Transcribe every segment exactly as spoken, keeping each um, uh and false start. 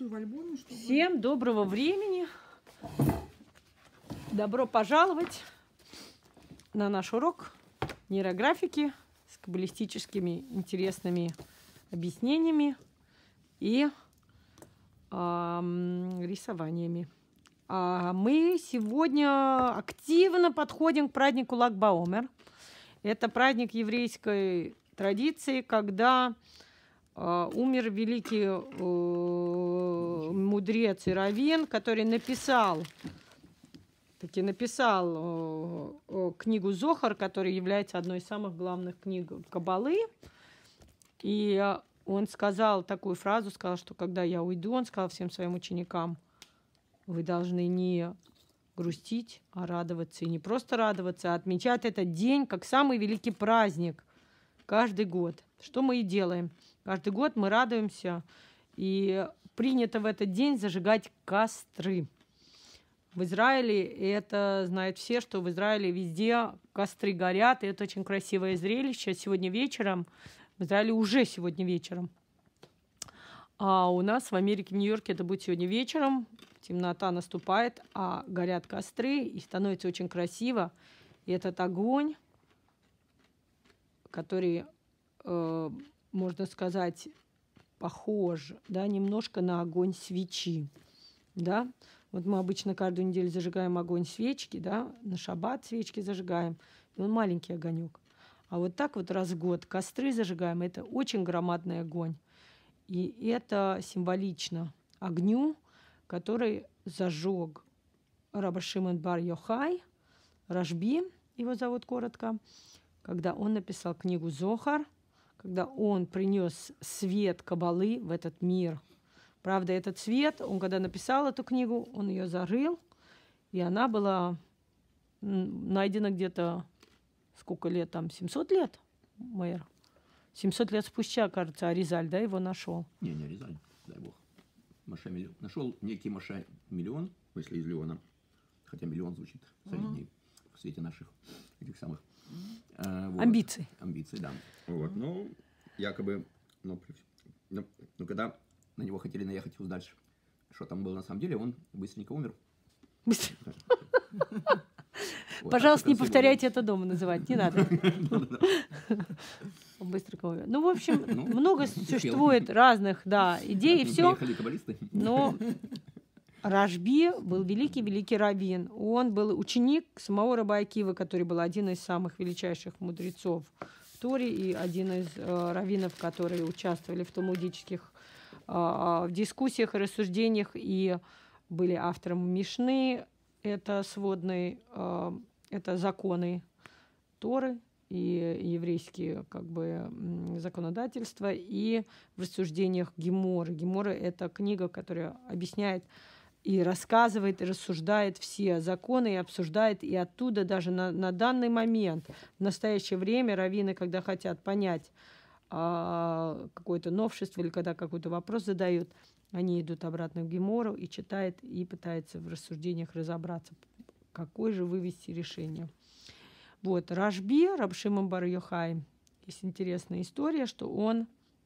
инструкцию в альбоме, чтобы... Всем доброго времени. Добро пожаловать на наш урок нейрографики с каббалистическими интересными объяснениями и э, рисованиями. А мы сегодня активно подходим к празднику Lag BaOmer. Это праздник еврейской традиции, когда э, умер великий э, мудрец и раввин, который написал, таки написал э, э, книгу Зохар, которая является одной из самых главных книг Каббалы. И э, он сказал такую фразу, сказал, что когда я уйду, он сказал всем своим ученикам: вы должны не грустить, а радоваться. И не просто радоваться, а отмечать этот день как самый великий праздник каждый год. Что мы и делаем. Каждый год мы радуемся. И принято в этот день зажигать костры. В Израиле, и это знают все, что в Израиле везде костры горят. И это очень красивое зрелище. Сегодня вечером, в Израиле уже сегодня вечером. А у нас в Америке, в Нью-Йорке это будет сегодня вечером. Темнота наступает, а горят костры, и становится очень красиво. И этот огонь, который, э, можно сказать, похож, да, немножко на огонь свечи. Да? Вот мы обычно каждую неделю зажигаем огонь свечки, да, на шаббат свечки зажигаем, и он маленький огонек. А вот так вот раз в год костры зажигаем, это очень громадный огонь. И это символично огню, который зажег Рабби Шимон бар Йохай, Рашби, его зовут коротко, когда он написал книгу Зохар, когда он принес свет Каббалы в этот мир. Правда, этот свет, он когда написал эту книгу, он ее зарыл, и она была найдена где-то, сколько лет там, семьсот лет, мэр? семьсот лет спустя, кажется, Аризаль, да, его нашел? Не, не Аризаль, дай бог. Маша миллион. Нашел некий Маша миллион, если из Леона, хотя миллион звучит солиднее uh-huh. в свете наших этих самых э, вот, амбиций. Амбиций, да. Вот, ну, якобы, ну, ну, ну, когда на него хотели наехать и узнать, что там было на самом деле, он быстренько умер. Быстренько. Пожалуйста, не повторяйте это дома называть, не надо. Быстренько умер. Ну, в общем, много существует разных, да, идей и все. Но Рашби был великий-великий раввин. Он был ученик самого Раби Акивы, который был один из самых величайших мудрецов в Торе и один из э, раввинов, которые участвовали в талмудических э, в дискуссиях и рассуждениях и были автором Мишны. Это сводные, э, это законы Торы и еврейские как бы законодательства, и в рассуждениях Геморы. Гемора — это книга, которая объясняет и рассказывает, и рассуждает все законы, и обсуждает, и оттуда даже на, на данный момент, в настоящее время, раввины, когда хотят понять а, какое-то новшество или когда какой-то вопрос задают, они идут обратно в Гемору и читают, и пытаются в рассуждениях разобраться, какое же вывести решение. Вот, Рашби, Рабби Шимон бар Йохай, есть интересная история, что он,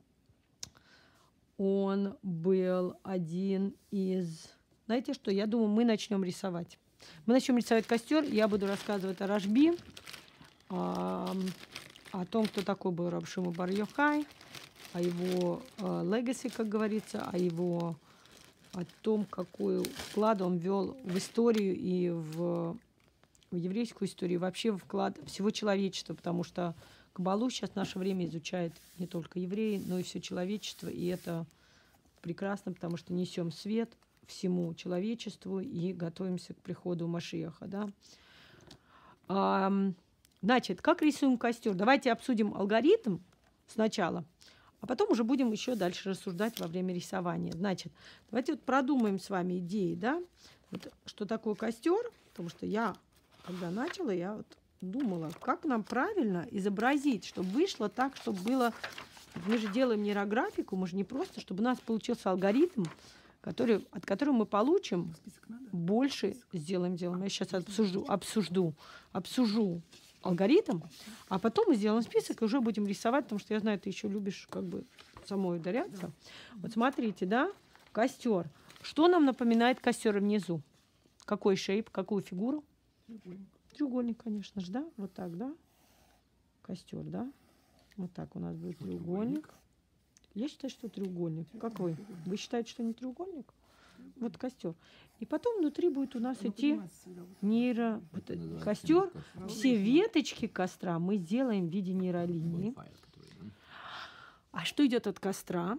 он был один из... Знаете что, я думаю, мы начнем рисовать. Мы начнем рисовать костер, я буду рассказывать о Рашби, о, о том, кто такой был Рабби Шимон бар Йохай, о его легаси, как говорится, о его, о том, какой вклад он ввел в историю и в, в еврейскую историю, вообще вклад всего человечества, потому что Каббалу сейчас в наше время изучает не только евреи, но и все человечество, и это прекрасно, потому что несем свет всему человечеству и готовимся к приходу Машиаха, да. А, значит, как рисуем костер? Давайте обсудим алгоритм сначала, а потом уже будем еще дальше рассуждать во время рисования. Значит, давайте вот продумаем с вами идеи, да, вот, что такое костер, потому что я, когда начала, я вот думала, как нам правильно изобразить, чтобы вышло так, чтобы было... Мы же делаем нейрографику, мы же не просто, чтобы у нас получился алгоритм, который, от которого мы получим больше, сделаем, сделаем. Я сейчас обсужу, обсужду, обсужу алгоритм, а потом мы сделаем список и уже будем рисовать, потому что я знаю, ты еще любишь как бы самой ударяться. Вот смотрите, да, Костер. Что нам напоминает костер внизу? Какой шейп, какую фигуру? Треугольник. Треугольник, конечно же, да? Вот так, да? Костер, да? Вот так у нас будет треугольник. Я считаю, что треугольник. Как вы? Вы считаете, что не треугольник? Вот костер. И потом внутри будет у нас идти нейро... Вот называется костер. костер. Все веточки костра мы сделаем в виде нейролинии. Bonfire, который, да? А что идет от костра?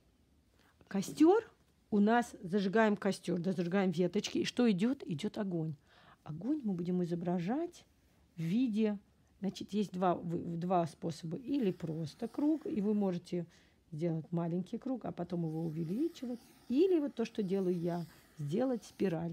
Костер у нас, зажигаем костер, да, зажигаем веточки. И что идет? Идет огонь. Огонь мы будем изображать в виде... Значит, есть два, в- два способа. Или просто круг, и вы можете сделать маленький круг, а потом его увеличивать. Или вот то, что делаю я, сделать спираль.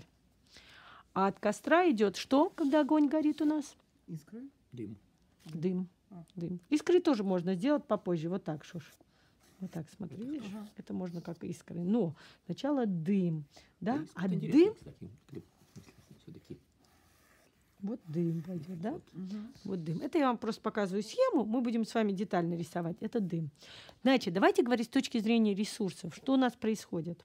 А от костра идет что, когда огонь горит у нас? Искры. Дым. Дым. А. Дым. Искры тоже можно сделать попозже. Вот так, Шуш. Вот так, смотри, Это видишь? Ага. Это можно как искры. Но сначала дым. Да? Дым, А это дым, интересно, кстати, клип, всё-таки. вот дым пойдет, да? Мгм. Вот дым. Это я вам просто показываю схему. Мы будем с вами детально рисовать. Это дым. Значит, давайте говорить с точки зрения ресурсов. Что у нас происходит?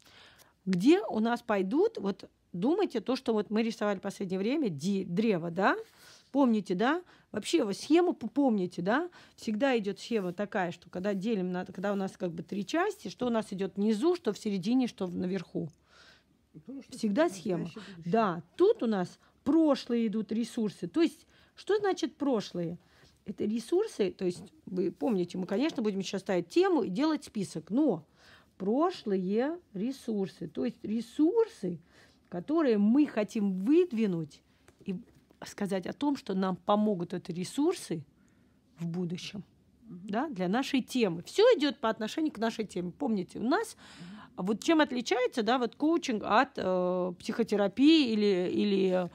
Где у нас пойдут, вот думайте, то, что вот мы рисовали в последнее время, ди- древо, да? Помните, да? Вообще вот схему п- помните, да? Всегда идет схема такая, что когда делим, на, когда у нас как бы три части, что у нас идет внизу, что в середине, что в- наверху. Прошлое, Всегда настоящее, схема. будущее. Да, тут у нас прошлые идут ресурсы. То есть, что значит прошлые? Это ресурсы, то есть, вы помните, мы, конечно, будем сейчас ставить тему и делать список, но прошлые ресурсы, то есть ресурсы, которые мы хотим выдвинуть и сказать о том, что нам помогут эти ресурсы в будущем, да, для нашей темы. Все идет по отношению к нашей теме. Помните, у нас вот чем отличается, да, вот коучинг от э, психотерапии или, или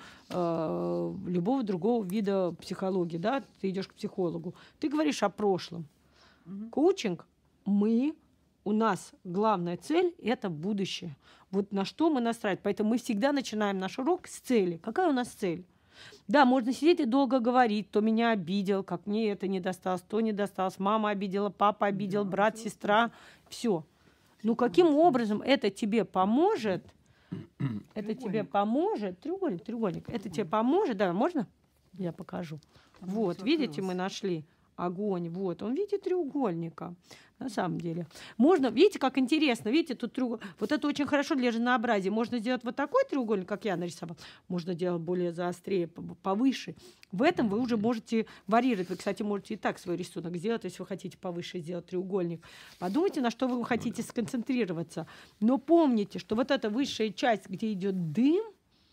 э, любого другого вида психологии, да, ты идешь к психологу, ты говоришь о прошлом. Мгм. Коучинг, мы, у нас главная цель – это будущее. Вот на что мы настраиваем. Поэтому мы всегда начинаем наш урок с цели. Какая у нас цель? Да, можно сидеть и долго говорить, кто меня обидел, как мне это не досталось, то не досталось, мама обидела, папа обидел, Да, брат, всё сестра, все. Ну каким образом это тебе поможет? Это тебе Треугольник. поможет. Треугольник, треугольник. Это тебе поможет. Да, можно? Я покажу. Ага, Вот, всё видите, открылось. мы нашли огонь. Вот, он в виде треугольника. На самом деле. Можно, видите, как интересно. Видите, тут треугольник. Вот это очень хорошо для разнообразия. Можно сделать вот такой треугольник, как я нарисовала. Можно делать более заострее, по- повыше. В этом вы уже можете варьировать. Вы, кстати, можете и так свой рисунок сделать, если вы хотите повыше сделать треугольник. Подумайте, на что вы хотите сконцентрироваться. Но помните, что вот эта высшая часть, где идет дым,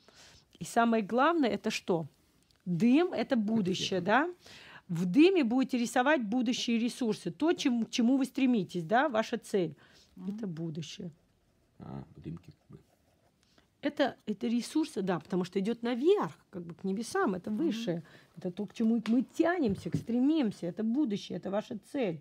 и самое главное, это что? Дым – это будущее, да? В дыме будете рисовать будущие ресурсы, то, чему, к чему вы стремитесь, да, ваша цель. Это будущее. А, дымки как бы. Это, это ресурсы, да, потому что идет наверх, как бы к небесам, это высшее. Это то, к чему мы тянемся, к стремимся, это будущее, это ваша цель.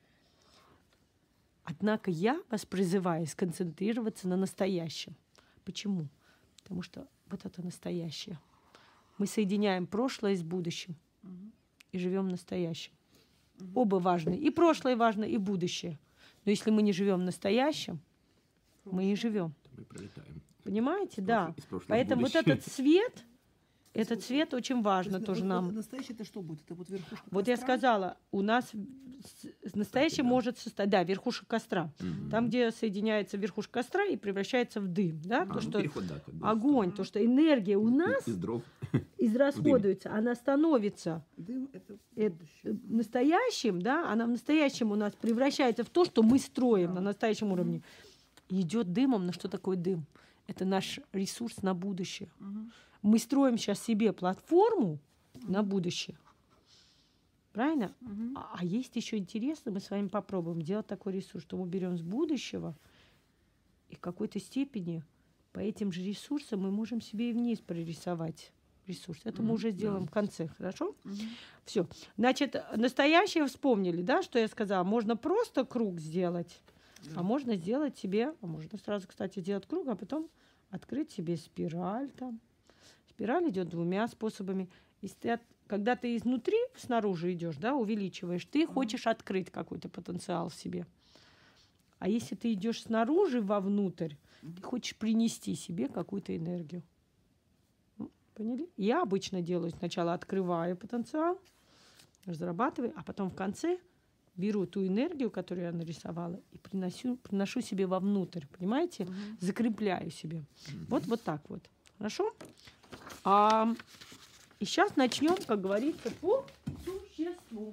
Однако я вас призываю сконцентрироваться на настоящем. Почему? Потому что вот это настоящее. Мы соединяем прошлое с будущим Мгм. и живем в настоящем. Оба важны. И прошлое важно, и будущее. Но если мы не живем в настоящем, мы не живем. То мы пролетаем. Понимаете? Из Да. прошлого- из прошлого в Поэтому вот будущее. этот цвет, этот цвет очень То важно есть, тоже вот- нам. вот Настоящее это что будет? Это вот верхушка Вот я костра? сказала, у нас с- настоящее да. может состоять, да, верхушка костра. Мгм. Там, где соединяется верхушка костра и превращается в дым, да, А, то, ну, что переход, да, как бы. огонь, то, что энергия у Из- нас Из дров. израсходуется, она становится Дым это э, будущее. настоящим, да, она в настоящем у нас превращается в то, что мы строим Да. на настоящем уровне. И идет дымом, но что такое дым? Это наш ресурс на будущее. Мгм. Мы строим сейчас себе платформу на будущее. Правильно? Мгм. А, а есть еще интересно, мы с вами попробуем делать такой ресурс, что мы берем с будущего и в какой-то степени по этим же ресурсам мы можем себе и вниз прорисовать ресурс. Это мы Мгм, уже да. сделаем в конце, хорошо? Мгм. Все. Значит, настоящее вспомнили, да, что я сказала? Можно просто круг сделать, Да. а можно сделать себе, а можно сразу, кстати, сделать круг, а потом открыть себе спираль там. Спираль идет двумя способами. Если ты от- когда ты изнутри снаружи идешь, да, увеличиваешь, ты хочешь открыть какой-то потенциал в себе. А если ты идешь снаружи вовнутрь, ты хочешь принести себе какую-то энергию. Ну, поняли? Я обычно делаю сначала открываю потенциал, разрабатываю, а потом в конце беру ту энергию, которую я нарисовала, и приношу, приношу себе вовнутрь. Понимаете? Мгм. Закрепляю себе. Вот, вот так вот. Хорошо? А, и сейчас начнем, как говорится, по существу.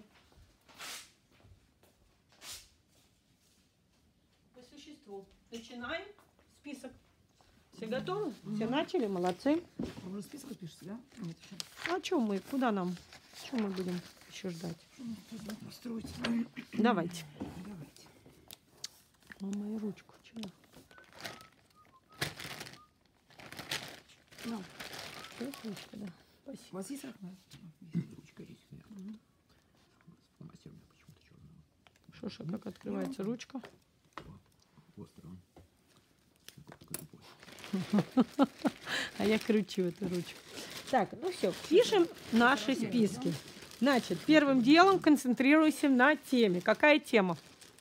По существу. Начинаем список. Все готовы? Все начали? Молодцы. А уже список пишется, да? Нет, еще. А о чем мы? Куда нам? Что мы будем еще ждать? Что у нас тут надо настроить? Давайте. Давайте. А мою ручку. Чего? На, Есть ручка, да. у Спасибо. вас есть рахмат? Ручка есть. Нет. Фломастер у меня почему-то черный. Шоша, как открывается ручка? Вот сторон. Такой тупой. А я кручу эту ручку. Так, ну все, пишем наши списки. Значит, первым делом концентрируемся на теме. Какая тема?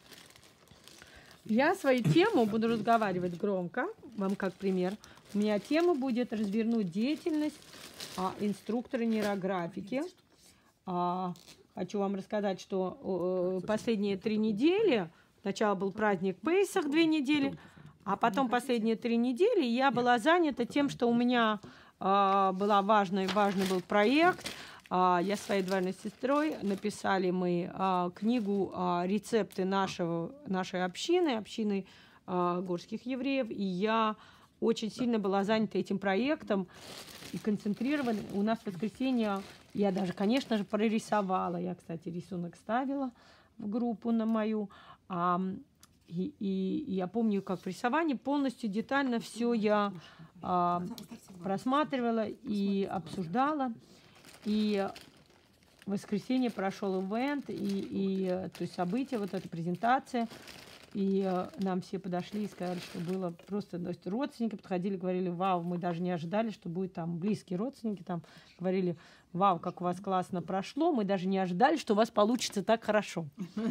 Я свою тему буду разговаривать громко, вам как пример. У меня тема будет развернуть деятельность а, инструктора нейрографики. А, хочу вам рассказать, что э, последние три недели, сначала был праздник Пейсах две недели, а потом последние три недели я была занята тем, что у меня э, была важный, важный был проект. Э, я своей двоюродной сестрой написали мы э, книгу э, «Рецепты нашего, нашей общины», общины э, горских евреев. И я очень сильно была занята этим проектом и концентрирована. У нас в воскресенье я даже, конечно же, прорисовала. Я, кстати, рисунок ставила в группу на мою. А, И, и, и я помню, как в рисовании полностью детально все я а, просматривала и обсуждала. И в воскресенье прошел ивент, и, и, то есть событие, вот эта презентация. И э, нам все подошли и сказали, что было просто... То есть родственники подходили, говорили, вау, мы даже не ожидали, что будет там близкие родственники. Там говорили, вау, как у вас классно прошло, мы даже не ожидали, что у вас получится так хорошо.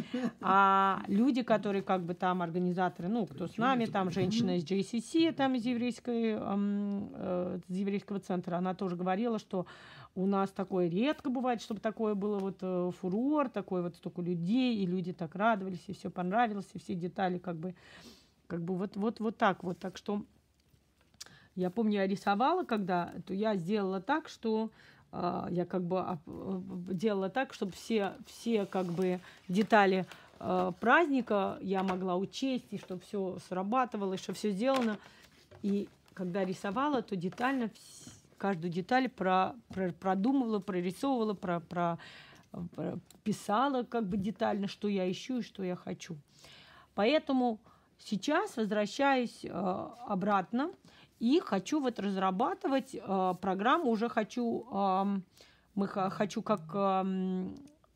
А люди, которые как бы там организаторы, ну, кто с нами, там женщина из джей си си, там из, еврейской, эм, э, из еврейского центра, она тоже говорила, что у нас такое редко бывает, чтобы такое было вот э, фурор, такой вот столько людей, и люди так радовались, и все понравилось, и все детали как бы, как бы вот, вот, вот так вот. Так что я помню, я рисовала, когда, то я сделала так, что э, я как бы э, делала так, чтобы все, все как бы детали э, праздника я могла учесть, и чтобы все срабатывало, и чтобы все сделано. И когда рисовала, то детально каждую деталь про, про, продумывала, прорисовывала, про, про, про, писала как бы детально, что я ищу и что я хочу. Поэтому сейчас возвращаюсь э, обратно и хочу вот разрабатывать э, программу, уже хочу, э, мы, хочу как э,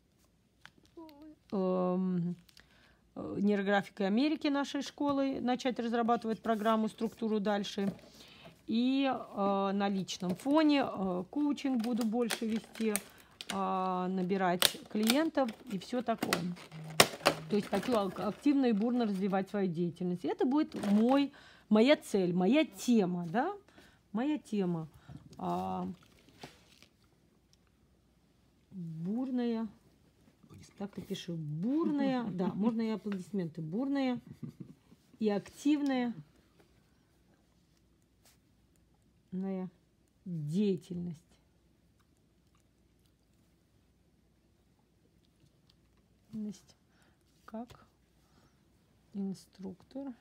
э, нейрографикой Америки нашей школы начать разрабатывать программу, структуру дальше. И э, на личном фоне э, коучинг буду больше вести, э, набирать клиентов и все такое. То есть хочу активно и бурно развивать свою деятельность. И это будет мой, моя цель, моя тема, да? Моя тема. А, бурная. Так ты пишешь. Бурная. Да, можно и аплодисменты. Бурная и активная деятельность. Как инструктор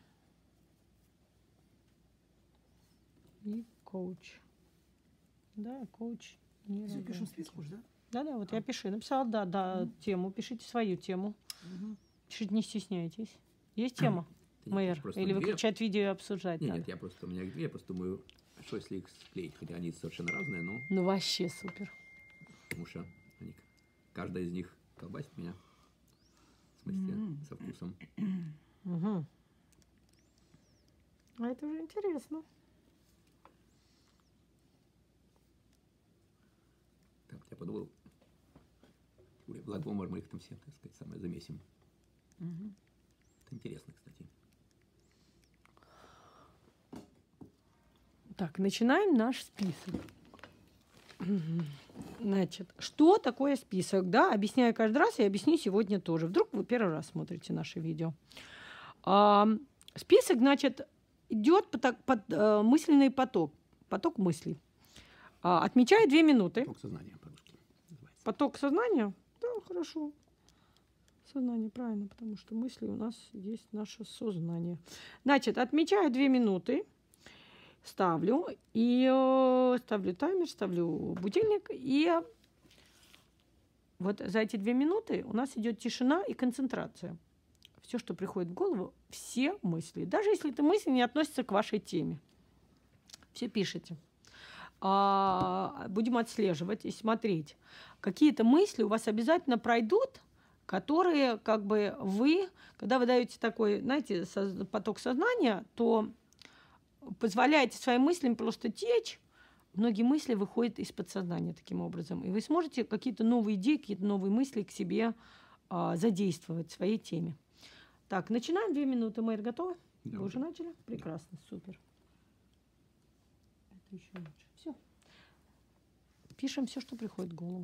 и коуч. Да, коуч. Все пишем список уже, да? Да, да, вот а. я пишу. Написала, да, да, mm. тему. Пишите свою тему. Mm-hmm. Пишите, не стесняйтесь. Есть тема, мэр? Или выключать видео и обсуждать? Нет, нет, я просто, у меня две, я просто думаю, что если их склеить, хотя они совершенно разные, но... Ну, вообще супер. Потому что они, каждая из них колбасит меня. В смысле, mm-hmm. со вкусом. Угу. А это уже интересно. Так, я подумал, Глагомор мы их там все, так сказать, самое замесим. Угу. Это интересно, кстати. Так, начинаем наш список. Значит, что такое список? Да, объясняю каждый раз и объясню сегодня тоже. Вдруг вы первый раз смотрите наши видео. А, список, значит, идет под, под э, мысленный поток. Поток мыслей. А, отмечаю две минуты. Поток сознания по-русски называется. Поток сознания? Да, хорошо. Сознание, правильно, потому что мысли у нас есть наше сознание. Значит, отмечаю две минуты. Ставлю и э, ставлю таймер, ставлю будильник. И вот за эти две минуты у нас идет тишина и концентрация. Все, что приходит в голову, все мысли. Даже если эта мысль не относится к вашей теме. Все пишите. А, будем отслеживать и смотреть. Какие-то мысли у вас обязательно пройдут, которые как бы вы, когда вы даете такой, знаете, со- поток сознания, то позволяете своим мыслям просто течь. Многие мысли выходят из подсознания таким образом. И вы сможете какие-то новые идеи, какие-то новые мысли к себе а, задействовать в своей теме. Так, начинаем. Две минуты. Майер, готовы? Да, Вы уже. уже начали? Прекрасно, супер. Это еще лучше. Все. Пишем все, что приходит в голову.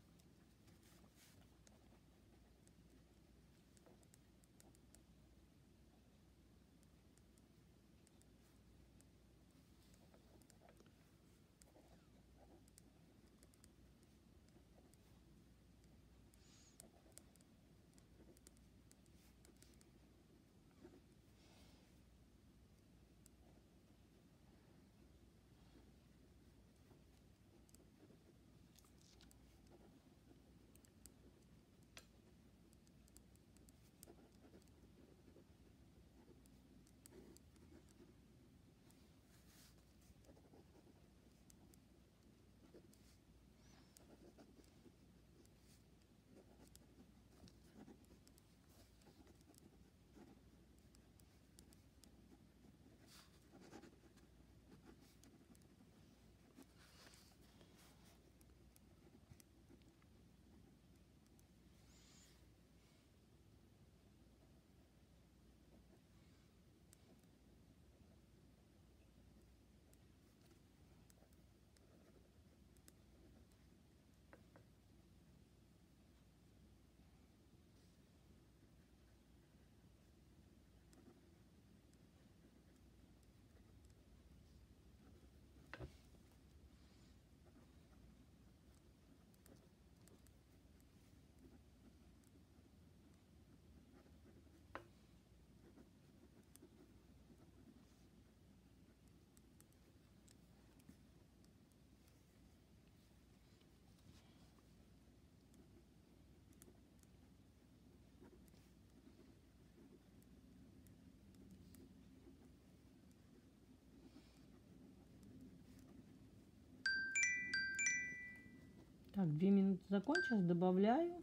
Так, две минуты закончилось. Добавляю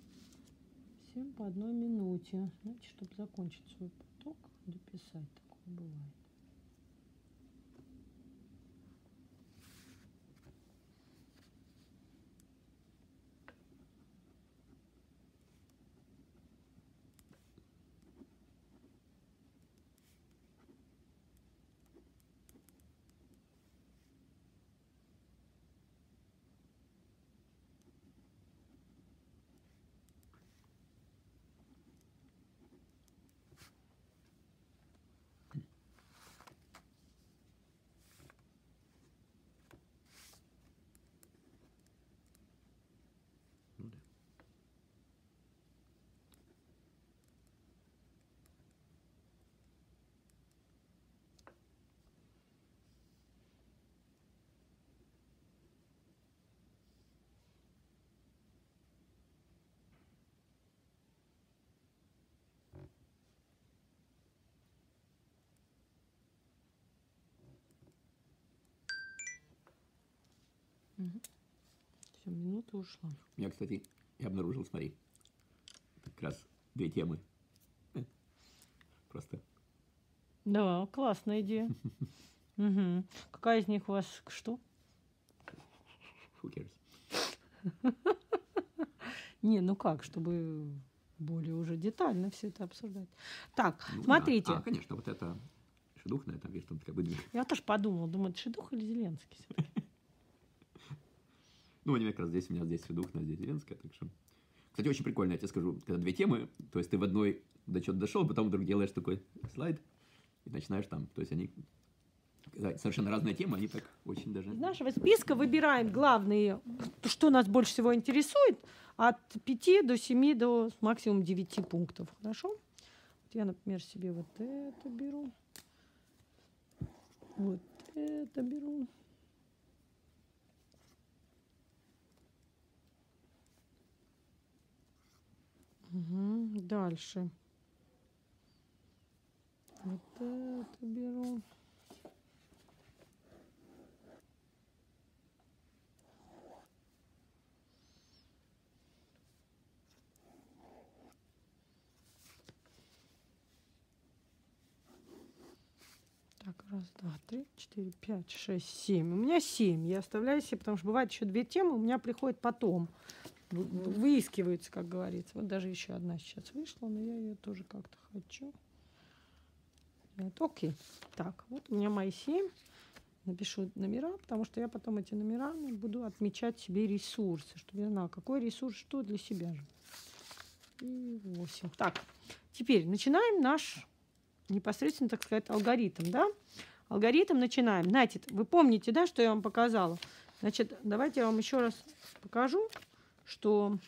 всем по одной минуте. Знаете, чтобы закончить свой поток, дописать. Такое бывает. Ну да. Все, минута ушла. Я, кстати, я обнаружил, смотри, как раз две темы. Э, Просто Да, классная идея. Мгм. Какая из них у вас что? who cares? Не, ну как, чтобы более уже детально все это обсуждать. Так, Ну да. смотрите. А, конечно, вот это тшедухная, там, видишь, там как бы две. Я тоже подумала, думаю, Тшедух или Зеленский? Ну, они как раз здесь, у меня здесь тшедухная, здесь Зеленская, так что... Кстати, очень прикольно, я тебе скажу, когда две темы, то есть ты в одной до чего-то дошел, потом вдруг делаешь такой слайд и начинаешь там, то есть они... Совершенно разные темы, они так очень даже... Из нашего списка выбираем главные, что нас больше всего интересует, от пяти до семи до максимум девяти пунктов. Хорошо? Вот я, например, себе вот это беру. Вот это беру. Угу. Дальше. Вот это беру. Так, раз, два, три, четыре, пять, шесть, семь. У меня семь. Я оставляю себе, потому что бывает еще две темы, у меня приходят потом. Вы- Выискиваются, как говорится. Вот даже еще одна сейчас вышла, но я ее тоже как-то хочу. Вот, окей. Так, вот у меня мои семь. Напишу номера, потому что я потом эти номера буду отмечать себе ресурсы, чтобы я знала, какой ресурс, что для себя же. И восемь. Так, теперь начинаем наш непосредственно, так сказать, алгоритм, да? Алгоритм начинаем. Знаете, вы помните, да, что я вам показала? Значит, давайте я вам еще раз покажу, что,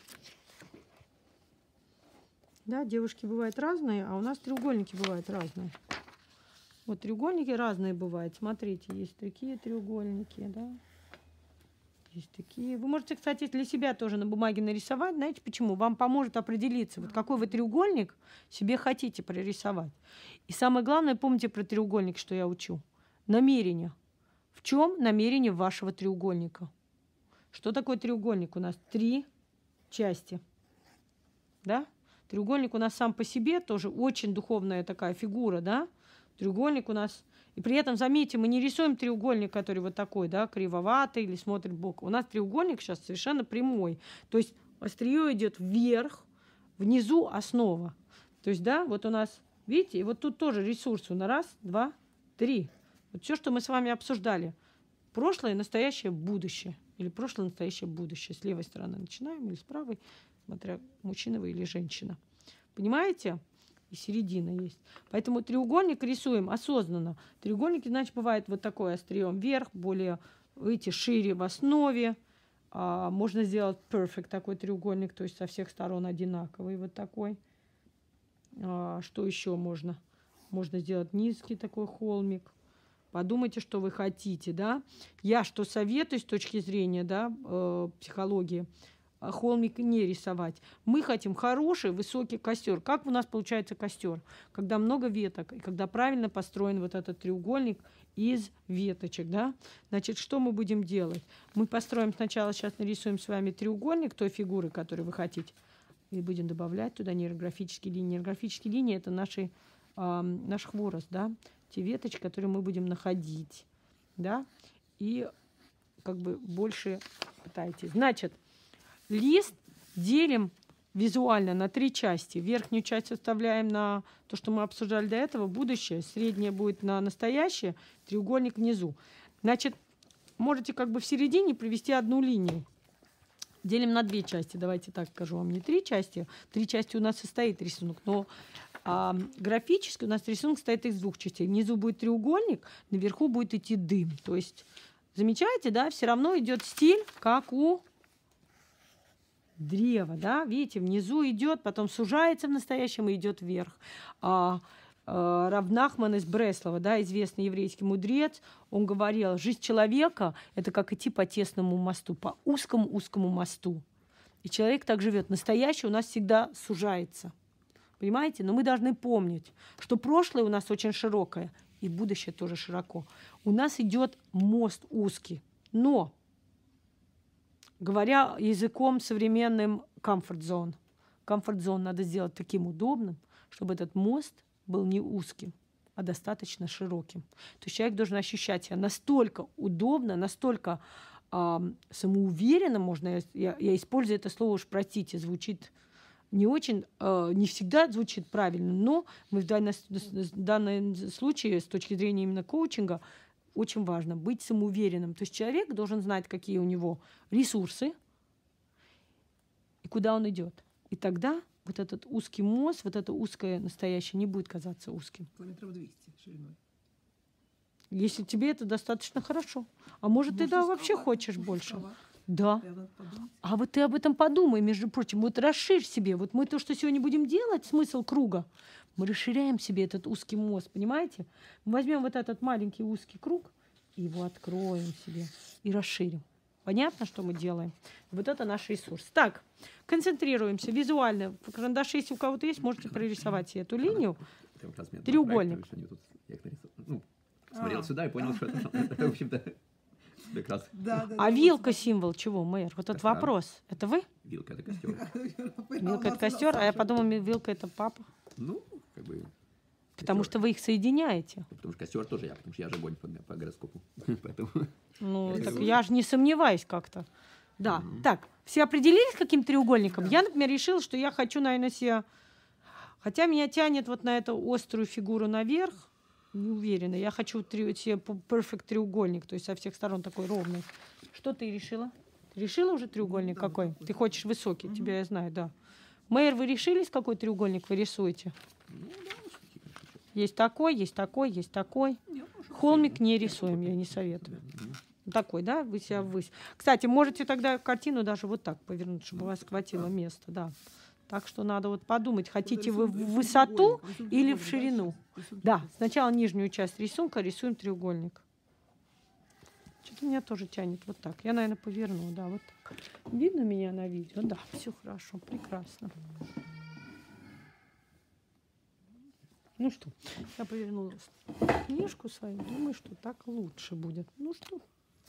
да, девушки бывают разные, а у нас треугольники бывают разные. Вот треугольники разные бывают. Смотрите, есть такие треугольники, да. Есть такие. Вы можете, кстати, для себя тоже на бумаге нарисовать. Знаете почему? Вам поможет определиться, вот какой вы треугольник себе хотите прорисовать. И самое главное, помните про треугольник, что я учу. Намерение. В чем намерение вашего треугольника? Что такое треугольник? У нас три части. Да? Треугольник у нас сам по себе тоже очень духовная такая фигура, да? Треугольник у нас... И при этом, заметьте, мы не рисуем треугольник, который вот такой, да, кривоватый или смотрит боком. У нас треугольник сейчас совершенно прямой. То есть острие идет вверх, внизу основа. То есть, да, вот у нас, видите, и вот тут тоже ресурсы. На раз, два, три. Вот все, что мы с вами обсуждали. Прошлое, настоящее, будущее. Или прошлое, настоящее, будущее. С левой стороны начинаем или с правой, смотря мужчина вы или женщина. Понимаете? И середина есть. Поэтому треугольник рисуем осознанно. Треугольники, значит, бывает вот такой острием вверх, более, видите, шире в основе. А, можно сделать perfect такой треугольник, то есть со всех сторон одинаковый вот такой. А, что еще можно? Можно сделать низкий такой холмик. Подумайте, что вы хотите, да. Я что советую с точки зрения, да, э, психологии, холмик не рисовать. Мы хотим хороший, высокий костер. Как у нас получается костер? Когда много веток, и когда правильно построен вот этот треугольник из веточек, да? Значит, что мы будем делать? Мы построим сначала, сейчас нарисуем с вами треугольник той фигуры, которую вы хотите, и будем добавлять туда нейрографические линии. Нейрографические линии – это наши, э, наш хворост, да? Те веточки, которые мы будем находить, да? И как бы больше пытайтесь. Значит, лист делим визуально на три части. Верхнюю часть оставляем на то, что мы обсуждали до этого, будущее. Среднее будет на настоящее, треугольник внизу. Значит, можете как бы в середине провести одну линию. Делим на две части. Давайте так скажу вам. Не три части. Три части у нас состоит рисунок. Но а, графически у нас рисунок состоит из двух частей. Внизу будет треугольник, наверху будет идти дым. То есть, замечаете, да, все равно идет стиль, как у древо, да, видите, внизу идет, потом сужается в настоящем и идет вверх. А, а, Рав Нахман из Бреслова, да, известный еврейский мудрец, он говорил, жизнь человека – это как идти по тесному мосту, по узкому-узкому мосту. И человек так живет. Настоящее у нас всегда сужается. Понимаете? Но мы должны помнить, что прошлое у нас очень широкое, и будущее тоже широко. У нас идет мост узкий, но говоря языком современным, комфорт-зон. Комфорт-зон надо сделать таким удобным, чтобы этот мост был не узким, а достаточно широким. То есть человек должен ощущать себя настолько удобно, настолько э, самоуверенно, можно, я, я использую это слово, уж простите, звучит не очень, э, не всегда звучит правильно, но мы в данном, в данном случае с точки зрения именно коучинга очень важно быть самоуверенным. То есть человек должен знать, какие у него ресурсы и куда он идет. И тогда вот этот узкий мост, вот это узкое настоящее не будет казаться узким. Километров двести шириной. Если тебе это достаточно хорошо. А может, ты Может, да, узковато, вообще хочешь может, больше. узковато. Да. Я надо подумать. А вот ты об этом подумай, между прочим. Вот расширь себе. Вот мы то, что сегодня будем делать, смысл круга, мы расширяем себе этот узкий мост, понимаете? Мы возьмем вот этот маленький узкий круг и его откроем себе и расширим. Понятно, что мы делаем? Вот это наш ресурс. Так, концентрируемся визуально. В карандаше, если у кого-то есть, можете прорисовать себе эту линию. Это как раз мне Треугольник. проект, что они тут- я их нарисовал. Ну, смотрел А. сюда и понял, что это, в общем-то, как раз Да, да, А да, вилка вот символ чего, мэр? Вот этот Костра. вопрос. Это вы? вилка, это костер. смотри. Вилка это костер, а я подумала, вилка это папа. Ну, как бы... Потому костер. что вы их соединяете. Потому что костер тоже я, потому что я же огонь по, по гороскопу. Поэтому... Ну, Я так рисую. я же не сомневаюсь как-то. Да. Мгм. Так, все определились, каким треугольником? Да. Я, например, решила, что я хочу, наверное, себе... Хотя меня тянет вот на эту острую фигуру наверх. Не уверена. Я хочу три... себе перфект треугольник, то есть со всех сторон такой ровный. Что ты решила? Ты решила уже треугольник Ну, да, какой? такой. Ты хочешь высокий, Мгм. тебя я знаю, да. Мэйр, вы решились, какой треугольник вы рисуете? Ну, да, уж какие, конечно, чё. Есть такой, есть такой, есть такой. Не, может, Холмик не Я рисуем, такой я не прям, советую. да, ну, Такой, да, вы себя ввысь. Кстати, можете тогда картину даже вот так повернуть, чтобы у вас хватило места, да. Так что надо вот подумать, хотите вы в рисуем высоту треугольник, рисуем или в треугольник, да, ширину. сейчас? Рисуем Да, треугольник. сначала нижнюю часть рисунка рисуем треугольник. Что-то меня тоже тянет вот так. Я, наверное, поверну, да, вот так. Видно меня на видео? Да, все хорошо, прекрасно. Ну что, я повернула книжку свою, думаю, что так лучше будет. Ну что?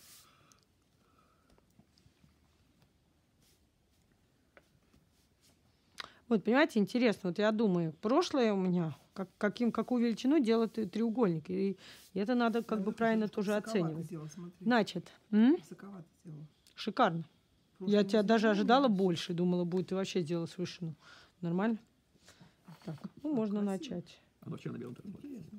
Вот, понимаете, интересно, вот я думаю, прошлое у меня, как, каким, какую величину делает и треугольник, и, и это надо как Да, бы это правильно высоковато тоже оценивать. сделала, смотри. Значит, м? Высоковато сделала. Шикарно. Просто Я мы тебя даже сделали, ожидала да. больше, думала, будет ты вообще сделать вышину. Нормально? Так, ну можно красиво. начать. Оно черно-белым тоже будет. Интересно.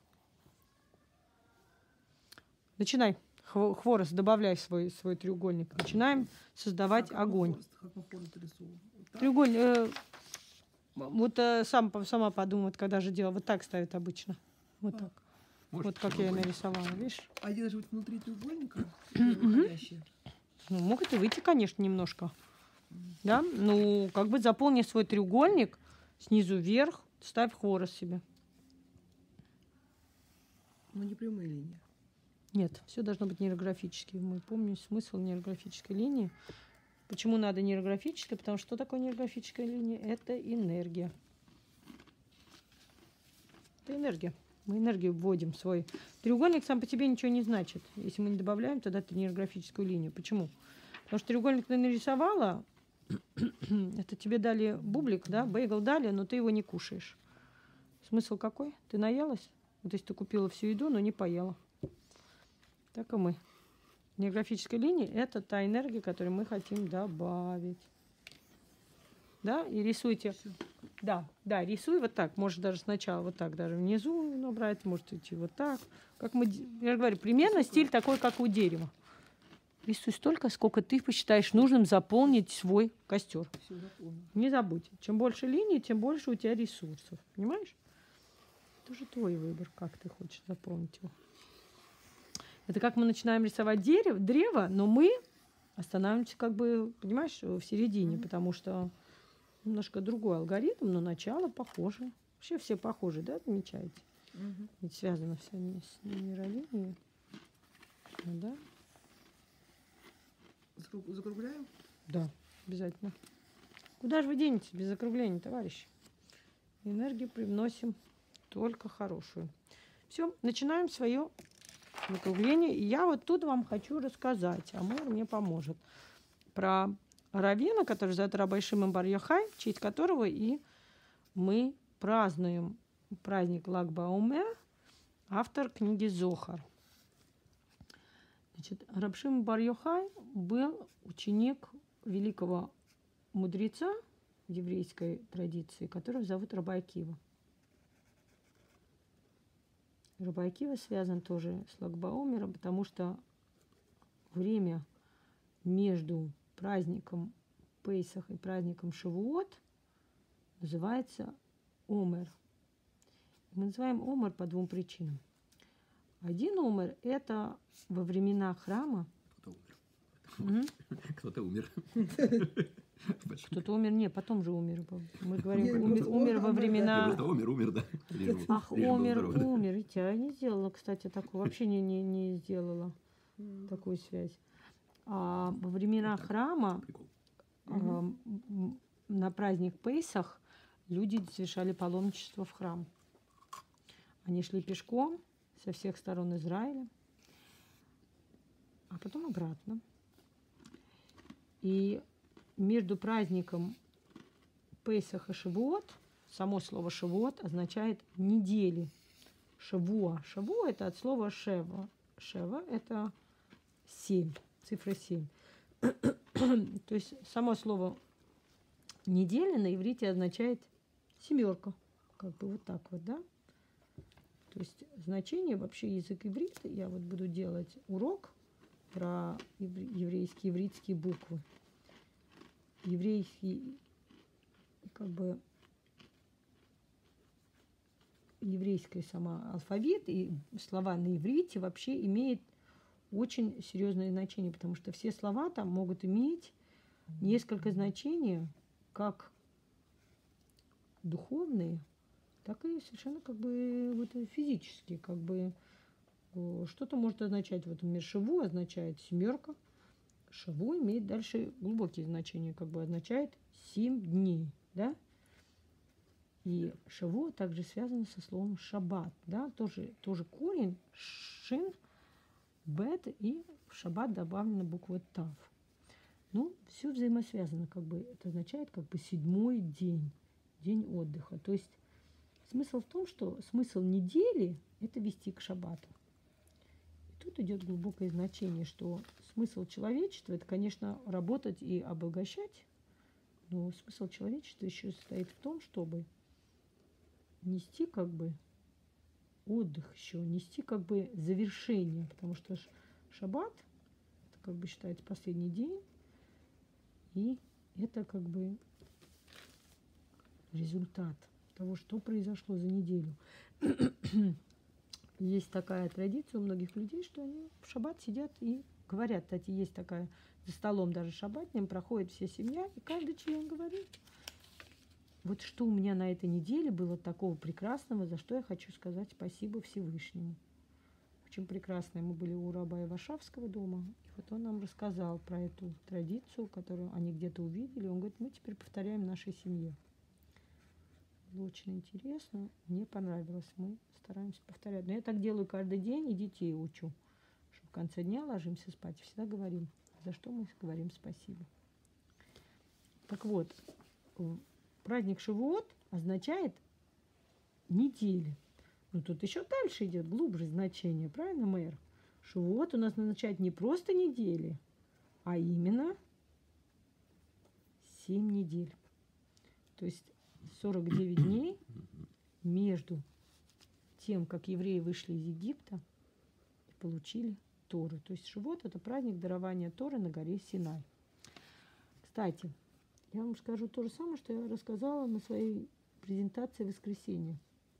Начинай. Хво- Хворост, добавляй свой, свой треугольник. Начинаем создавать А как мы огонь. хворост- как мы хворост рисуем? Вот так? Треугольник. э, вот э, сам, сама подумай, вот когда же делала. Вот так ставят обычно. Вот А. так. Может, Вот как я и треугольник. нарисовала, видишь? А где же вот внутри треугольника выходящие? Ну, могут и выйти, конечно, немножко. Да? Ну, как бы заполни свой треугольник снизу вверх, ставь хворост себе. Ну, не прямые линии. Нет, все должно быть нейрографически. Мы помним смысл нейрографической линии. Почему надо нейрографическая? Потому что что такое нейрографическая линия? Это энергия. Это энергия. Мы энергию вводим в свой. Треугольник сам по себе ничего не значит. Если мы не добавляем, тогда это нейрографическую линию. Почему? Потому что треугольник ты нарисовала, это тебе дали бублик, да, бейгл дали, но ты его не кушаешь. Смысл какой? Ты наелась? Вот если ты купила всю еду, но не поела. Так и мы. Нейрографическая линия – это та энергия, которую мы хотим добавить. Да, и рисуйте. Да, да, рисуй вот так. Может даже сначала вот так даже внизу набрать, может идти вот так. Как мы, де- я говорю, примерно стиль такой, как у дерева. Рисуй столько, сколько ты посчитаешь нужным заполнить свой костер. Все, запомнил. Не забудь, чем больше линий, тем больше у тебя ресурсов. Понимаешь? Это уже твой выбор, как ты хочешь заполнить его. Это как мы начинаем рисовать дерево, древо, но мы останавливаемся, как бы, понимаешь, в середине, потому что немножко другой алгоритм, но начало похоже. Вообще все похожи, да, отмечаете? Мгм. Ведь связано все не с нейролинией. Ну да? Закруг- Закругляем? Да, обязательно. Куда же вы денетесь без закругления, товарищи? Энергию привносим только хорошую. Все, начинаем свое закругление. И я вот тут вам хочу рассказать, а мэр мне поможет, про раввина, который зовут Рабби Шимон бар Йохай, в честь которого и мы празднуем праздник Lag BaOmer, автор книги Зохар. Значит, Рабби Шимон бар Йохай был ученик великого мудреца в еврейской традиции, которого зовут Раби Акива. Раби Акива связан тоже с Lag баОмером, потому что время между праздником Пейсах и праздником Шавуот называется Омер. Мы называем Омер по двум причинам. Один Омер – это во времена храма. Кто-то умер. Кто-то умер. Кто-то умер, не, потом же умер. Мы говорим, Нет, умер, кто-то умер во умер, времена... Просто умер, умер, да. Лишь бы- Ах, лишь бы был умер, здоров, да. умер. Видите, я не сделала, кстати, такую, вообще не, не, не сделала такую связь. А во времена храма Прикол. а, м, на праздник Пейсах люди совершали паломничество в храм. Они шли пешком со всех сторон Израиля, а потом обратно. И между праздником Пейсах и Шавуот, само слово Шавуот означает недели. Шавуа. Шавуа – это от слова шева. Шева – это семь, цифра семь. То есть само слово неделя на иврите означает семерка. Как бы вот так вот, да? То есть значение вообще язык иврита, я вот буду делать урок про еврейские ивритские буквы. Еврейский, как бы, еврейский сама алфавит и слова на иврите вообще имеют очень серьезное значение, потому что все слова там могут иметь несколько значений, как духовные, так и совершенно как бы вот физические, как бы что-то может означать, вот например, шиву означает семерка, шаву имеет дальше глубокие значения, как бы означает семь дней, да? И шаву также связано со словом шаббат, да? Тоже, тоже корень шин, бет, и в шаббат добавлена буква тав. Ну, все взаимосвязано, как бы это означает как бы седьмой день, день отдыха. То есть смысл в том, что смысл недели – это вести к шаббату. И тут идет глубокое значение, что смысл человечества – это, конечно, работать и обогащать, но смысл человечества еще состоит в том, чтобы нести как бы отдых еще, нести как бы завершение, потому что шаббат – это как бы считается последний день, и это как бы результат того, что произошло за неделю. Есть такая традиция у многих людей, что они в шаббат сидят и говорят. Кстати, есть такая, за столом даже шаббатным проходит вся семья, и каждый член говорит, вот что у меня на этой неделе было такого прекрасного, за что я хочу сказать спасибо Всевышнему. Очень прекрасно. Мы были у раба Варшавского дома, и вот он нам рассказал про эту традицию, которую они где-то увидели. Он говорит, мы теперь повторяем нашей семье. Было очень интересно, мне понравилось. Мы стараемся повторять. Но я так делаю каждый день и детей учу, что в конце дня ложимся спать. Всегда говорим, за что мы говорим спасибо. Так вот, праздник Шавуот означает недели. Но тут еще дальше идет глубже значение, правильно, мэр? Шавуот у нас означает не просто недели, а именно семь недель. То есть сорок девять дней между тем, как евреи вышли из Египта и получили Тору. То есть Шавуот – это праздник дарования Торы на горе Синай. Кстати, я вам скажу то же самое, что я рассказала на своей презентации в воскресенье.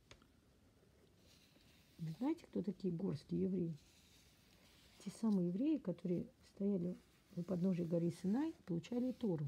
Вы знаете, кто такие горские евреи? Те самые евреи, которые стояли у подножия горы Синай, получали Тору.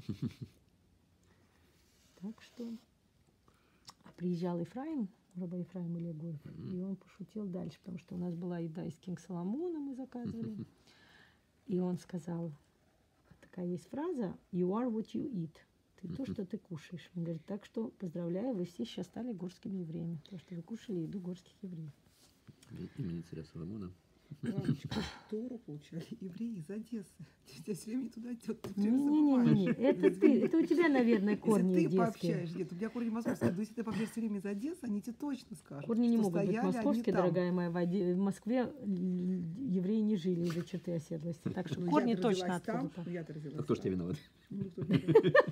Так что приезжал Ефраим, раба Ефраим Илегой, и он пошутил дальше, потому что у нас была еда из Кинг Соломона, мы заказывали. И он сказал, такая есть фраза, you are what you eat. Ты то, что ты кушаешь. Он говорит, так что поздравляю, вы все сейчас стали горскими евреями, потому что вы кушали еду горских евреев. Имени царя Соломона. Ранечка, Тору получали евреи из Одессы. Тебя все время туда идет. Не-не-не, это ты, это у тебя, наверное, корни если ты детские. пообщаешь, нет, у меня корни московские. Но если ты пообщаешь все время из Одессы, они тебе точно скажут. Корни не что могут быть стояли они московские, там. дорогая моя. В Оде- в Москве евреи не жили из-за черты оседлости. Так что Ну, корни я-то точно родилась там, откуда-то. ну, я-то родилась А кто ж там. тебя виноват? Ну, кто ж меня виноват?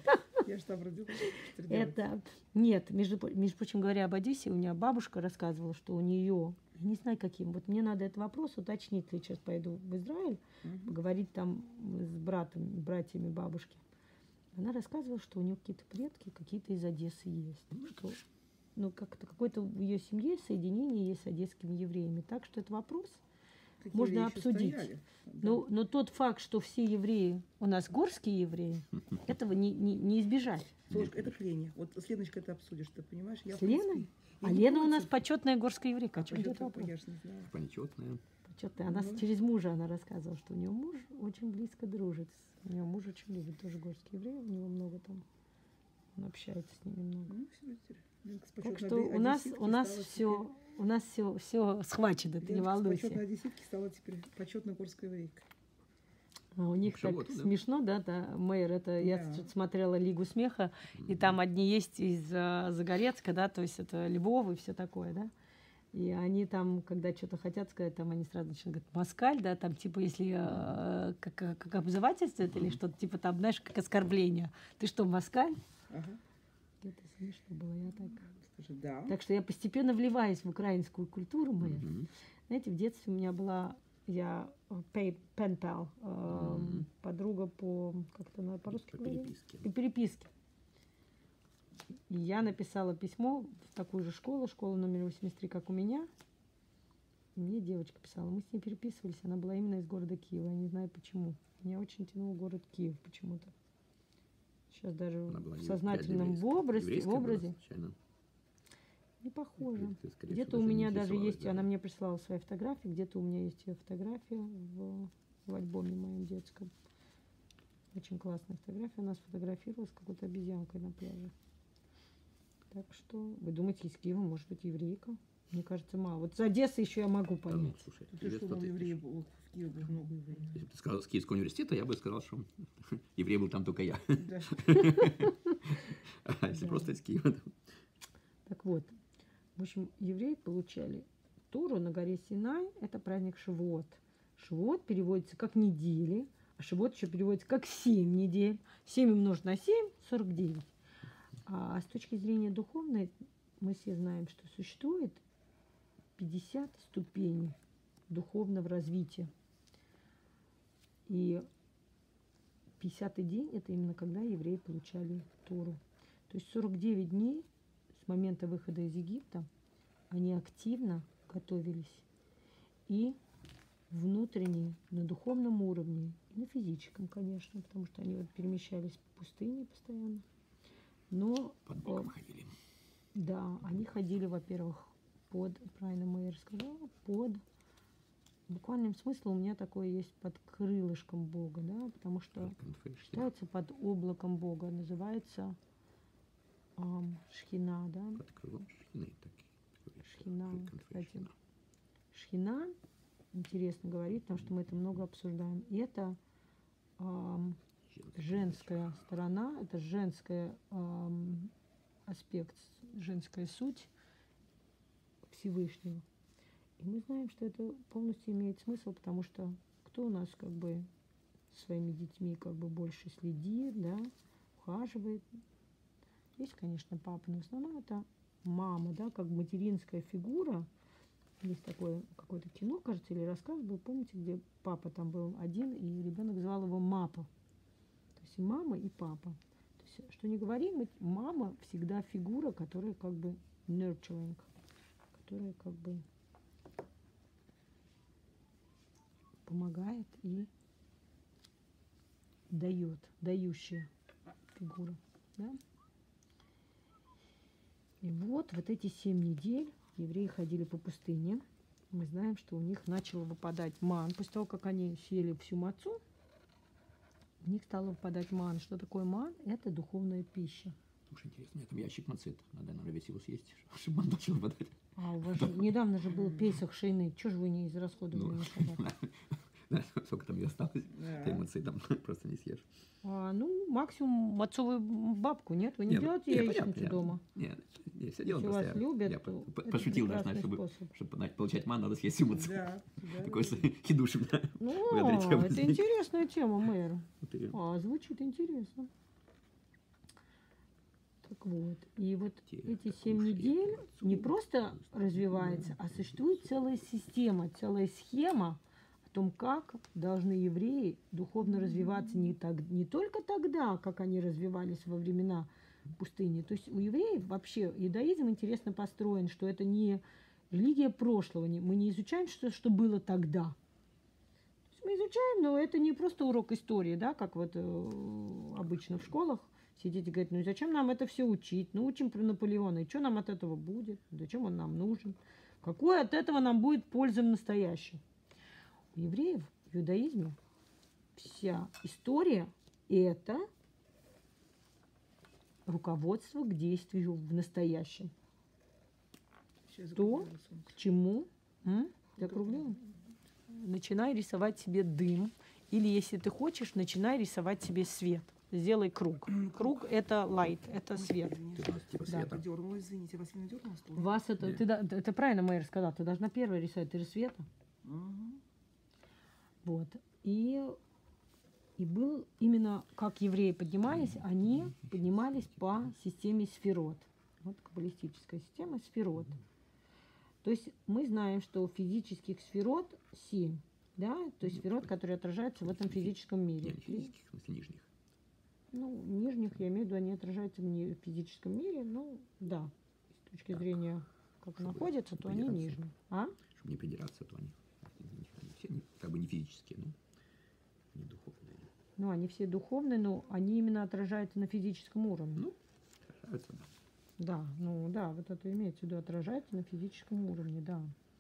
Я ж там родилась. Что делать? Это нет, между, про- между прочим, говоря об Одессе, у меня бабушка рассказывала, что у нее, я не знаю каким, вот мне надо этот вопрос уточнить, я сейчас пойду в Израиль, Мгм. поговорить там с братом, братьями бабушки. Она рассказывала, что у нее какие-то предки, какие-то из Одессы есть. Что, ну, как-то какое-то в ее семье соединение есть с одесскими евреями. Так что это вопрос Какие можно евреи ещё обсудить. стояли. Да. Но, но тот факт, что все евреи у нас горские евреи, этого не, не, не избежать. Солнышко, это к Лене. Вот с Леночкой ты обсудишь, ты понимаешь? Я, С в принципе, Леной? я А не Лена у нас против. почетная горская еврейка. О А чем идет почётная, вопрос? я ж не знаю. Понечетная. Почетная. Она с- Ну. через мужа она рассказывала, что у нее муж очень близко дружит. У нее муж очень любит тоже горские евреи, у него много там, он общается с ними много. Ну, всё, теперь Ленка с Так почётной что оде- у нас, одесситкой у нас стала все, у нас все, все схвачено, теперь- ты не Ленка с волнуйся. почётной одесситки стала теперь почетной горской еврейкой. А у них К так животу, да? смешно, да, да, мэр, это я Да. тут смотрела Лигу смеха, и там одни есть из а, Загорецка, да, то есть это Львов и все такое, да. И они там, когда что-то хотят сказать, там они сразу начинают говорить москаль, да, там типа если э, как, как обзывательство это или что-то типа там, знаешь, как оскорбление. Ты что, москаль? Ага. Это смешно было, я так. Скажи, да. Так что я постепенно вливаюсь в украинскую культуру, мэр. Мгм. Знаете, в детстве у меня была я пен-пал, Мгм. подруга по, как это надо по-русски По говорить? переписке. По переписке. И я написала письмо в такую же школу, школу номер восемьдесят три, как у меня. И мне девочка писала, мы с ней переписывались, она была именно из города Киева, я не знаю почему. Меня очень тянул город Киев почему-то. Сейчас даже Она была в не- сознательном еврейская. в образе, в Еврейская была образе случайно? не похоже. Ты, скорее Где-то всего, у даже не меня даже интересовалась, есть, да. она мне прислала свои фотографии, где-то у меня есть ее фотография в, в альбоме моем детском. Очень классная фотография. Она сфотографировалась с какой-то обезьянкой на пляже. Так что, вы думаете, из Киева может быть еврейка? Мне кажется, мало. Вот с Одессы еще я могу Да, ну, понять. слушай, Ты тебе что, сто мол, тысяч. евреев было в Киеве было много евреев. Если бы ты сказал с Киевского университета, я бы сказал, что еврей был там только я. Да. А если Да. просто из Киева, то- Так вот, в общем, евреи получали Тору на горе Синай. Это праздник Шивот. Шивот переводится как недели, а Шивот еще переводится как семь недель. семь умножить на семь – сорок девять. А с точки зрения духовной, мы все знаем, что существует пятьдесят ступеней духовного развития. И пятидесятый день – это именно когда евреи получали Тору. То есть сорок девять дней с момента выхода из Египта они активно готовились и внутренне, на духовном уровне, и на физическом, конечно, потому что они вот перемещались по пустыне постоянно. Но под боком ходили. да, они ходили, во-первых, под, правильно Мэйр сказала, под, в буквальном смысле у меня такое есть под крылышком Бога, да, потому что Конфешн. считается под облаком Бога, называется ам, Шхина, да, Под крылом шхины такие. Шхина, кстати. Конфешн. Шхина, интересно говорить, потому что мы это много обсуждаем, и это ам, женская сторона, это женская ам, аспект, женская суть Всевышнего. И мы знаем, что это полностью имеет смысл, потому что кто у нас как бы своими детьми как бы больше следит, да, ухаживает. Есть, конечно, папа, но в основном это мама, да, как материнская фигура. Есть такое какое-то кино, кажется, или рассказ был, помните, где папа там был один, и ребенок звал его Мапа. То есть и мама, и папа. То есть, что не говори, мы- мама всегда фигура, которая как бы nurturing, которая как бы помогает и дает, дающая фигура. Да? И вот, вот эти семь недель евреи ходили по пустыне. Мы знаем, что у них начал выпадать ман. После того, как они съели всю мацу, у них стало выпадать ман. Что такое ман? Это духовная пища. Слушай, интересно, у меня там ящик мацет. Надо, наверное, весь его съесть, чтобы он начал выпадать. А у вас же недавно же был Песах шейны. Чего же вы не израсходовали Ну, на шаббат? Да, сколько там и осталось. Да. Ты эмоции там просто не съешь. А, ну, максимум отцовую бабку, нет? Вы не Не, ну, делаете не, яичницу понятно, дома? Нет, не, все дело Если просто. вас я- любят, я то по- по- это пошутил, да, знаешь, прекрасный чтобы, способ. чтобы на- получать ману, надо съесть эмоции. Да, да, Такой да. хидуш у меня. Ну, Вы одобрите это возник. интересная тема, мэр. Ты- А, звучит интересно. Так вот, и вот Те, эти так семь ушли недель от не отцов, просто просто развивается, а существует целая система, целая схема о том, как должны евреи духовно развиваться не, так, не только тогда, как они развивались во времена пустыни. То есть у евреев вообще иудаизм интересно построен, что это не религия прошлого, не- мы не изучаем, что, что было тогда. То есть мы изучаем, но это не просто урок истории, да, как вот э, обычно в школах. Все дети говорят, ну и зачем нам это все учить? Ну, учим про Наполеона, и что нам от этого будет? Зачем он нам нужен? Какой от этого нам будет польза в настоящем? У евреев в иудаизме вся история – это руководство к действию в настоящем. Сейчас То, закруглило солнце. к чему? М? Закруглила? Начинай рисовать себе дым. Или, если ты хочешь, начинай рисовать себе свет. Сделай круг. Круг – это light, это свет. Извини, Ты у нас типа Да. света. дернула, извините, вас не дернула стул? Вас это, Да. ты, да- это правильно Майер сказал, ты должна первая рисовать, ты же света. Мгм. Вот. И, и был именно, как евреи поднимались, они поднимались по системе сферот. Вот каббалистическая система сферот. То есть мы знаем, что физических сферот семь. Да? То есть сферот, которые отражаются в этом физическом Не, мире. не физических, в смысле нижних. Ну, нижних, я имею в виду, они отражаются в не- физическом мире. Ну, да. С точки Так. зрения, как Чтобы находятся, то они придираться. нижние. А? Чтобы не придираться, то они, они все не- как бы не физические, но не духовные. Ну, они все духовные, но они именно отражаются на физическом уровне. Ну, отражаются, да. Да, ну да, вот это имеется в виду, отражается на физическом уровне, да.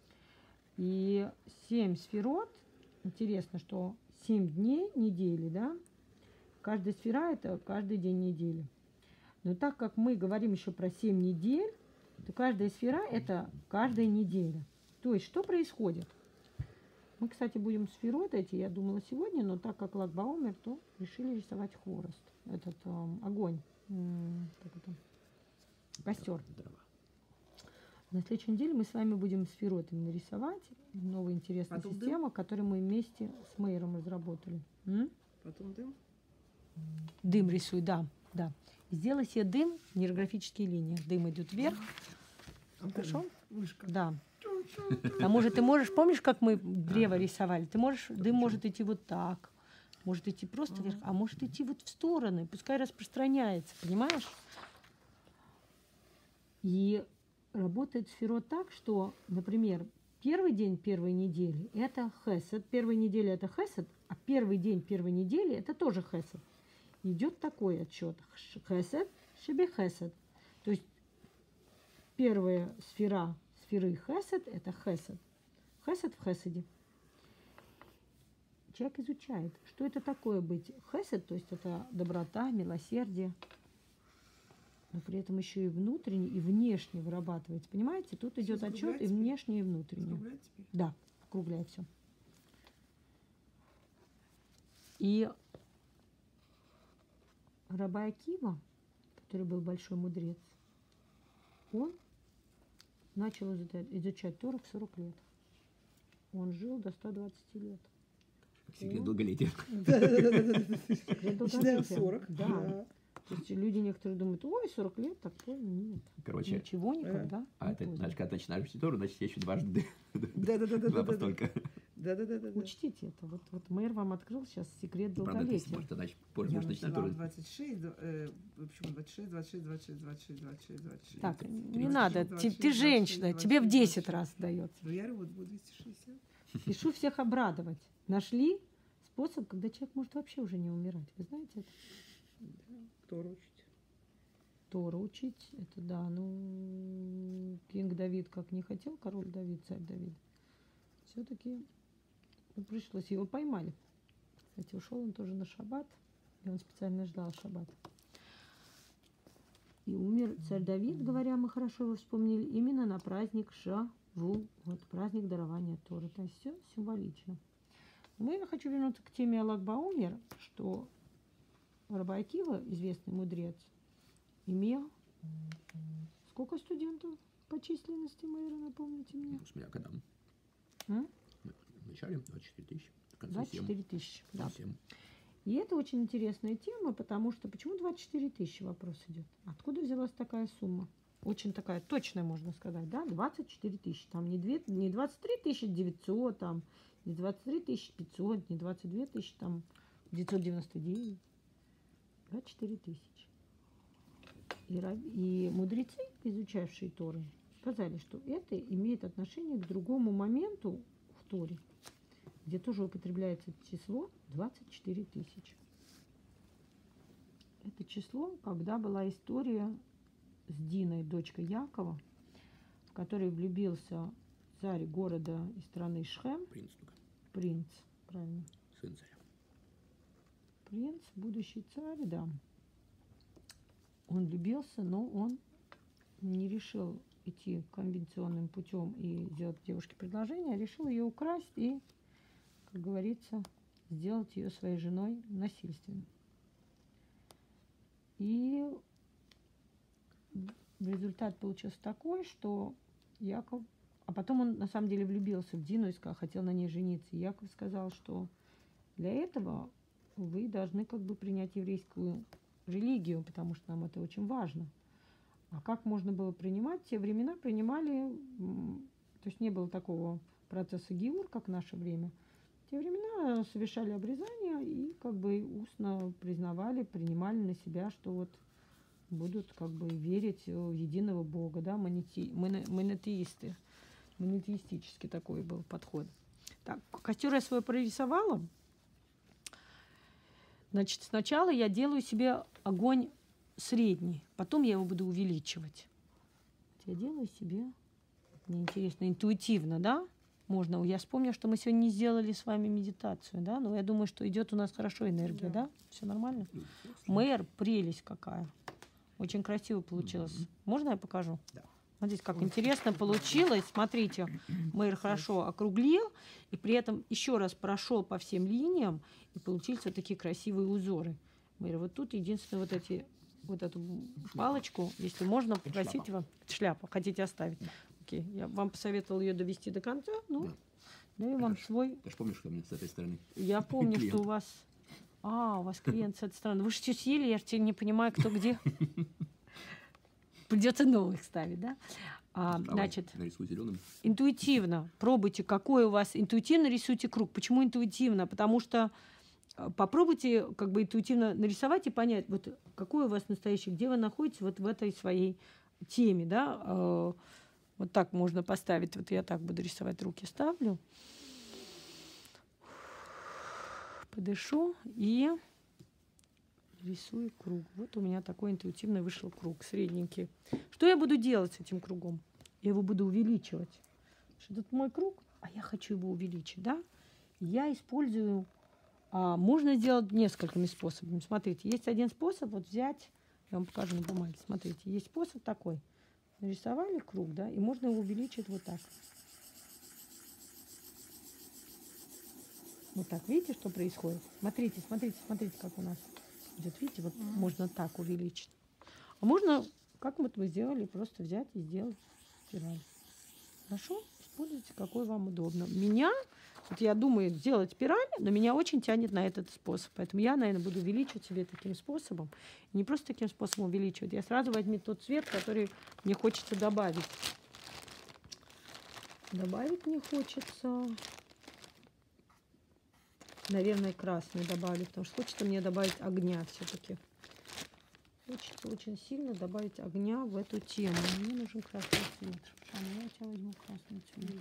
И семь сферот, интересно, что семь дней недели, да, каждая сфера это каждый день недели. Но так как мы говорим еще про семь недель, то каждая сфера это каждая неделя. То есть что происходит? Мы, кстати, будем сферот эти, я думала сегодня, но так как Лаг Баомер, то решили рисовать хворост, этот эм, огонь, м, как это, костер. Дрова. На следующей неделе мы с вами будем сферотами рисовать. Новая интересная Потом дым? система, которую мы вместе с Мейером разработали. М? Потом дым. Дым рисуй, да, да. Сделай себе дым, нейрографические линии. Дым идет вверх. Хорошо? Вышка. Да. А может, ты можешь, помнишь, как мы древо рисовали? Ты можешь, дым может идти вот так, может идти просто вверх, а может идти вот в стороны, пускай распространяется, понимаешь? И работает сферот так, что, например, первый день первой недели – это хесед, первой недели – это хесед, а первый день первой недели – это тоже хесед. Идет такой отчет – хесед, шебе хесед. То есть первая сфера сферы хесед – это хесед. Хесед в хеседе. Человек изучает, что это такое быть хесед, то есть это доброта, милосердие, но при этом еще и внутренне, и внешне вырабатывается. Понимаете, тут идет отчет и закругляется? внешне, и внутренне. Закруглять теперь? Да, округляй все. И Раби Акива, который был большой мудрец, он начал изучать, изучать Тору в сорок лет. Он жил до ста двадцати лет. Как секрет долголетия. Секрет Начинаем в долголетия. сорок. Да. То есть люди некоторые думают, ой, сорок лет, так поздно. Нет. Короче, Ничего никогда а не это, поздно. значит, когда ты начинаешь учить Тору, значит, я еще дважды Да, да, да, да, два да, да. постолько. Да, да, да, да, да. Учтите это. Вот, вот мэр вам открыл сейчас секрет Правда, ты долголетия. может, значит, позже Я можешь начинать начала Тору. в двадцать шесть, да, э, почему двадцать шесть, двадцать шесть, двадцать шесть, двадцать шесть, двадцать шесть, двадцать шесть. Так, тридцать, не тридцать, надо, двадцать ты, шесть, ты двадцать шесть, женщина, двадцать тебе в шесть, десять двадцать раз шесть. дается. Ну, я вот буду двести шестьдесят. Пишу всех обрадовать. Нашли способ, когда человек может вообще уже не умирать. Вы знаете это? Кто учить? Тору учить, это да, ну, Кинг Давид как не хотел, король Давид, царь Давид, все-таки пришлось, его поймали. Кстати, ушел он тоже на шаббат, и он специально ждал шаббат. И умер царь Давид, говоря, мы хорошо его вспомнили, именно на праздник Шаву, вот праздник дарования Торы. То есть все символично. Но я хочу вернуться к теме Лаг Баомер, что Раби Акива, известный мудрец, имел сколько студентов по численности, Мэйра, напомните мне? Ну, смотря когда. М? Мы в начале двадцать четыре тысячи, в конце двадцать семь. четыре тысячи. Да. семь. И это очень интересная тема, потому что почему двадцать четыре тысячи, вопрос идет. Откуда взялась такая сумма? Очень такая точная, можно сказать, да, двадцать четыре тысячи. Там не, две, не двадцать три тысячи девятьсот, там, не двадцать три тысячи пятьсот, не двадцать две тысячи, там, девятьсот девяносто девять. двадцать четыре тысячи. И, и мудрецы, изучавшие Торы, сказали, что это имеет отношение к другому моменту в Торе, где тоже употребляется число двадцать четыре тысячи. Это число, когда была история с Диной, дочкой Якова, в которой влюбился царь города и страны Шхем. Принц. Принц, правильно. Сын царя. Принц, будущий царь, да. Он влюбился, но он не решил идти конвенционным путем и сделать девушке предложение, а решил ее украсть и, как говорится, сделать ее своей женой насильственно. И результат получился такой, что Яков... А потом он на самом деле влюбился в Дину и сказал, хотел на ней жениться. И Яков сказал, что для этого вы должны как бы принять еврейскую религию, потому что нам это очень важно. А как можно было принимать? В те времена принимали, то есть не было такого процесса гиур, как в наше время. В те времена совершали обрезание и как бы устно признавали, принимали на себя, что вот будут как бы верить в единого Бога, да, монети, монотеисты. Монотеистический такой был подход. Так, костер я свой прорисовала. Значит, сначала я делаю себе огонь средний, потом я его буду увеличивать. Я делаю себе, мне интересно, интуитивно, да? Можно. Я вспомнила, что мы сегодня не сделали с вами медитацию, да? Но я думаю, что идет у нас хорошо энергия, да? да? Все нормально? Мэр, прелесть какая. Очень красиво получилось. Mm-hmm. Можно я покажу? Да. Смотрите, как интересно получилось. Смотрите, мэр хорошо округлил, и при этом еще раз прошел по всем линиям, и получились вот такие красивые узоры. Мэр, вот тут единственное вот эти, вот эту палочку, если можно, попросить вам, шляпу, хотите оставить? Да. Окей, я вам посоветовала ее довести до конца, ну, да. даю вам свой. Ты же помнишь, что у меня с этой стороны? Я помню, клиент. Что у вас... А, у вас клиент с этой стороны. Вы же все съели, я же теперь не понимаю, кто где. Придется новых ставить, да? А, значит, нарисуй зеленым. Интуитивно пробуйте, какой у вас... Интуитивно рисуйте круг. Почему интуитивно? Потому что попробуйте как бы интуитивно нарисовать и понять, вот какой у вас настоящий, где вы находитесь вот в этой своей теме, да? Вот так можно поставить. Вот я так буду рисовать, руки ставлю. Подышу и рисую круг. Вот у меня такой интуитивно вышел круг, средненький. Что я буду делать с этим кругом? Я его буду увеличивать. Этот мой круг, а я хочу его увеличить, да? Я использую... А, можно сделать несколькими способами. Смотрите, есть один способ, вот взять, я вам покажу на бумаге. Смотрите, есть способ такой. Нарисовали круг, да, и можно его увеличить вот так. Вот так, видите, что происходит? Смотрите, смотрите, смотрите, как у нас идет. Видите, вот mm-hmm. можно так увеличить. А можно, как вот мы сделали, просто взять и сделать спираль. Хорошо? Используйте, какой вам удобно. Меня, вот я думаю сделать спираль, но меня очень тянет на этот способ. Поэтому я, наверное, буду увеличивать себе таким способом. И не просто таким способом увеличивать. Я сразу возьму тот цвет, который мне хочется добавить. Добавить мне хочется... Наверное, красный добавлю, потому что хочется мне добавить огня все-таки. Хочется очень сильно добавить огня в эту тему. Мне нужен красный цвет. Шана, я у тебя возьму красный цвет.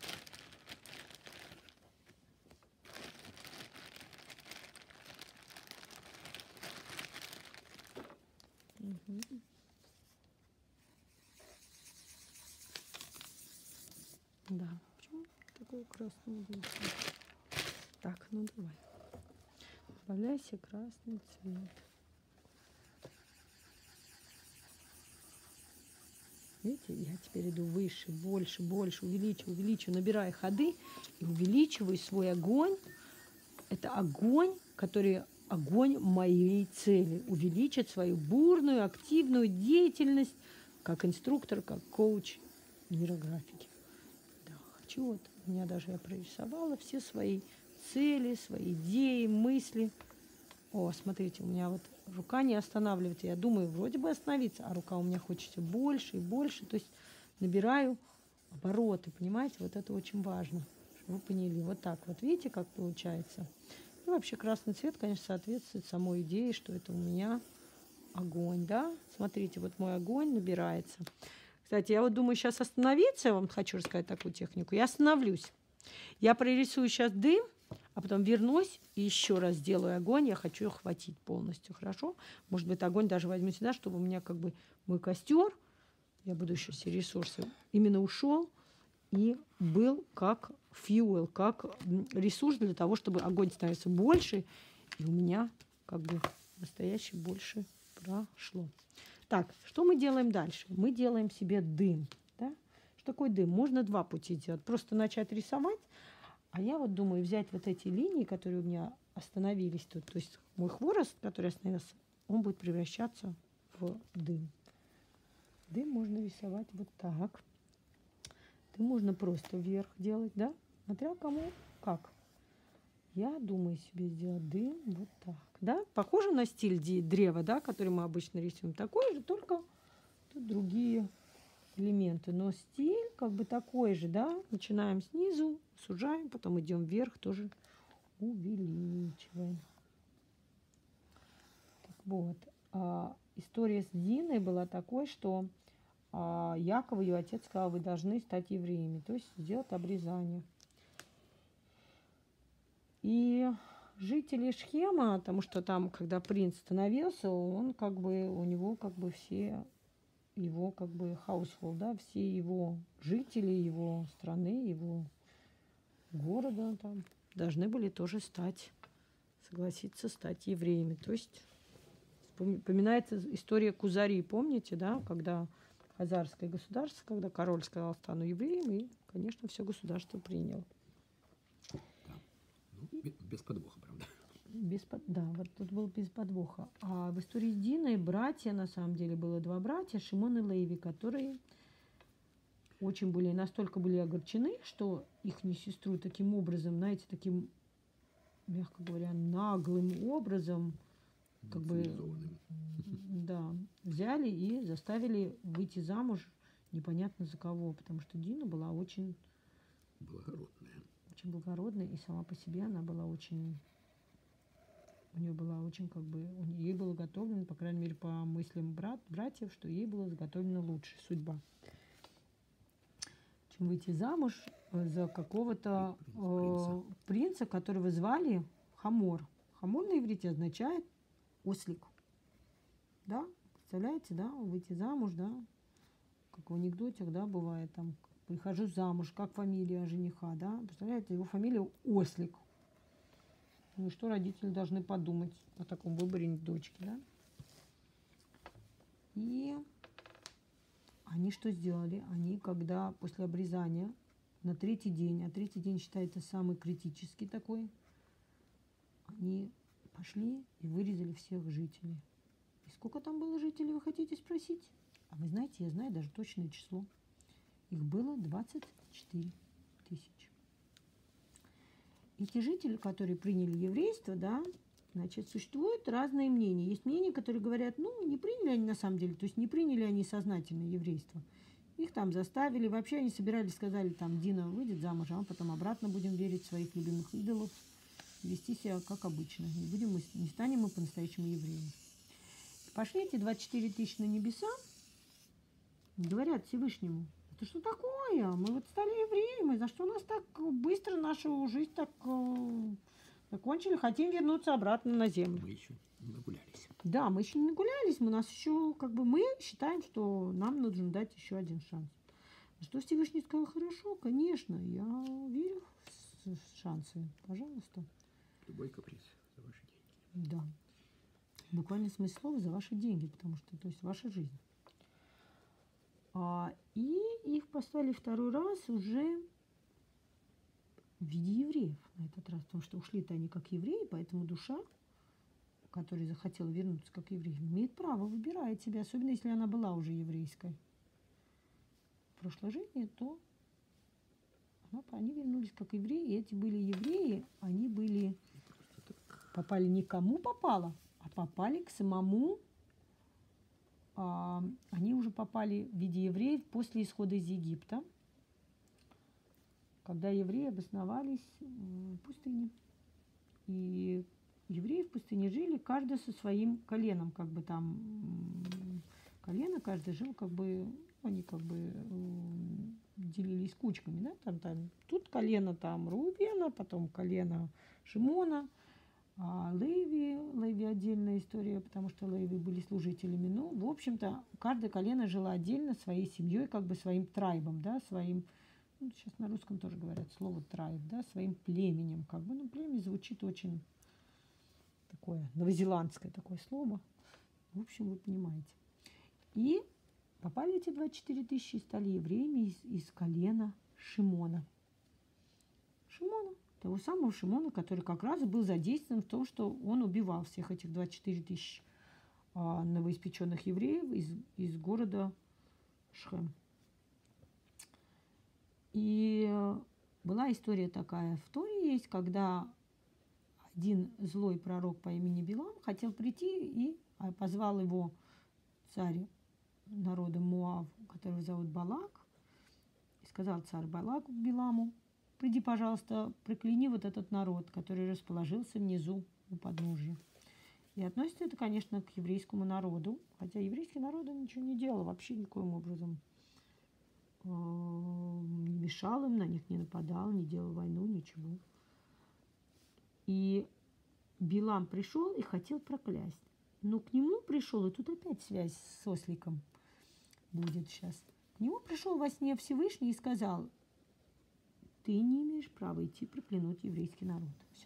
Угу. Да, почему такой красный будет? Так, ну давай. Добавляйся красный цвет. Видите, я теперь иду выше, больше, больше, увеличиваю, увеличиваю, набираю ходы и увеличиваю свой огонь. Это огонь, который огонь моей цели. Увеличить свою бурную, активную деятельность как инструктор, как коуч нейрографики. Да, хочу вот, у меня даже я прорисовала все свои цели, свои идеи, мысли. О, смотрите, у меня вот рука не останавливается. Я думаю, вроде бы остановиться, а рука у меня хочет все больше и больше. То есть набираю обороты, понимаете? Вот это очень важно, чтобы вы поняли. Вот так вот, видите, как получается? И вообще красный цвет, конечно, соответствует самой идее, что это у меня огонь, да? Смотрите, вот мой огонь набирается. Кстати, я вот думаю сейчас остановиться, я вам хочу рассказать такую технику. Я остановлюсь. Я прорисую сейчас дым, а потом вернусь и еще раз сделаю огонь. Я хочу его хватить полностью, хорошо? Может быть, огонь даже возьму сюда, чтобы у меня как бы мой костер, я буду еще все ресурсы, именно ушел и был как fuel, как ресурс для того, чтобы огонь становился больше, и у меня как бы настоящий больше прошло. Так, что мы делаем дальше? Мы делаем себе дым. Да? Что такое дым? Можно два пути делать. Просто начать рисовать. А я вот думаю взять вот эти линии, которые у меня остановились тут. То есть мой хворост, который остановился, он будет превращаться в дым. Дым можно рисовать вот так. Дым можно просто вверх делать, да? Смотря кому как. Я думаю себе сделать дым вот так, да? Похоже на стиль древа, да, который мы обычно рисуем. Такой же, только тут другие элементы. Но стиль как бы такой же, да? Начинаем снизу, сужаем, потом идем вверх, тоже увеличиваем. Так вот, а, история с Диной была такой, что а, Яков, ее отец, сказал, вы должны стать евреями, то есть сделать обрезание. И жители Шхема, потому что там, когда принц становился, он как бы, у него как бы все его как бы household, да, все его жители, его страны, его города там должны были тоже стать, согласиться стать евреями. То есть вспоминается история Кузари, помните, да, когда хазарское государство, когда король сказал, стану евреем, и, конечно, все государство приняло. Без подвоха, правда. Без под... Да, вот тут был без подвоха. А в истории с Диной братья, на самом деле, было два братья, Шимон и Леви, которые очень были, настолько были огорчены, что их сестру таким образом, знаете, таким, мягко говоря, наглым образом, как бы, да, взяли и заставили выйти замуж непонятно за кого, потому что Дина была очень благородная. Очень благородная, и сама по себе она была очень, у нее была очень, как бы, ей было заготовлено, по крайней мере, по мыслям брат, братьев, что ей было заготовлена лучшая судьба, чем выйти замуж за какого-то э, принца, которого звали Хамор. Хамор на иврите означает ослик. Да, представляете, да, выйти замуж, да, как в анекдотах, да, бывает там, прихожу замуж, как фамилия жениха, да, представляете, его фамилия Ослик. Ну и что родители должны подумать о таком выборе дочки, да? И они что сделали? Они, когда после обрезания на третий день, а третий день считается самый критический такой, они пошли и вырезали всех жителей. И сколько там было жителей, вы хотите спросить? А вы знаете, я знаю даже точное число. Их было двадцать четыре тысячи. Эти жители, которые приняли еврейство, да, значит, существуют разные мнения. Есть мнения, которые говорят, ну, не приняли они на самом деле, то есть не приняли они сознательно еврейство. Их там заставили, вообще они собирались, сказали, там, Дина выйдет замуж, а мы потом обратно будем верить в своих любимых идолов, вести себя как обычно. Не, будем мы, не станем мы по-настоящему евреями. Пошли эти двадцать четыре тысячи на небеса, говорят Всевышнему, это что такое? Мы вот стали евреями, за что нас так быстро нашу жизнь так э, закончили? Хотим вернуться обратно на землю. Мы еще не нагулялись. Да, мы еще не нагулялись, мы нас еще, как бы, мы считаем, что нам нужно дать еще один шанс. Что Всевышний сказал, хорошо, конечно, я верю в шансы, пожалуйста. Любой каприз за ваши деньги. Да. Буквально смысл слова за ваши деньги, потому что, то есть, ваша жизнь. А, и их послали второй раз уже в виде евреев на этот раз, потому что ушли-то они как евреи, поэтому душа, которая захотела вернуться как еврей, имеет право выбирать себя, особенно если она была уже еврейской в прошлой жизни, то она, они вернулись как евреи, и эти были евреи, они были попали не кому попало, а попали к самому, а, они уже попали в виде евреев после исхода из Египта, когда евреи обосновались в пустыне. И евреи в пустыне жили, каждый со своим коленом, как бы там колено, каждый жил, как бы, они как бы делились кучками, да, там, там, тут колено там Рувена, потом колено Шимона, а Леви, Леви отдельная история, потому что Леви были служителями. Ну, в общем-то, каждое колено жило отдельно своей семьей, как бы своим трайбом, да, своим, ну, сейчас на русском тоже говорят слово трайб, да, своим племенем, как бы, ну, племя звучит очень такое, новозеландское такое слово. В общем, вы понимаете. И попали эти двадцать четыре тысячи и стали евреями из, из колена Шимона. Шимона. Того самого Шимона, который как раз был задействован в том, что он убивал всех этих двадцать четыре тысячи а, новоиспеченных евреев из, из города Шхем. И была история такая в Торе есть, когда один злой пророк по имени Билам хотел прийти и позвал его царь народа Муав, которого зовут Балак, и сказал царь Балаку Биламу: приди, пожалуйста, прокляни вот этот народ, который расположился внизу у подножья. И относится это, конечно, к еврейскому народу, хотя еврейский народ ничего не делал, вообще никоим образом не мешал им, на них не нападал, не делал войну, ничего. И Билам пришел и хотел проклясть. Но к нему пришел, и тут опять связь с осликом будет сейчас. К нему пришел во сне Всевышний и сказал: ты не имеешь права идти проклянуть еврейский народ. Все.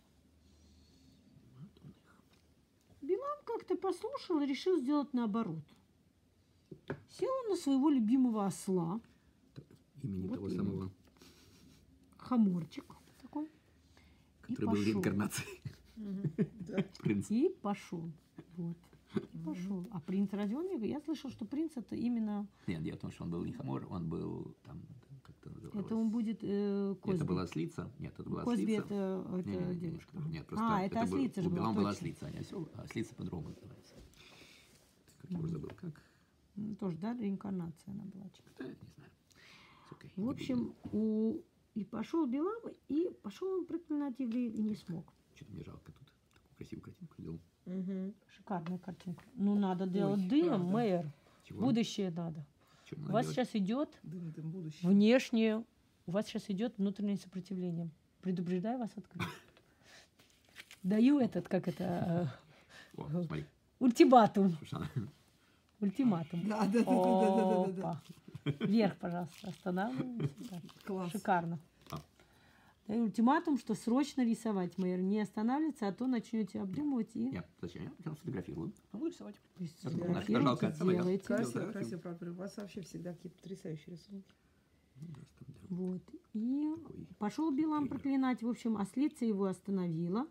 Билам как-то послушал и решил сделать наоборот. Сел он на своего любимого осла. Имени вот того именно. самого. Хаморчик такой. Который был реинкарнацией. Принц. И пошел. Вот. И пошел. А принц разве он? Я слышал, что принц это именно... Нет, дело в том, что он был не хамор, он был там, как это называлось? Это он будет э, Козби. Это была ослица? Нет, это была Козби ослица. это, это Не, не, не, девушка. Нет, нет, просто А, это, это был- ослица же у была, Билама была точно. ослица, а не осел, а ослица по-другому называется. Как я уже забыл, как? Ну, тоже, да, реинкарнация она была. Да, не знаю. It's okay, В не общем, у... и пошел Билам, и пошел он проклинать евреев, и не смог. буду. Что-то мне жалко тут. Такую красивую картинку сделал. Мгм. Шикарная картинка. Ну, надо делать Ой, дым, правда. мэр. Чего? Будущее надо. Чего У надо вас делать? сейчас идет Дым, дым, будущее. внешнее, у вас сейчас идет внутреннее сопротивление. Предупреждаю вас открыто. Даю этот, как это, О, смотри, э, ультиматум. Шушана. Ультиматум. Да, да, да, да, да, да, да, да. Опа. Вверх, пожалуйста, останавливаемся. Так. Класс. Шикарно. А. Даю ультиматум, что срочно рисовать, мэр. Не останавливаться, а то начнете обдумывать и Я зачем? Я сейчас фотографирую. А буду рисовать. фотографируйте, жалко, самое делайте. Красиво, Да, красиво, правда. У вас вообще всегда какие-то потрясающие рисунки. Ну, да, там, да, Вот. И такой. пошел Билам триллер. проклинать. В общем, ослица его остановила.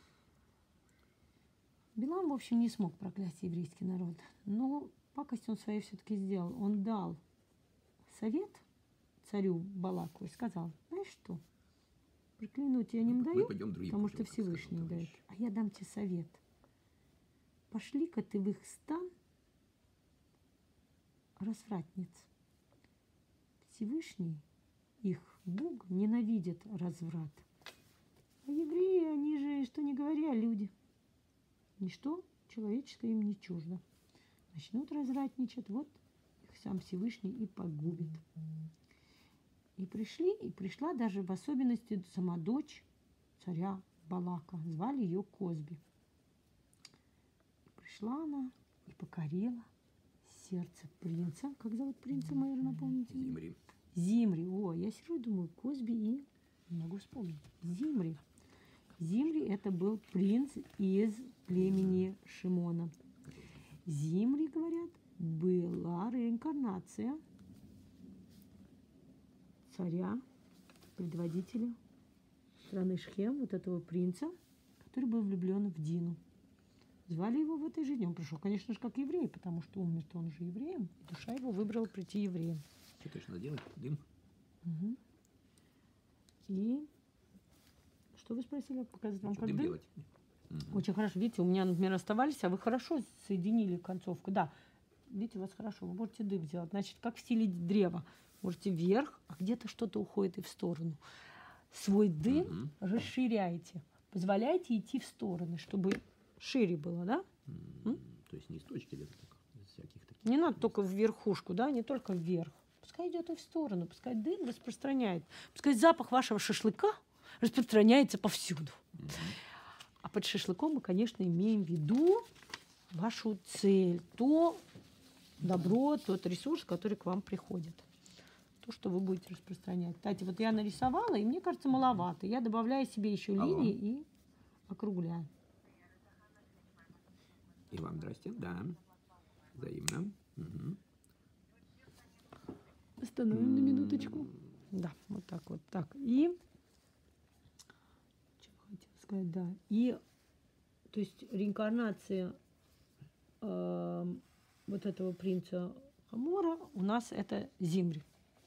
Билам, в общем, не смог проклясть еврейский народ. Но пакость он свою все-таки сделал. Он дал совет царю Балаку и сказал: знаешь что, проклянуть я не Мы даю, пойдем другим потому путем, что как сказал Всевышний дает. товарищ. А я дам тебе совет. Пошли-ка ты в их стан развратниц. Всевышний, их Бог, ненавидит разврат. А евреи, они же, что не говоря, люди. Ничто человеческое им не чуждо. Начнут развратничать, вот их сам Всевышний и погубит. И пришли, и пришла даже в особенности сама дочь царя Балака. Звали ее Козби. И пришла она и покорила сердце принца. Как зовут принца, мэр, напомните? мне? Зимри. Зимри. О, я сижу и думаю, Козби и не могу вспомнить. Зимри. Зимри это был принц из племени Шимона. Зимри, говорят, была реинкарнация царя, предводителя страны Шхем, вот этого принца, который был влюблен в Дину. Звали его в этой жизни. Он пришел, конечно же, как еврей, потому что умер-то он же евреем. И душа его выбрала прийти евреем. Что точно делать? Дым? Мгм. И что вы спросили? Показать вам Что как дым дым? делать? Очень хорошо. Видите, у меня, например, оставались, а вы хорошо соединили концовку. Да, видите, у вас хорошо. Вы можете дым сделать. Значит, как в стиле древа. Можете вверх, а где-то что-то уходит и в сторону. Свой дым Мгм. расширяйте. Позволяйте идти в стороны, чтобы шире было, да? М, То есть не из точки где-то так, из всяких таких. Не надо только в верхушку, да, не только вверх. Пускай идет и в сторону, пускай дым распространяет. Пускай запах вашего шашлыка распространяется повсюду. Мгм. А под шашлыком мы, конечно, имеем в виду вашу цель, то добро, тот ресурс, который к вам приходит. То, что вы будете распространять. Кстати, вот я нарисовала, и мне кажется, маловато. Я добавляю себе еще Алло. линии и округляю. И вам здрасте, да. Взаимно. Мгм. Остановим на минуточку. Да, вот так вот. Так, и... Что хотела сказать, да. И, то есть, реинкарнация э, вот этого принца Хамора у нас это Зимри.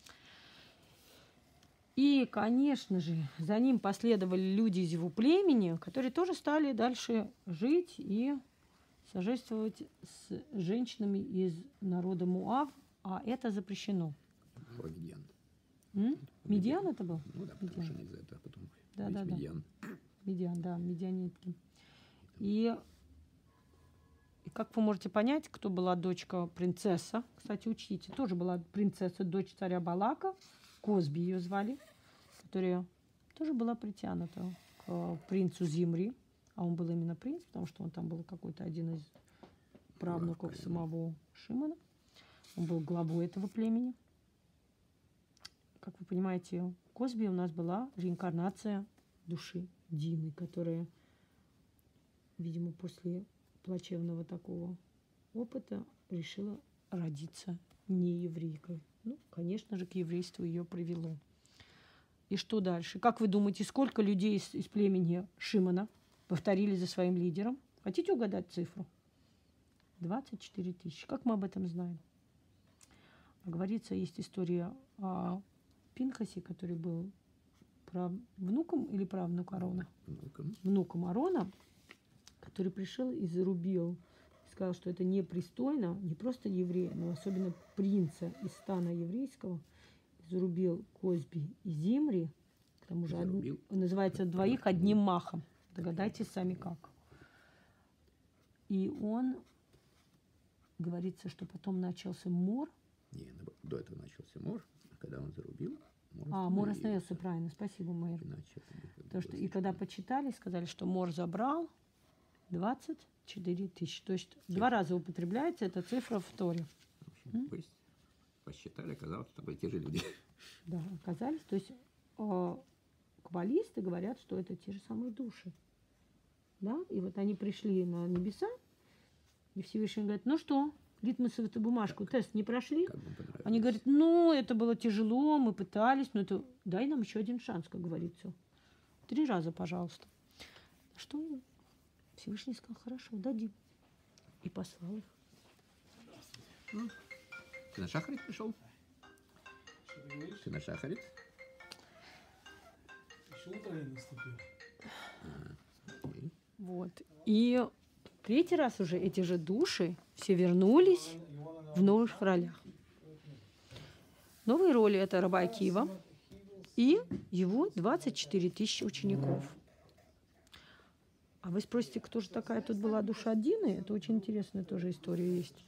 И, конечно же, за ним последовали люди из его племени, которые тоже стали дальше жить и сожительствовать с женщинами из народа Муав, а это запрещено. Про Медиан. М? Медиан это был? Ну да, потому Медиан. что они за это потом. Да, ведь да, да. Медиан. Медиан, да, медианитки. И, и как вы можете понять, кто была дочка принцесса, кстати, учтите, тоже была принцесса, дочь царя Балака, Козби ее звали, которая тоже была притянута к принцу Зимри, а он был именно принц, потому что он там был какой-то один из правнуков Да, самого Шимона. Он был главой этого племени. Как вы понимаете, Козби у нас была реинкарнация души Дины, которая, видимо, после плачевного такого опыта решила родиться не еврейкой. Ну, конечно же, к еврейству ее привело. И что дальше? Как вы думаете, сколько людей из, из племени Шимона повторили за своим лидером? Хотите угадать цифру? двадцать четыре тысячи. Как мы об этом знаем? А говорится, есть история о Пинхасе, который был прав... внуком или правнуком Арона? Внуком. Внуком Арона, который пришел и зарубил, сказал, что это непристойно, не просто еврея, но особенно принца из стана еврейского, зарубил Козби и Зимри, к тому же од- Зарубил? называется двоих одним махом. Догадайтесь сами как. И он, говорится, что потом начался мор. Не, наоборот, до этого начался мор, а когда он зарубил, мор А, мор остановился. остановился, правильно, спасибо, мэр. Иначе это бы Потому что было и когда слишком. почитали, сказали, что мор забрал двадцать четыре тысячи. То есть два раза употребляется эта цифра в Торе. В общем, то есть посчитали, оказалось, что были те же люди. Да, оказались. То есть э, каббалисты говорят, что это те же самые души. Да? И вот они пришли на небеса, и Всевышний говорит, ну что, литмусовую бумажку, тест не прошли? Как вам понравилось? Они говорят, ну, это было тяжело, мы пытались, но это дай нам еще один шанс, как говорится. Три раза, пожалуйста. Что Всевышний сказал, хорошо, дадим. И послал их. Ты на шахарит пришел? Ты на шахарит? Еще утро не наступило. Окей. Вот. И третий раз уже эти же души все вернулись в новых ролях. Новые роли – это Раба Акива и его двадцать четыре тысячи учеников. А вы спросите, кто же такая тут была душа Дины? Это очень интересная тоже история есть.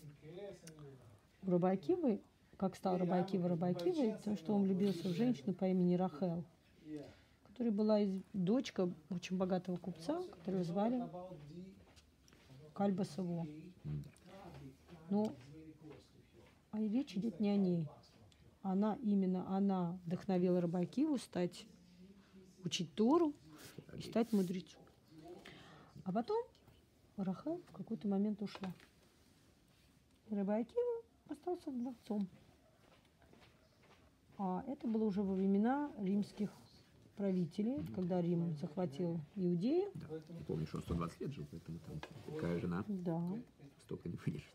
У Раба Акивы, как стал Раба Акива Раба Акивой, тем, что он влюбился в женщину по имени Рахел, которая была из, дочка очень богатого купца, которую звали Кальба Саво. Но а и речь идет не о ней. Она, именно она вдохновила Раба Акиву стать, учить Тору и стать мудрецом. А потом Рахел в какой-то момент ушла. И Раба Акива остался вдовцом. А это было уже во времена римских правителей, когда Рим захватил Иудею. Да. Я помню, что он сто двадцать лет жил, поэтому там такая жена Да. столько не выдержит.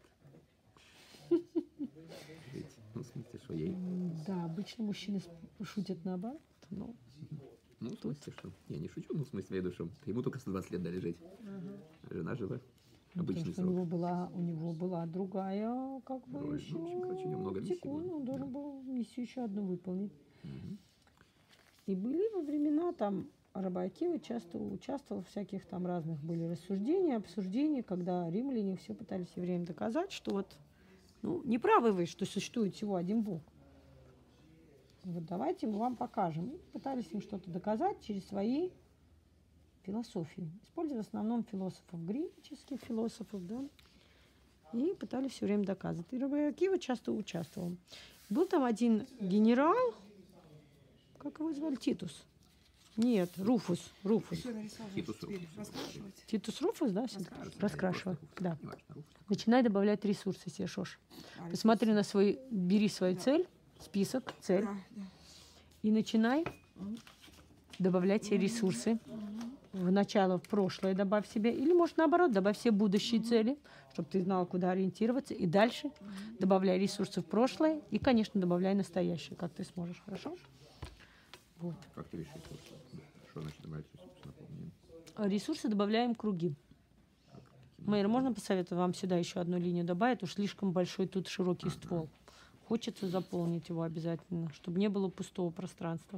Жить. Ну, в смысле, что ей. Да, обычно мужчины с- шутят наоборот, но Ну, в смысле, что? Я не шучу, ну, в смысле, я душу. Ему только сто двадцать лет дали жить. А жена жила Ну, потому обычный что у срок. него была, у него была другая, как бы, Роль. еще Ну, в общем, короче, у него много миссий секунду, было. он должен Да. был миссию еще одну выполнить. Мгм. И были во времена там Раби Акива часто участвовал в всяких там разных были рассуждения, обсуждения, когда римляне все пытались евреям доказать, что вот, ну, не правы вы, что существует всего один Бог. Вот давайте мы вам покажем. И пытались им что-то доказать через свои философии. Используя в основном философов, греческих философов, да, и пытались все время доказывать. И Раби Акива часто участвовал. Был там один генерал, как его звали? Титус. Нет, Руфус. Руфус. Все нарисовано. Титус Теперь Руфус. раскрашивать. Титус Руфус, да? всё? Раскрашивать. Раскрашивай. Да. Не важно, Руфус. Начинай добавлять ресурсы себе, Шош. А, Посмотри на свой, бери свою Да. цель, список, цель, Да, да. и начинай добавлять себе ресурсы. В начало, в прошлое добавь себе, или, может, наоборот, добавь все будущие цели, чтобы ты знал, куда ориентироваться, и дальше добавляй ресурсы в прошлое, и, конечно, добавляй настоящее, как ты сможешь, хорошо? Вот. Как ты решил, что, что значит добавить ресурсы, напомню? А ресурсы добавляем круги. Мэйр, можно посоветовать вам сюда еще одну линию добавить? Уж слишком большой тут широкий Ага. ствол. Хочется заполнить его обязательно, чтобы не было пустого пространства.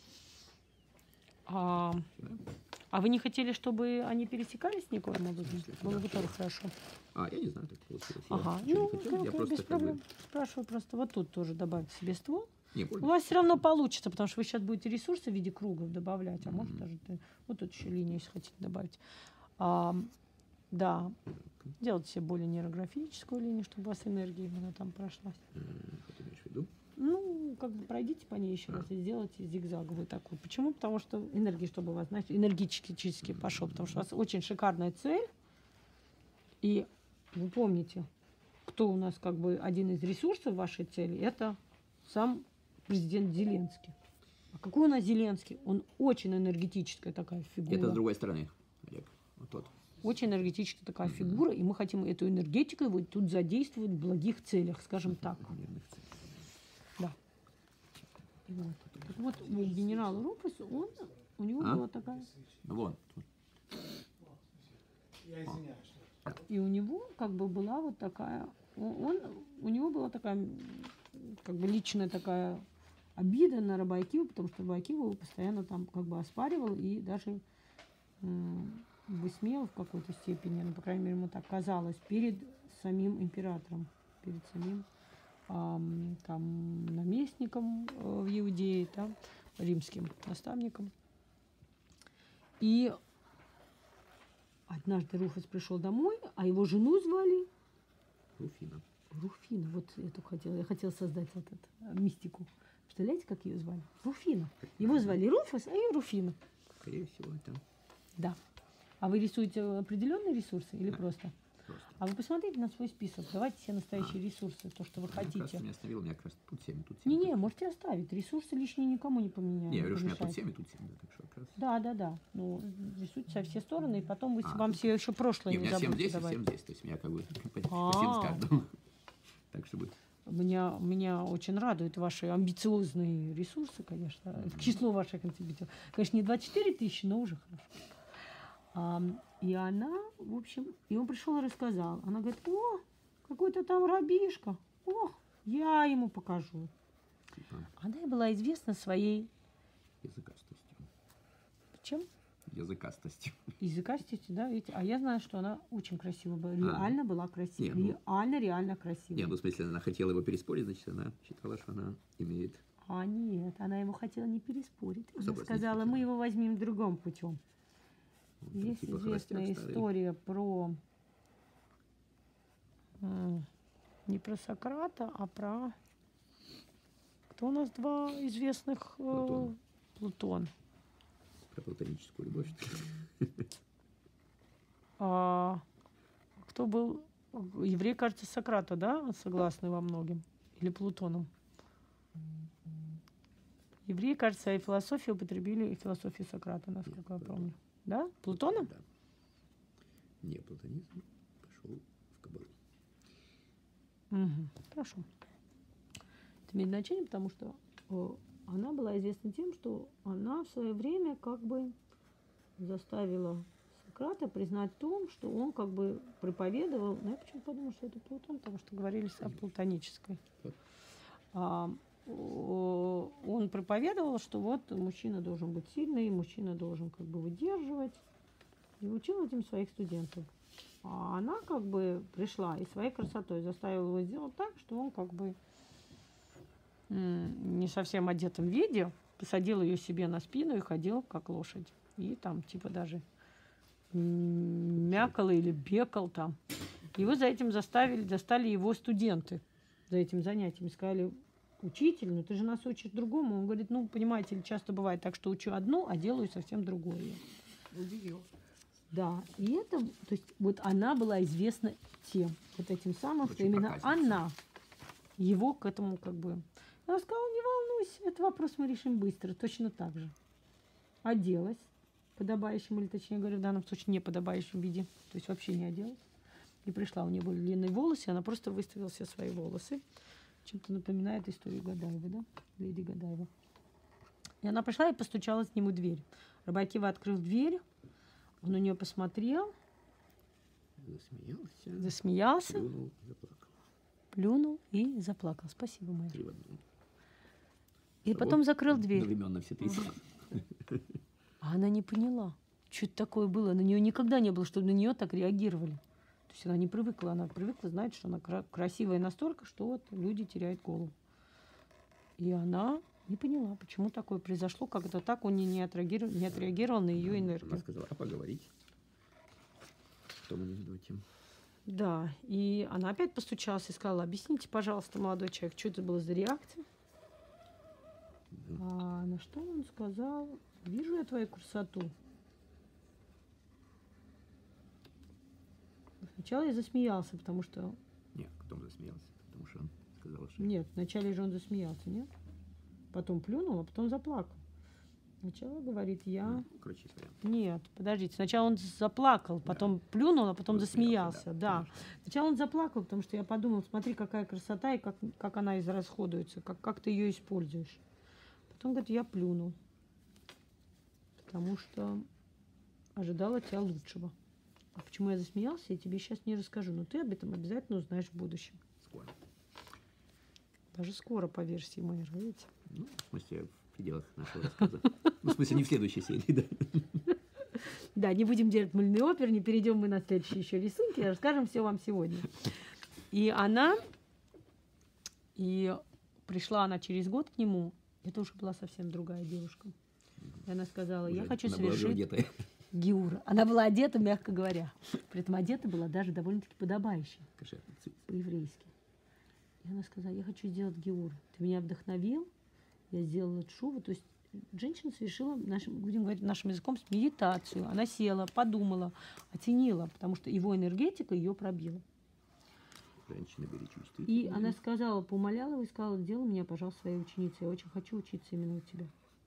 А, а вы не хотели, чтобы они пересекались никоим образом? Если Было бы да, тоже хорошо. А, я не знаю, так получилось. Я Ага, ничего ну, не хотел, окей, я окей, просто без как бы... проблем. Спрашиваю просто. Вот тут тоже добавить себе ствол. Не, У понял. вас все равно получится, потому что вы сейчас будете ресурсы в виде кругов добавлять, а может Мгм. даже ты... Вот тут еще линию, если хотите добавить. А, да, делайте себе более нейрографическую линию, чтобы у вас энергия именно там прошлась. М, Что ты имеешь в виду? Ну, как бы пройдите по ней еще раз и сделайте зигзаговую такую. Почему? Потому что энергия, чтобы у вас, знаете, энергетически пошел, потому что у вас очень шикарная цель. И вы помните, кто у нас как бы один из ресурсов вашей цели, это сам президент Зеленский. А какой у нас Зеленский? Он очень энергетическая такая фигура. Это с другой стороны, Олег. Вот тот. Очень энергетическая такая фигура, и мы хотим эту энергетику вот тут задействовать в благих целях, скажем так. Мирных целей. Да. Вот. Так вот, у генерала Руфуса, он, у него А? была такая... Ну, вон. тут. И у него как бы была вот такая... Он, у него была такая м, как бы личная такая обида на Раби Акиву, потому что Раби Акива его постоянно там как бы оспаривал и даже м, высмеял в какой-то степени, ну, по крайней мере, ему так казалось, перед самим императором, перед самим ам, там, наместником э, в Иудее, там, римским наставником. И однажды Руфус пришел домой, а его жену звали Руфина. Руфина. Вот я только хотела, я хотела создать вот эту э, мистику. Представляете, как ее звали? Руфина. Его звали Руфус, а ее Руфина. Скорее всего, это Да. А вы рисуете определенные ресурсы или Да. просто? просто. А вы посмотрите на свой список. Давайте все настоящие ресурсы, то, что вы Ну, как раз хотите. меня остановил, у меня как раз тут семь, тут семь. Не-не, тут- можете оставить. Ресурсы лишние никому не поменяют. Не, я говорю, что у меня тут помешают. семь, и тут семь, да, так что как раз. Да, да, да. Ну, рисуйте со все стороны, и потом вы, А, вам тут- все еще прошлое Не, у не меня семь забудьте здесь и добавить. семь здесь, то есть у меня как бы по по А. семь с каждого. Так что будет. Меня, меня очень радуют ваши амбициозные ресурсы, конечно. Число ваших амбиций. Конечно, не двадцать четыре тысячи, но уже хорошо. А, и она, в общем, и он пришел и рассказал. Она говорит, о, какой-то там рабишка. О, я ему покажу. Типа Она и была известна своей... языкастостью. Чем? Языкастостью. Языкастостью, да, видите? А я знаю, что она очень красивая была. Реально была красивая. Не, ну- Реально, реально красивая. Не, ну в смысле, она хотела его переспорить, значит, она считала, что она имеет... А нет, она его хотела не переспорить. Она Согласен, сказала, хотела. мы его возьмем другим путем. ну, там, Есть типа известная холостяк старый. история про... м, не про Сократа, а про... Кто у нас два известных? э, Плутон. Плутон. Про платоническую любовь, что ли? А кто был? Еврей, кажется, Сократа, да? Согласны во многим. Или Плутоном? Евреи, кажется, и философию употребили, и философию Сократа, насколько я Нет, помню. Да? Плутона? Да. Не, платонизм пошел в кабалу. Мгм. Хорошо. Это имеет значение, потому что о, она была известна тем, что она в свое время как бы заставила Сократа признать в том, что он как бы проповедовал, ну я почему подумала, что это Плутон, потому что говорили о платонической. А, о, он проповедовал, что вот мужчина должен быть сильный, мужчина должен как бы выдерживать, и учил этим своих студентов. А она как бы пришла и своей красотой заставила его сделать так, что он как бы м, не совсем одетом виде посадил ее себе на спину и ходил как лошадь. И там типа даже м, мякал или бекал там. Его за этим заставили, застали его студенты за этим занятием. Сказали: учитель, ну ты же нас учишь другому. Он говорит: ну, понимаете, часто бывает так, что учу одно, а делаю совсем другое. Удивил. Да, и это, то есть вот она была известна тем, вот этим самым, что Очень именно проказница. она его к этому как бы... Она сказала: не волнуйся, этот вопрос мы решим быстро, точно так же. Оделась подобающим, или точнее говоря, в данном случае неподобающем виде, то есть вообще не оделась. И пришла, у нее были длинные волосы, она просто выставила все свои волосы. Чем-то напоминает историю Гадаевой, да, леди Гадаева. И она пришла и постучала с ним в дверь. Рабакива открыл дверь, он на нее посмотрел, Засмеялся. засмеялся, Плюнул, заплакал. плюнул и заплакал. Спасибо, моя. Три в одном. И потом закрыл дверь. Одновременно все три. А она не поняла, что это такое было. На нее никогда не было, чтобы на нее так реагировали. То есть она не привыкла. Она привыкла знать, что она кра- красивая настолько, что вот люди теряют голову. И она не поняла, почему такое произошло, как это так, он не, не, отреагировал, не отреагировал на ее Она энергию. сказала: а поговорить? В том анекдоте. Да, и она опять постучалась и сказала: объясните, пожалуйста, молодой человек, что это было за реакция? А на что он сказал: вижу я твою красоту. Сначала я засмеялся, потому что... Нет, потом засмеялся, потому что он сказал, что... Нет, вначале же он засмеялся, нет? Потом плюнул, а потом заплакал. Сначала говорит: я... Ну, короче, есть вариант. Нет, подождите. Сначала он заплакал, потом плюнул, а потом Засмеялся, засмеялся. да, Да. Сначала он заплакал, потому что я подумал: смотри, какая красота и как, как она израсходуется, как, как ты ее используешь. Потом говорит: я плюнул, потому что ожидала от тебя лучшего. А почему я засмеялся, я тебе сейчас не расскажу. Но ты об этом обязательно узнаешь в будущем. Скоро. Даже скоро, по версии моей, видите? Ну, в смысле, в пределах нашего рассказа. Ну, в смысле, не в следующей серии, да. Да, не будем делать мыльный опер, не перейдем мы на следующие еще рисунки, расскажем все вам сегодня. И она, и пришла она через год к нему, это уже была совсем другая девушка. И она сказала: я Уже хочу она была уже совершить одетая. гиур. Она была одета, мягко говоря. При этом одета была даже довольно-таки подобающе, Кошерница. по-еврейски. И она сказала: я хочу сделать гиур. Ты меня вдохновил, я сделала тшуву. То есть женщина совершила, нашим, будем говорить нашим языком, медитацию. Она села, подумала, оценила, потому что его энергетика ее пробила. Женщина были чувствует. И она сказала, поумоляла его и сказала: сделай меня, пожалуйста, своей ученицей. Я очень хочу учиться именно у тебя.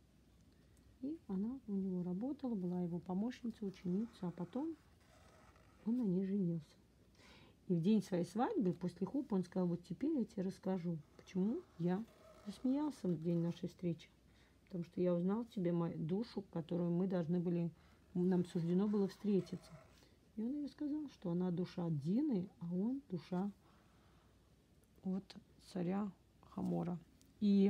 И она у него работала, была его помощница, ученица, а потом он на ней женился. И в день своей свадьбы, после хупа, он сказал: вот теперь я тебе расскажу, почему я засмеялся в день нашей встречи. Потому что я узнал в тебе мою душу, которую мы должны были, нам суждено было встретиться. И он ей сказал, что она душа Дины, а он душа от царя Хамора. И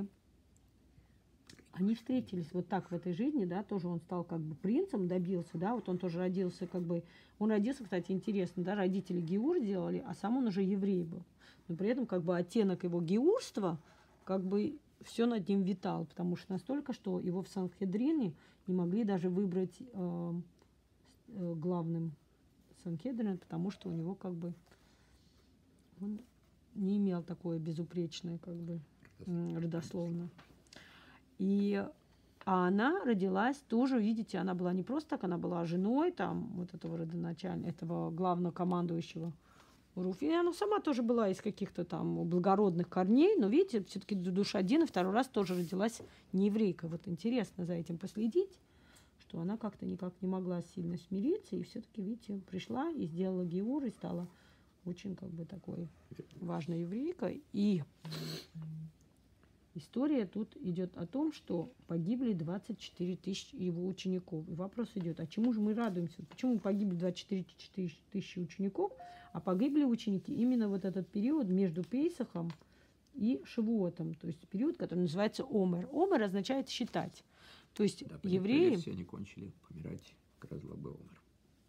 они встретились вот так в этой жизни, да, тоже он стал как бы принцем, добился, да, вот он тоже родился как бы, он родился, кстати, интересно, да, родители геур делали, а сам он уже еврей был. Но при этом как бы оттенок его геурства, как бы все над ним витал, потому что настолько, что его в Санхедрине не могли даже выбрать э, э, главным Санхедрин, потому что у него как бы он не имел такое безупречное как бы м, родословно. И а она родилась тоже, видите, она была не просто так, она была женой там вот этого родоначальника, этого главнокомандующего Руфи. И она сама тоже была из каких-то там благородных корней, но, видите, все-таки душа Дина второй раз тоже родилась не еврейка. Вот интересно за этим последить, что она как-то никак не могла сильно смириться, и все-таки, видите, пришла и сделала геур, и стала очень как бы такой важной еврейкой. И История тут идет о том, что погибли двадцать четыре тысячи его учеников. И вопрос идет, а чему же мы радуемся? Почему погибли двадцать четыре тысячи учеников, а погибли ученики именно вот этот период между Пейсахом и Шавуотом, то есть период, который называется Омер. Омер означает считать. То есть Да, по евреи... версии, они кончили помирать как раз Lag BaOmer.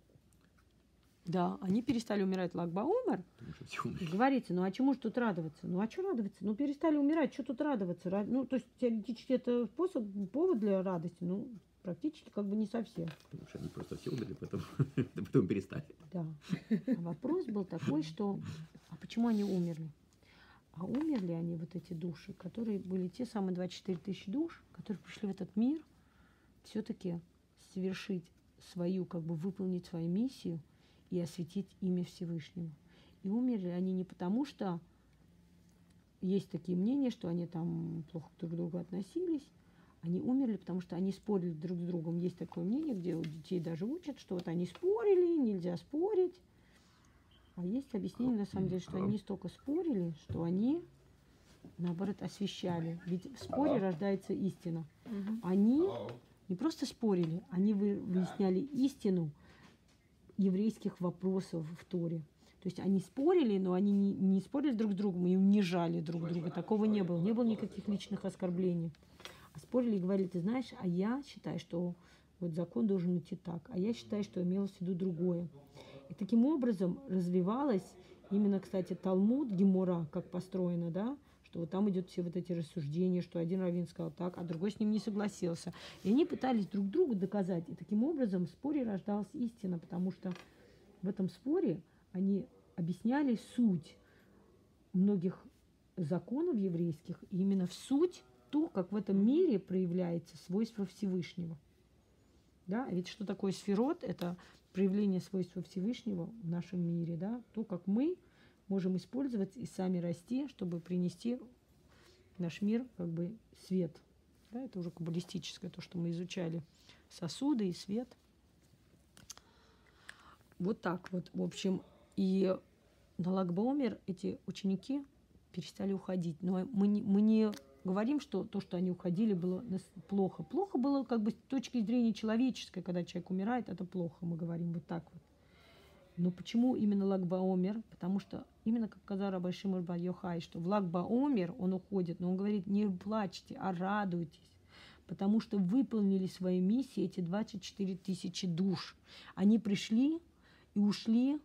Да, они перестали умирать Lag BaOmer. Потому что все умерли. Говорите, ну а чему же тут радоваться? Ну а что радоваться? Ну перестали умирать, что тут радоваться? Ра- Ну, то есть теоретически это способ, повод для радости, ну практически как бы не совсем. Потому что они просто все умерли, потом, да потом перестали. Да. А вопрос был такой, что а почему они умерли? А умерли они, вот эти души, которые были те самые двадцать четыре тысячи душ, которые пришли в этот мир, все-таки совершить свою, как бы выполнить свою миссию и осветить имя Всевышнего. И умерли они не потому, что есть такие мнения, что они там плохо друг к другу относились. Они умерли, потому что они спорили друг с другом. Есть такое мнение, где у детей даже учат, что вот они спорили, нельзя спорить. А есть объяснение, на самом деле, что они не столько спорили, что они, наоборот, освещали. Ведь в споре рождается истина. Они не просто спорили, они вы- выясняли истину еврейских вопросов в Торе. То есть они спорили, но они не, не спорили друг с другом и унижали друг друга. Такого не было. Не было никаких личных оскорблений. А спорили и говорили, ты знаешь, а я считаю, что вот закон должен идти так, а я считаю, что имелось в виду другое. И таким образом развивалась именно, кстати, Талмуд, Гемора, как построено, да, что вот там идет все вот эти рассуждения, что один раввин сказал так, а другой с ним не согласился. И они пытались друг другу доказать. И таким образом в споре рождалась истина, потому что в этом споре они объясняли суть многих законов еврейских, и именно в суть то, как в этом мире проявляется свойство Всевышнего. Да? Ведь что такое сферот? Это проявление свойства Всевышнего в нашем мире. Да? То, как мы можем использовать и сами расти, чтобы принести в наш мир как бы свет. Да? Это уже каббалистическое, то, что мы изучали. Сосуды и свет. Вот так вот, в общем. И на Lag BaOmer эти ученики перестали уходить. Но мы не, мы не говорим, что то, что они уходили, было плохо. Плохо было как бы с точки зрения человеческой, когда человек умирает, это плохо, мы говорим вот так вот. Но почему именно Lag BaOmer? Потому что именно как сказал Рабби Шимон бар Йохай, что в Lag BaOmer он уходит, но он говорит, не плачьте, а радуйтесь. Потому что выполнили свою миссию эти двадцать четыре тысячи душ. Они пришли и ушли,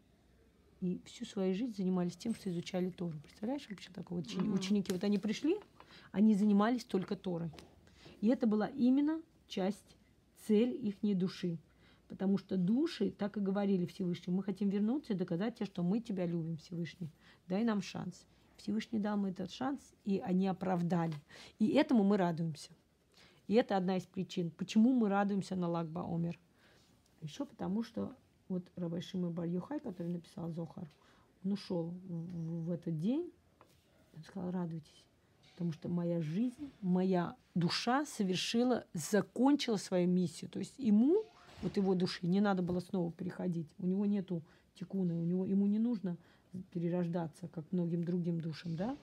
и всю свою жизнь занимались тем, что изучали Тору. Представляешь, вообще такое? Вот учени- ученики, вот они пришли, они занимались только Торой. И это была именно часть, цель их души. Потому что души так и говорили Всевышнему: мы хотим вернуться и доказать тебе, что мы тебя любим, Всевышний. Дай нам шанс. Всевышний дал им этот шанс, и они оправдали. И этому мы радуемся. И это одна из причин, почему мы радуемся на Lag BaOmer. Еще потому, что вот Рабби Шимон бар Йохай, который написал Зохар, он ушел в, в, в этот день, он сказал: радуйтесь, потому что моя жизнь, моя душа совершила, закончила свою миссию. То есть ему, вот его душе, не надо было снова переходить. У него нету тикуна, у него, ему не нужно перерождаться, как многим другим душам, да?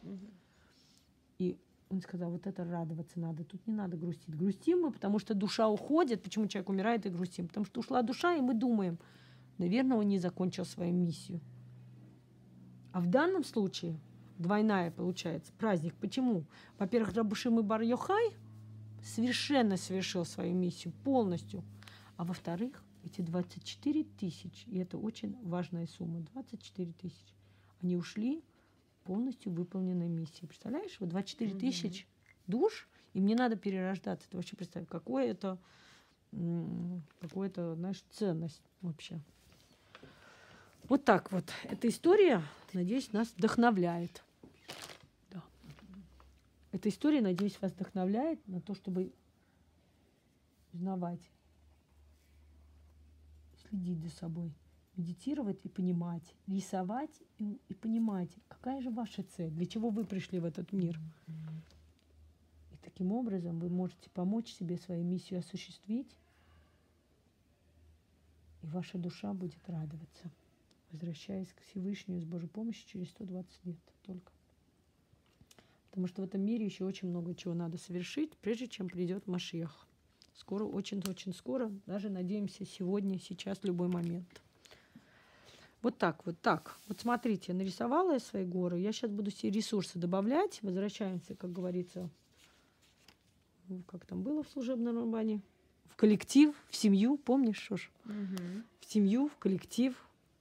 И он сказал: вот это радоваться надо, тут не надо грустить. Грустим мы, потому что душа уходит. Почему человек умирает и грустим? Потому что ушла душа, и мы думаем, наверное, он не закончил свою миссию. А в данном случае двойная получается праздник. Почему? Во-первых, Рабби Шимон бар Йохай совершенно совершил свою миссию полностью. А во-вторых, эти двадцать четыре тысячи, и это очень важная сумма, двадцать четыре тысячи, они ушли полностью выполненной миссией. Представляешь, вот двадцать четыре тысячи душ, им не надо перерождаться. Ты вообще представь, какое это, какое-то, знаешь, ценность вообще. Вот так вот. Эта история, надеюсь, нас вдохновляет. Да. Эта история, надеюсь, вас вдохновляет на то, чтобы узнавать, следить за собой, медитировать и понимать, рисовать и, и понимать, какая же ваша цель, для чего вы пришли в этот мир. И таким образом вы можете помочь себе свою миссию осуществить, и ваша душа будет радоваться, возвращаясь к Всевышнему с Божьей помощью через сто двадцать лет только. Потому что в этом мире еще очень много чего надо совершить, прежде чем придет Машиах. Скоро, очень-очень скоро, даже, надеемся, сегодня, сейчас, в любой момент. Вот так вот, так. Вот смотрите, нарисовала я свои горы. Я сейчас буду все ресурсы добавлять. Возвращаемся, как говорится, как там было в служебном романе, в коллектив, в семью, помнишь, Шош? Угу. В семью, в коллектив.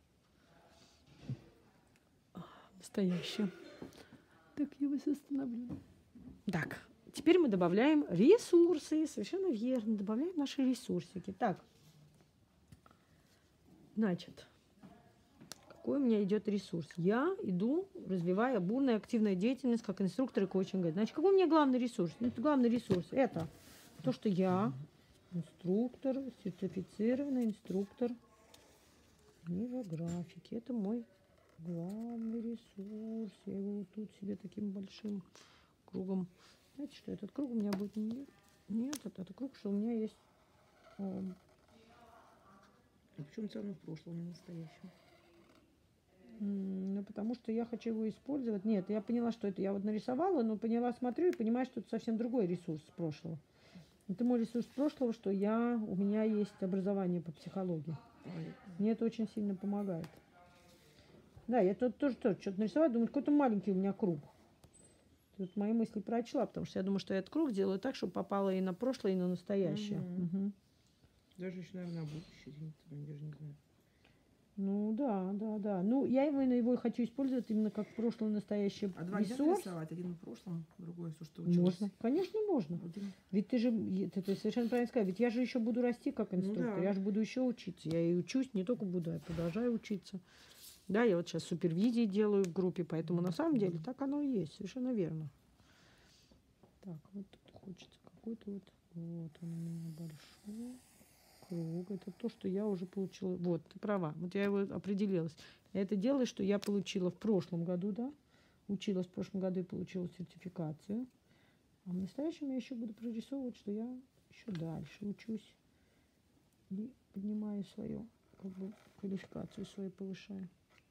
Настоящее. Так, я вас остановлю. Так, теперь мы добавляем ресурсы. Совершенно верно. Добавляем наши ресурсики. Так, значит, какой у меня идет ресурс? Я иду, развивая бурная активная деятельность как инструктор и коучинга. Значит, какой у меня главный ресурс? Ну, главный ресурс – это то, что я инструктор, сертифицированный инструктор нейрографики. Это мой главный ресурс. Я его вот тут себе таким большим кругом. Знаете, что этот круг у меня будет не, не этот, это круг, что у меня есть. Э, А почему все равно в прошлом, не в настоящем? Ну, потому что я хочу его использовать. Нет, я поняла, что это я вот нарисовала, но поняла, смотрю и понимаю, что это совсем другой ресурс прошлого. Это мой ресурс прошлого, что я, у меня есть образование по психологии. Мне это очень сильно помогает. Да, я тут тоже, тоже что-то нарисовала, думаю, какой-то маленький у меня круг. Тут мои мысли прочла, потому что я думаю, что я этот круг делаю так, чтобы попало и на прошлое, и на настоящее. Угу. Угу. Даже еще, наверное, на будущее, я даже не знаю. Ну да, да, да. Ну, я его, его хочу использовать именно как прошлое, настоящее А два нельзя ресурс. нарисовать? Один в прошлом, другой все, что училась. Можно, конечно, можно. Один. Ведь ты же, ты, ты совершенно правильно сказала, ведь я же еще буду расти как инструктор, Ну да. я же буду еще учиться. Я и учусь, не только буду, я продолжаю учиться. Да, я вот сейчас супервизии делаю в группе, поэтому на самом деле так оно и есть, совершенно верно. Так, вот тут хочется какой-то вот, вот он у меня большой круг. Это то, что я уже получила. Вот, ты права, вот я его определилась. Я это делаю, что я получила в прошлом году, да, училась в прошлом году и получила сертификацию. А в настоящем я еще буду прорисовывать, что я еще дальше учусь и поднимаю свою, как бы, квалификацию свою повышаю.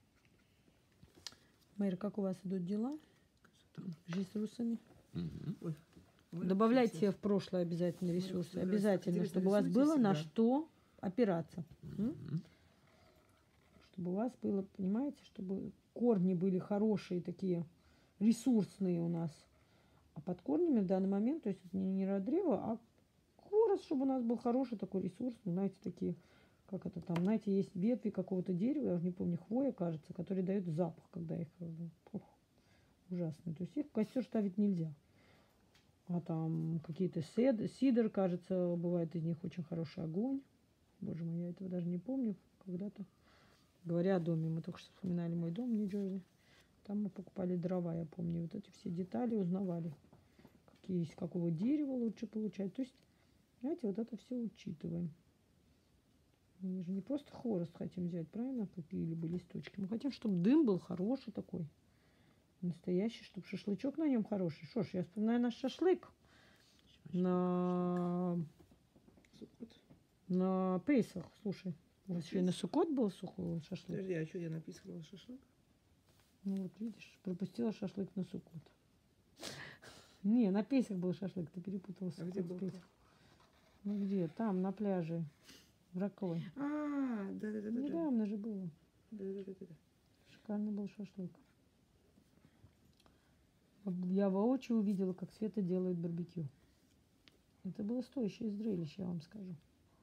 Майра, как у вас идут дела с ресурсами? Мгм. Ой, Добавляйте в прошлое обязательно ресурсы. Майра, Обязательно, интересно, чтобы у вас рисуете было на всегда? что опираться. М? Мгм. Чтобы у вас было, понимаете, чтобы корни были хорошие такие, ресурсные у нас. А под корнями в данный момент, то есть это не нейродрево, а хворост, чтобы у нас был хороший такой ресурсный, знаете, такие, как это там, знаете, есть ветви какого-то дерева, я уже не помню, хвоя, кажется, которые дают запах, когда их, ух, ужасно. То есть их в костер ставить нельзя. А там какие-то сед, сидр, кажется, бывает из них очень хороший огонь. Боже мой, я этого даже не помню когда-то. Говоря о доме, мы только что вспоминали мой дом в Нью-Джерси. Там мы покупали дрова, я помню. Вот эти все детали узнавали. Какие из какого дерева лучше получать. То есть, знаете, вот это все учитываем. Мы же не просто хворост хотим взять, правильно? Какие-либо листочки. Мы хотим, чтобы дым был хороший такой. Настоящий, чтобы шашлычок на нем хороший. Что ж, я вспоминаю наш шашлык. На, Суккот. на Пейсах, слушай. У вас еще и на Суккот был сухой шашлык? Подожди, а что я написала шашлык? Ну вот видишь, пропустила шашлык на Суккот. Не, на Пейсах был шашлык, ты перепутала А Суккот где с был? Пейсах. Ну где? Там, на пляже. В Раковой. А, да-да-да-да. Недавно же было. Да-да-да-да. Шикарный был шашлык. Я воочию увидела, как Света делает барбекю. Это было стоящее зрелище, я вам скажу.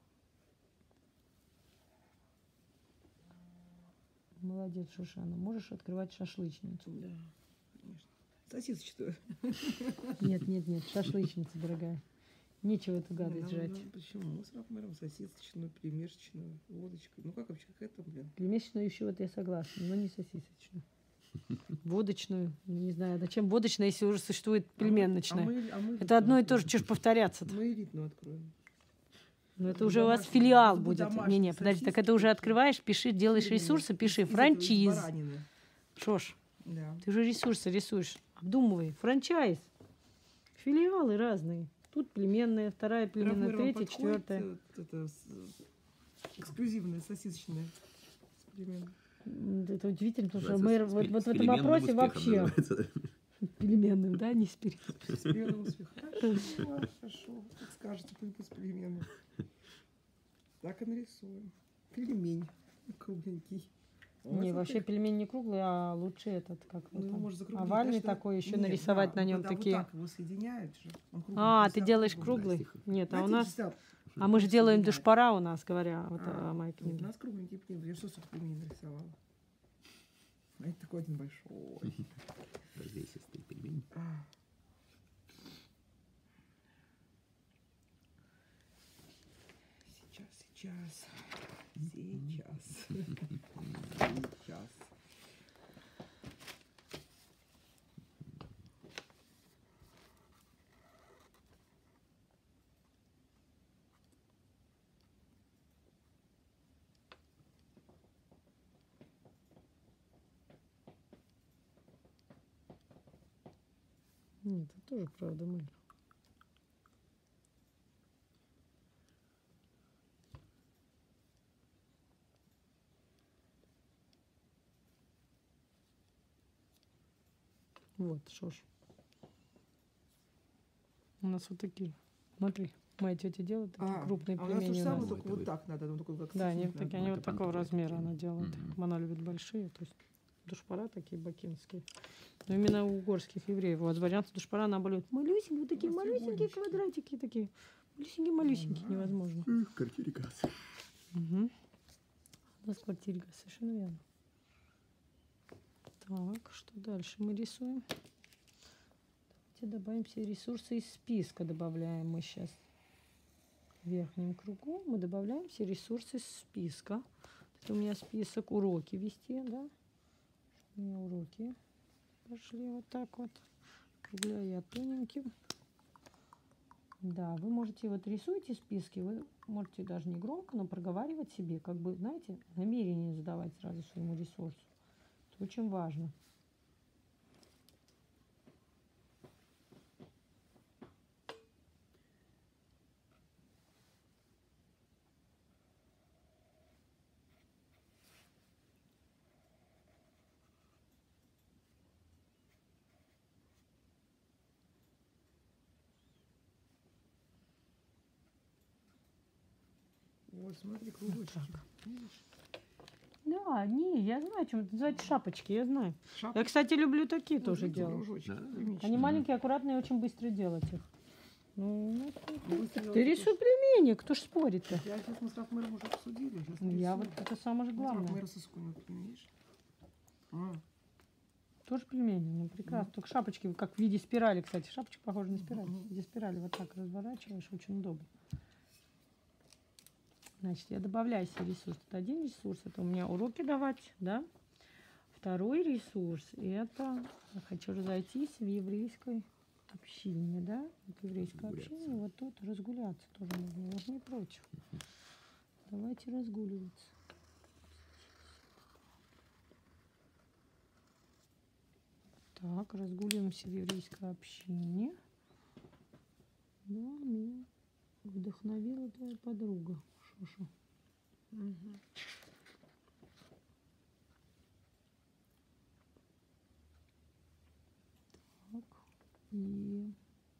Молодец, Шушана. Можешь открывать шашлычницу. Да, конечно. Сосисочную. Нет, нет, нет, шашлычница, дорогая. Нечего эту гадость Ну, жрать. ну, почему? С рахмером сосисочную, пельмешечную, водочку. Ну как вообще, как это, блин? Пельмешечную еще вот я согласна, но не сосисочную. Водочную. Не знаю, зачем водочная, если уже существует пельменочная. А мы, а мы Это одно и то элитную же, что ж повторяться-то. Мы элитную откроем. Ну, это Ну, уже у вас домашние- филиал ну, будет. домашние Не-не, подожди, так сосиски это уже такие. открываешь, пиши, делаешь Фирменные. ресурсы, пиши Из- из франчиз. баранины. Что ж, Да. ты уже ресурсы рисуешь. Обдумывай. Франчайз. Филиалы разные. Тут племенная, вторая племенная, Рахмер, вам третья, подходит, четвертая. э, вот это с- эксклюзивная сосисочная. с племен? М, Это удивительно, потому что Называется мы вот, с вот в этом переменным вопросе успехом вообще называется. Переменным, да, не с пере- С переменным успехом. Хорошо, хорошо. Как скажете, пусть с переменным. Так и нарисуем. Пельмень кругленький. У вас Не, вот вообще так. пельмень не круглый, а лучше этот, как Ну, вот его он, можно закруглить, овальный знаешь, что- такой, еще Нет, нарисовать да, на нем когда такие. Вот так его соединяют же. Он круглый, А, просто ты делаешь округлый. круглый? Нет, а у Знаете, нас, всегда а мы же его делаем соединяют. душпара у нас, говоря, вот А, о моей нет, у книге. нас кругленький пельмень. Я что, тут пельмень нарисовала? А это такой один большой. Развесистый пельмень. А. Сейчас, сейчас. Сейчас. Сейчас. Нет, это тоже правда мы. Вот, что ж. У нас вот такие. Смотри, моя тетя делает такие А, крупные а у нас то пельмени же у самое, нас. Вот только это вот вы. так надо. Ну, такой, как Да, они, сосиска. такие, они Ну, вот это такого понтовые размера такие. она делает. Мгм. Она любит большие, то есть душпара такие бакинские. Но именно у угорских евреев. У азербайджанцев душпара, наоборот, малюсенькие, вот такие У нас малюсенькие треугольнички. квадратики такие. Малюсенькие-малюсенькие, Ага. невозможно. В квартире газ. Угу. У нас в квартире газ, совершенно верно. Так, что дальше мы рисуем? Давайте добавим все ресурсы из списка. Добавляем мы сейчас в верхнем кругу. Мы добавляем все ресурсы из списка. Это у меня список уроки вести, да? У меня уроки пошли вот так вот. Округляю тоненьким. Да, вы можете, вот рисуете списки, вы можете даже не громко, но проговаривать себе, как бы, знаете, намерение задавать сразу своему ресурсу. Это очень важно. Вот, смотри, кружочки. так. Видишь? Да, не, я знаю, чем это называется шапочки, я знаю. Шапка. Я, кстати, люблю такие Вот тоже видите, делать. кружочки, Да. пельменчики. Они маленькие, аккуратные, очень быстро делать их. Ну, ну, Ну, быстро ты делать рисуй тоже. пельмени, кто ж спорит-то? Я сейчас мы с Рафмэром уже обсудили. Сейчас Я нарисую. вот это самое же Вот главное. Рафмэра соскунет, видишь? А, Тоже пельмени, ну прекрасно. Только шапочки, как в виде спирали, кстати. Шапочка похожа на спираль. Мгм. В виде спирали вот так разворачиваешь, очень удобно. Значит, я добавляю себе ресурс. Это один ресурс, это у меня уроки давать, да. Второй ресурс, это я хочу разойтись в еврейской общине, да. Вот еврейское Разгуляться. общение, вот тут разгуляться тоже можно, я же не против. Давайте разгуливаться. Так, разгуливаемся в еврейской общине. Да, меня вдохновила твоя подруга. Шуша. мгм. Так, и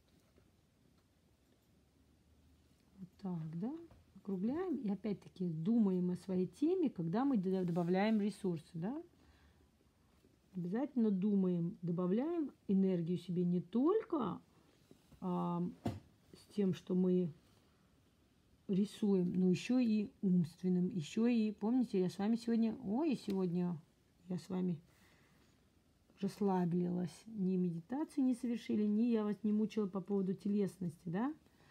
вот так, да? Округляем и опять-таки думаем о своей теме, когда мы д- добавляем ресурсы, да? Обязательно думаем, добавляем энергию себе не только а, с тем, что мы рисуем, но еще и умственным, еще и, помните, я с вами сегодня, ой, сегодня я с вами расслабилась, ни медитации не совершили, ни я вас не мучила по поводу телесности, да?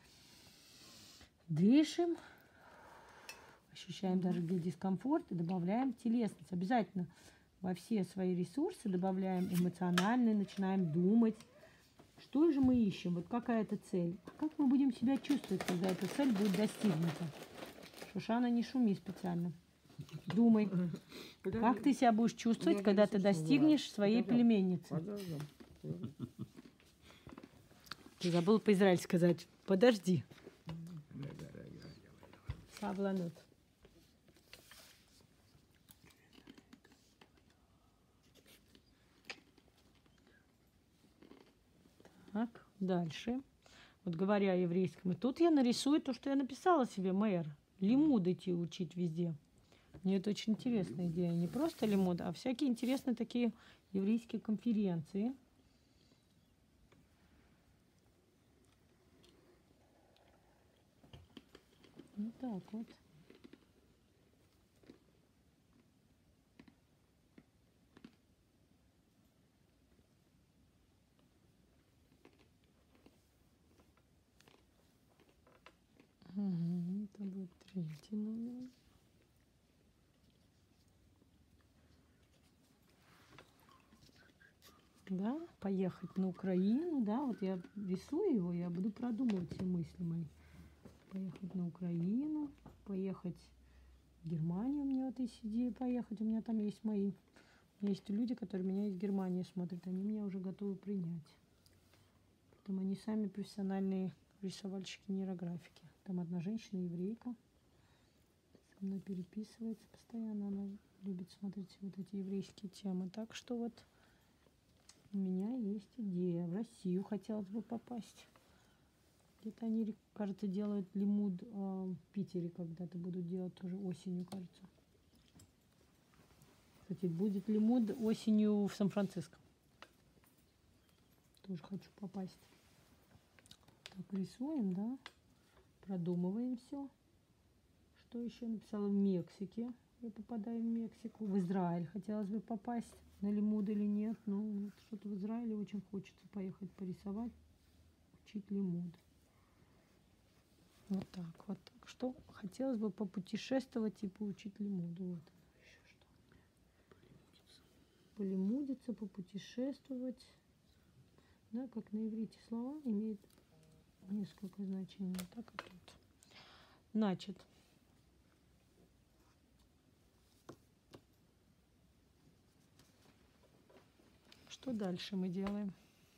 Дышим, ощущаем даже где дискомфорт и добавляем телесность. Обязательно во все свои ресурсы добавляем эмоциональные, начинаем думать, что же мы ищем, вот какая это цель, а как мы будем себя чувствовать, когда эта цель будет достигнута. Шушана, не шуми специально. Думай, Подожди. как ты себя будешь чувствовать, Я когда не ты слышала, достигнешь Влад. своей Подождем. племенницы. Подождем. Ты забыл по-израильски сказать «подожди». Сабланут. Дальше. Вот говоря о еврейском. И тут я нарисую то, что я написала себе, мэр. Лимуд идти учить везде. Мне это очень интересная идея. Не просто лимуд, а всякие интересные такие еврейские конференции. Вот так вот. Угу, это будет третий номер. Да, поехать на Украину, да, вот я рисую его, я буду продумывать все мысли мои. Поехать на Украину, поехать в Германию, у меня вот есть идея поехать, у меня там есть мои, у меня есть люди, которые меня из Германии смотрят, они меня уже готовы принять. Потом они сами профессиональные рисовальщики нейрографики. Там одна женщина, еврейка, со мной переписывается постоянно, она любит смотреть вот эти еврейские темы. Так что вот у меня есть идея. В Россию хотелось бы попасть. Где-то они, кажется, делают лимуд э, в Питере когда-то будут делать тоже осенью, кажется. Кстати, будет лимуд осенью в Сан-Франциско. Тоже хочу попасть. Так, рисуем, да? Продумываем все. Что еще написала? В Мексике. Я попадаю в Мексику. В Израиль хотелось бы попасть. На лимуд или нет. Ну, что-то в Израиле очень хочется поехать порисовать. Учить лимуд. Вот так вот. Так что хотелось бы попутешествовать и поучить лимуду. Вот. Еще что? Полимудиться, попутешествовать. Да, как на иврите слова имеют несколько значений. Так и тут. Значит. Что дальше мы делаем?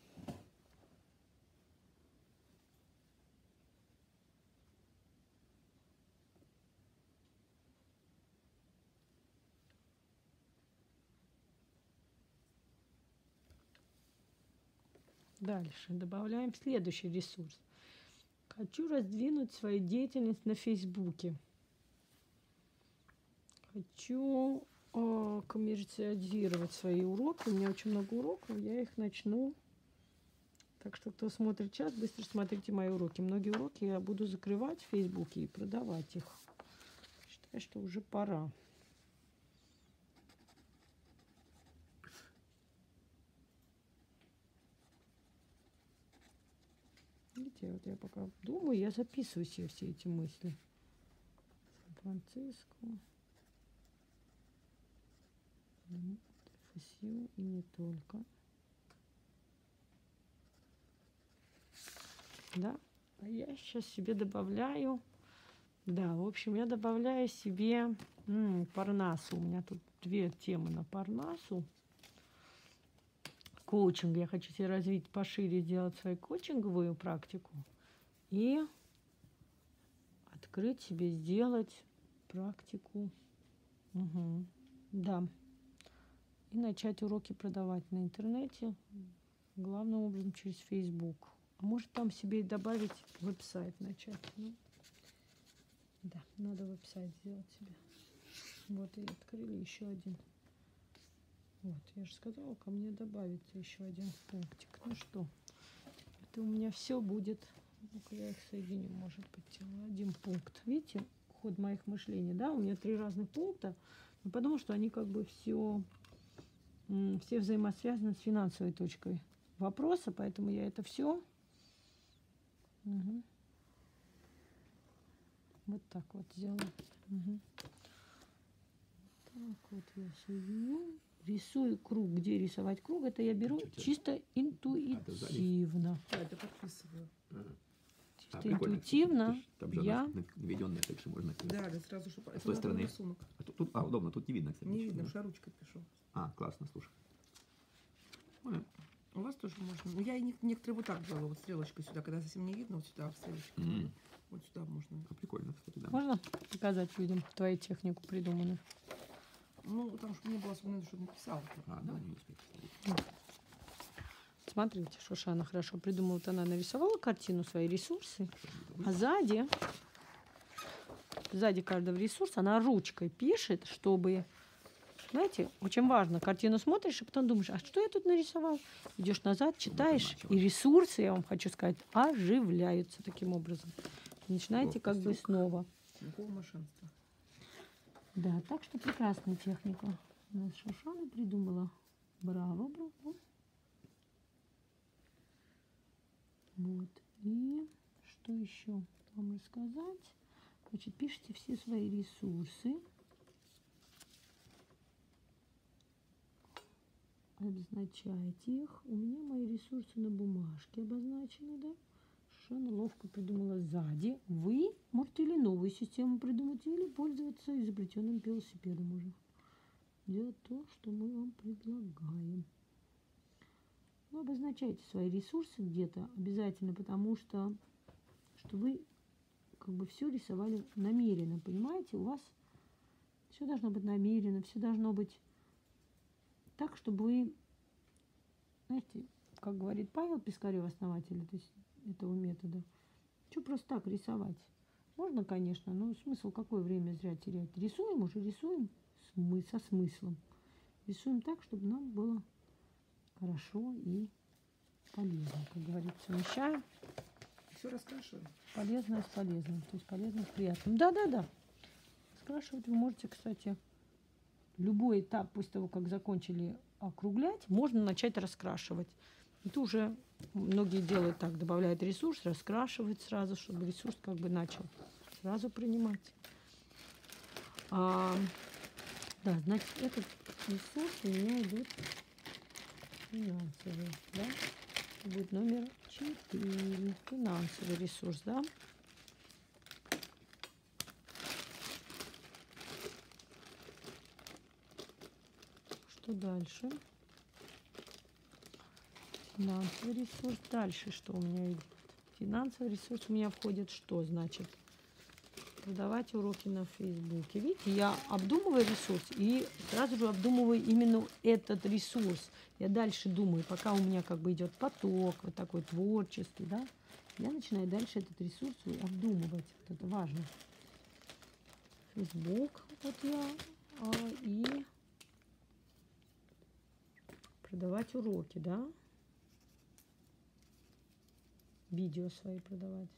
Дальше добавляем следующий ресурс. Хочу раздвинуть свою деятельность на Фейсбуке. Хочу э, коммерциализировать свои уроки. У меня очень много уроков, я их начну. Так что, кто смотрит сейчас, быстро смотрите мои уроки. Многие уроки я буду закрывать в Фейсбуке и продавать их. Считаю, что уже пора. Видите, вот я пока думаю, я записываю себе все эти мысли. Сан-Франциско. ФСЮ и не только. Да, а я сейчас себе добавляю, да, в общем, я добавляю себе м, Парнасу. У меня тут две темы на Парнасу. Коучинг. Я хочу себе развить пошире, сделать свою коучинговую практику и открыть себе, сделать практику. Угу. Да. И начать уроки продавать на интернете, главным образом через Facebook. А может там себе и добавить веб-сайт начать. Ну, да, надо веб-сайт сделать себе. Вот и открыли еще один. Вот, я же сказала, ко мне добавится еще один пунктик. Ну что, это у меня все будет. Ну-ка я их соединю, может быть, один пункт. Видите, ход моих мышлений, да? У меня три разных пункта, но потому что они как бы все, все взаимосвязаны с финансовой точкой вопроса, поэтому я это все угу. вот так вот сделаю. Угу. Так вот я соединю. Рисую круг. Где рисовать круг? Это я беру Чуть-чуть. чисто интуитивно. Да, это подписываю. Ага. Чисто А, интуитивно. Там же я... наведенная, так что можно. Да, да, сразу, чтобы с той стороны. рисунок. А, тут, тут, а, удобно, тут не видно, кстати. Не ничего, видно, да? что я ручкой пишу. А, классно, слушай. Ой. У вас тоже можно. Ну, я и некоторые вот так делала, вот стрелочкой сюда, когда совсем не видно, вот сюда стрелочкой. Mm. Вот сюда можно. А, прикольно, кстати, да. Можно показать людям твою технику придуманную? Ну, потому что мне было особенно, что написал. А, да, не успею. смотрите, Шушана хорошо придумала. Вот она нарисовала картину, свои ресурсы, а сзади, сзади каждого ресурса она ручкой пишет, чтобы, знаете, очень важно, картину смотришь, и потом думаешь, а что я тут нарисовал? Идешь назад, читаешь, и ресурсы, я вам хочу сказать, оживляются таким образом. Начинаете как бы снова. Никакого мошенства. Да, так что прекрасная техника. У нас Шушана придумала. Браво, браво. Вот. И что еще вам рассказать? Значит, пишите все свои ресурсы. Обозначайте их. У меня мои ресурсы на бумажке обозначены, да? Шушана ловко придумала сзади. Вы можете или новую систему придумать, или пользоваться изобретенным велосипедом уже. Делать то, что мы вам предлагаем. Вы обозначайте свои ресурсы где-то обязательно, потому что, что вы как бы все рисовали намеренно, понимаете? У вас все должно быть намеренно, все должно быть так, чтобы вы, знаете, как говорит Павел Пискарев, основатель то есть этого метода, что просто так рисовать? Можно, конечно, но смысл какое время зря терять? Рисуем уже, рисуем смы со смыслом. Рисуем так, чтобы нам было хорошо и полезно, как говорится, совмещаем Все раскрашиваем. полезное с полезным, то есть полезно с приятным. Да-да-да. Скрашивать вы можете, кстати, любой этап после того, как закончили округлять, можно начать раскрашивать. Это уже многие делают так, добавляют ресурс, раскрашивают сразу, чтобы ресурс как бы начал сразу принимать. А, да, значит, этот ресурс у меня идут финансовый, да? Будет номер четыре. Финансовый ресурс, да? Что дальше? Финансовый ресурс. Дальше что у меня идет? Финансовый ресурс у меня входит что значит? Продавать уроки на Фейсбуке. Видите, я обдумываю ресурс и сразу же обдумываю именно этот ресурс. Я дальше думаю, пока у меня как бы идет поток, вот такой творческий, да, я начинаю дальше этот ресурс обдумывать. Вот это важно. Фейсбук, вот я, а, и продавать уроки, да, видео свои продавать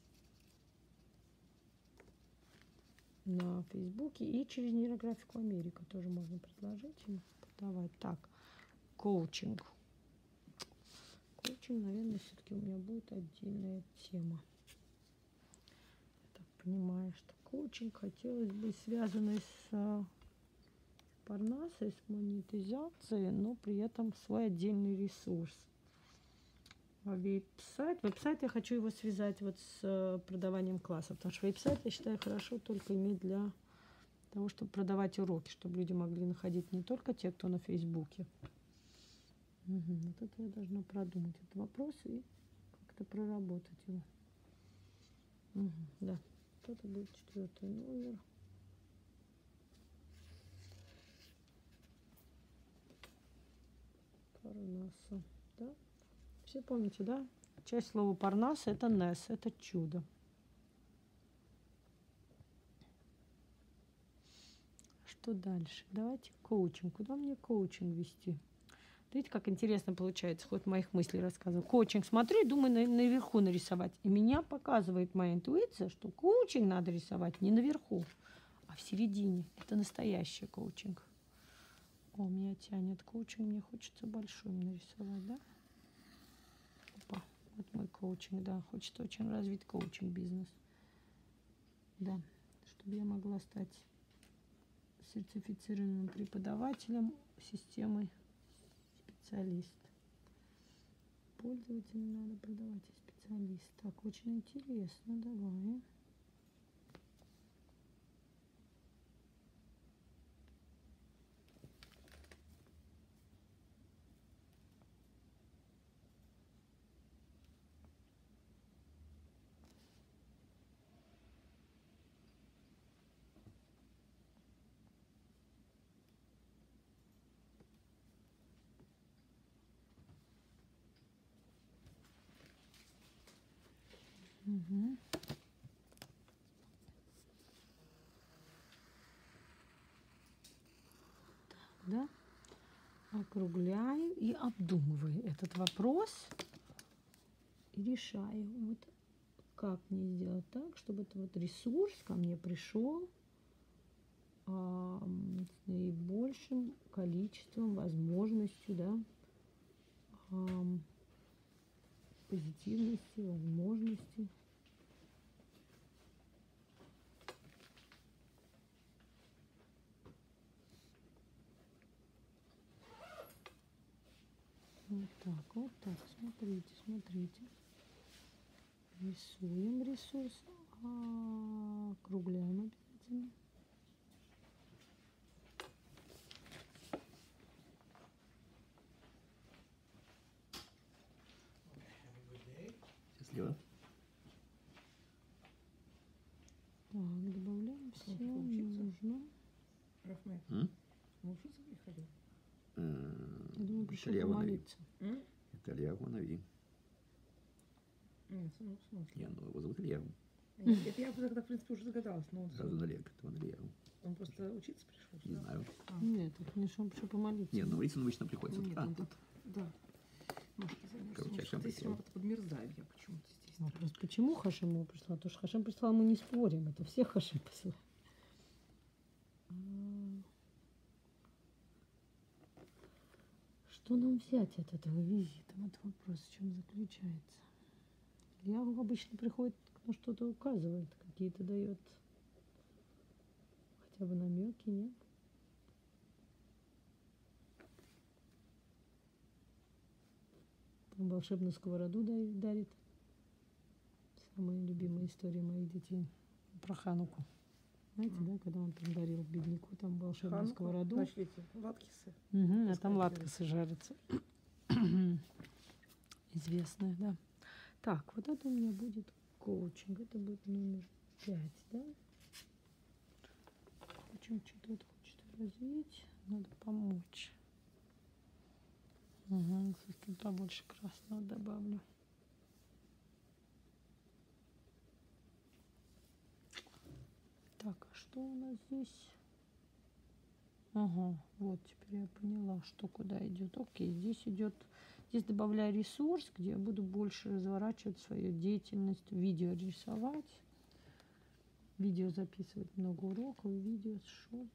на Фейсбуке и через нейрографику Америка тоже можно предложить им продавать. Так, коучинг. Коучинг, наверное, все-таки у меня будет отдельная тема. Я так понимаю, что коучинг хотелось бы связанный с Парнасой, с монетизацией, но при этом свой отдельный ресурс. А веб-сайт, веб-сайт я хочу его связать вот с продаванием классов, потому что веб-сайт, я считаю, хорошо только иметь для того, чтобы продавать уроки, чтобы люди могли находить не только те, кто на Фейсбуке. Угу. Вот это я должна продумать этот вопрос и как-то проработать его. Угу. Да, вот это будет четвертый номер. Парнаса, да? Все помните, да? Часть слова Парнас — это Нес, это чудо. Что дальше? Давайте коучинг. Куда мне коучинг вести? Видите, как интересно получается, ход моих мыслей рассказываю. Коучинг смотрю и думаю на, наверху нарисовать. И меня показывает моя интуиция, что коучинг надо рисовать не наверху, а в середине. Это настоящий коучинг. О, меня тянет коучинг, мне хочется большой нарисовать, да? Опа, вот мой коучинг, да. Хочется очень развить коучинг-бизнес. Да, чтобы я могла стать сертифицированным преподавателем системы специалист. Пользователям надо продавать и специалист. Так, очень интересно, давай. Мгм. Да? Округляю и обдумываю этот вопрос и решаю, вот как мне сделать так, чтобы этот вот ресурс ко мне пришел а, с наибольшим количеством возможностью, да, а, позитивности, возможности. Вот так, вот так, смотрите, смотрите. Рисуем ресурс, а, округляем обязательно. Счастливо. Так, добавляем все Учиться? нужно. Рахмет, М? научиться приходил? М, Я думаю, пришел Итальяно нави. помолиться. М? Итальяно нави. Нет, ну, в смысле? Не, ну его зовут Илья. Нет, это я тогда, в принципе, уже догадалась, но он, Сразу на Олег, это он Илья. он просто учиться пришел. Не да? знаю. А. Нет, это не что он пришел помолиться. Не, ну молиться он обычно приходит с Нет, утра. он тут, да. Может, ты замерз. Короче, Может, Хашем здесь пришел. чем-то подмерзаю я почему-то здесь. Вопрос, почему Хашем его прислал? Потому что Хашем прислал, мы не спорим. Это все Хашем посылают. А, Что нам взять от этого визита? Вот вопрос, в чем заключается. Я обычно приходит, ну, что-то указывает, какие-то дает хотя бы намеки, нет? Там волшебную сковороду да- дарит. Самая любимая история моих детей про Хануку. Знаете, Мгм. да, когда он там дарил бедняку там волшебную Ханука, сковороду. значит, эти латкисы. Мгм, а Пускай там жарят. латкосы жарятся. Известная, да. Так, вот это у меня будет коучинг. Это будет номер пять, да? Коучинг что-то вот хочет развить. Надо помочь. Угу, туда больше красного добавлю. Так, а что у нас здесь? Ага, вот теперь я поняла, что куда идет. Окей, здесь идет, здесь добавляю ресурс, где я буду больше разворачивать свою деятельность, видео рисовать, видео записывать, много уроков, видео, шорт.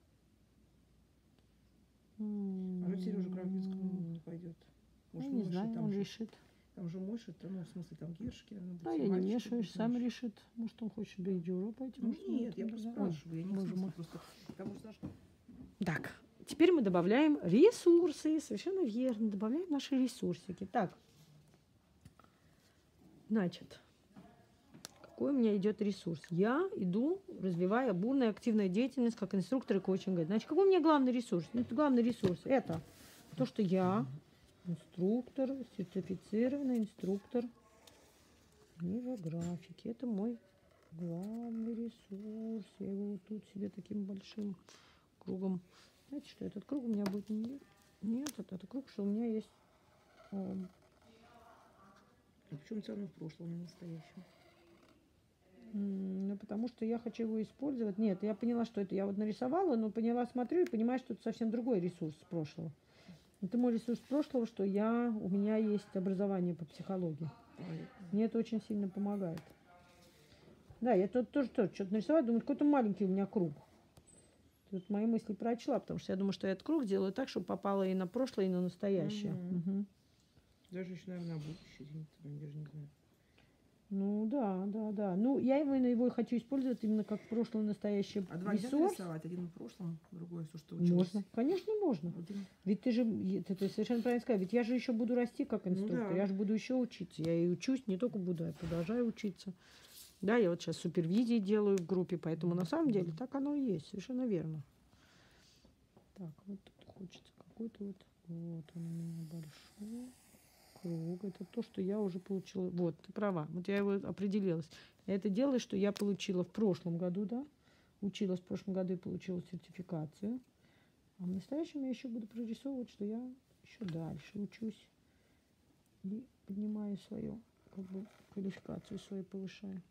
А ну Сережа Кравинскому не пойдет. Ну, Может, не Мойша знаю, там он же, решит. там же Мойша, там, ну, в смысле, там Гершки. наверное, Да, все я не мальчики мешаюсь, будут, сам Мойша. решит. Может, он хочет до Европы. Ну, нет, я просто спрашиваю, я не в боже смысле, мой. просто, потому что, знаешь, Так, теперь мы добавляем ресурсы. Совершенно верно. Добавляем наши ресурсики. Так, значит, какой у меня идет ресурс? Я иду, развивая бурную активную деятельность как инструктор и коучинга. Значит, какой у меня главный ресурс? Ну, главный ресурс – это то, что я инструктор, сертифицированный инструктор нейрографики. Это мой главный ресурс. Я его вот тут себе таким большим кругом. Знаете, что этот круг у меня будет не, не этот, это круг, что у меня есть. эм, а почему все равно в прошлом, не в настоящем? м, ну, потому что я хочу его использовать. Нет, я поняла, что это я вот нарисовала, но поняла, смотрю и понимаю, что это совсем другой ресурс с прошлого. Это мой ресурс прошлого, что я, у меня есть образование по психологии. Ой, Мне это очень сильно помогает. Да, я тут тоже, тоже что-то нарисовала, думаю, какой-то маленький у меня круг. Тут мои мысли прочла, потому что я думаю, что я этот круг делаю так, чтобы попало и на прошлое, и на настоящее. Мгм. Мгм. Даже еще, наверное, на будущее, я даже не знаю. Ну да, да, да. Ну, я его, его и хочу использовать именно как прошлое, настоящее А два нельзя ресурс. нарисовать? Один в прошлом, другой, то, что училась. Можно, конечно, можно. Один. Ведь ты же, е- ты, ты совершенно правильно сказала, ведь я же еще буду расти как Ну инструктор, да. я же буду еще учиться. Я и учусь, не только буду, я продолжаю учиться. Да, я вот сейчас супервизии делаю в группе, поэтому на самом деле так оно и есть, совершенно верно. Так, вот тут хочется какой-то вот, вот он у меня большой круг. Это то, что я уже получила. Вот, ты права, вот я его определилась. Я это делаю, что я получила в прошлом году, да, училась в прошлом году и получила сертификацию. А в настоящем я еще буду прорисовывать, что я еще дальше учусь и поднимаю свое как бы квалификацию свою повышаем.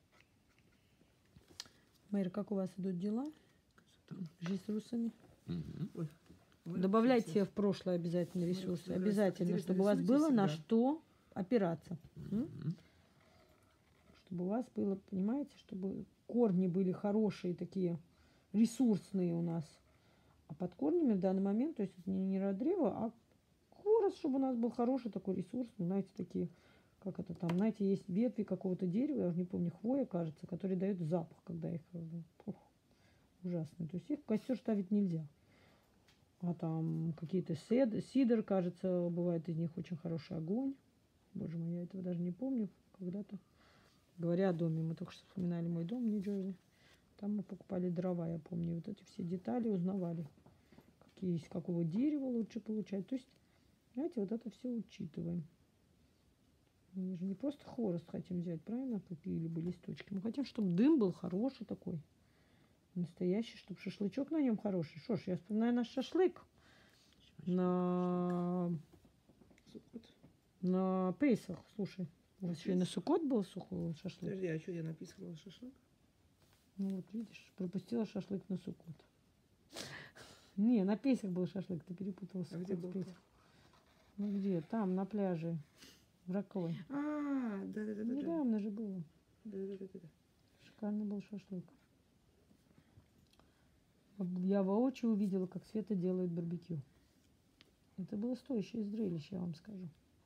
Майра, как у вас идут дела с ресурсами? Мгм. Ой, ой, Добавляйте сейчас. в прошлое обязательно Ой, ресурсы. как раз Обязательно, интересно, чтобы у вас рисуете было на всегда? что опираться. М? Мгм. Чтобы у вас было, понимаете, чтобы корни были хорошие такие, ресурсные у нас. А под корнями в данный момент, то есть это не, не древо, а хворост, чтобы у нас был хороший такой ресурс, знаете, такие, как это там, знаете, есть ветви какого-то дерева, я уже не помню, хвоя, кажется, которые дают запах, когда их, э, фух, ужасно. То есть их в костер ставить нельзя. А там какие-то сед, сидр, кажется, бывает из них очень хороший огонь. Боже мой, я этого даже не помню когда-то. Говоря о доме, мы только что вспоминали мой дом в Нью-Джерси. Там мы покупали дрова, я помню, вот эти все детали узнавали, какие из какого дерева лучше получать. То есть, знаете, вот это все учитываем. Мы же не просто хворост хотим взять, правильно, купили бы листочки. Мы хотим, чтобы дым был хороший такой, настоящий, чтобы шашлычок на нем хороший. Что ж, я вспоминаю наш шашлык на, Суккот. на Пейсах. Слушай, у вас еще и на Суккот был сухой шашлык? Подожди, а что я написала шашлык? Ну вот, видишь, пропустила шашлык на Суккот. Не, на Пейсах был шашлык, ты перепутала А где Суккот был? с Пейсах. Ну где? Там, на пляже. В Раковой. А, да-да-да-да. Недавно же было. Да-да-да-да. Шикарный был шашлык. Я воочию увидела, как Света делает барбекю. Это было стоящее зрелище, я вам скажу.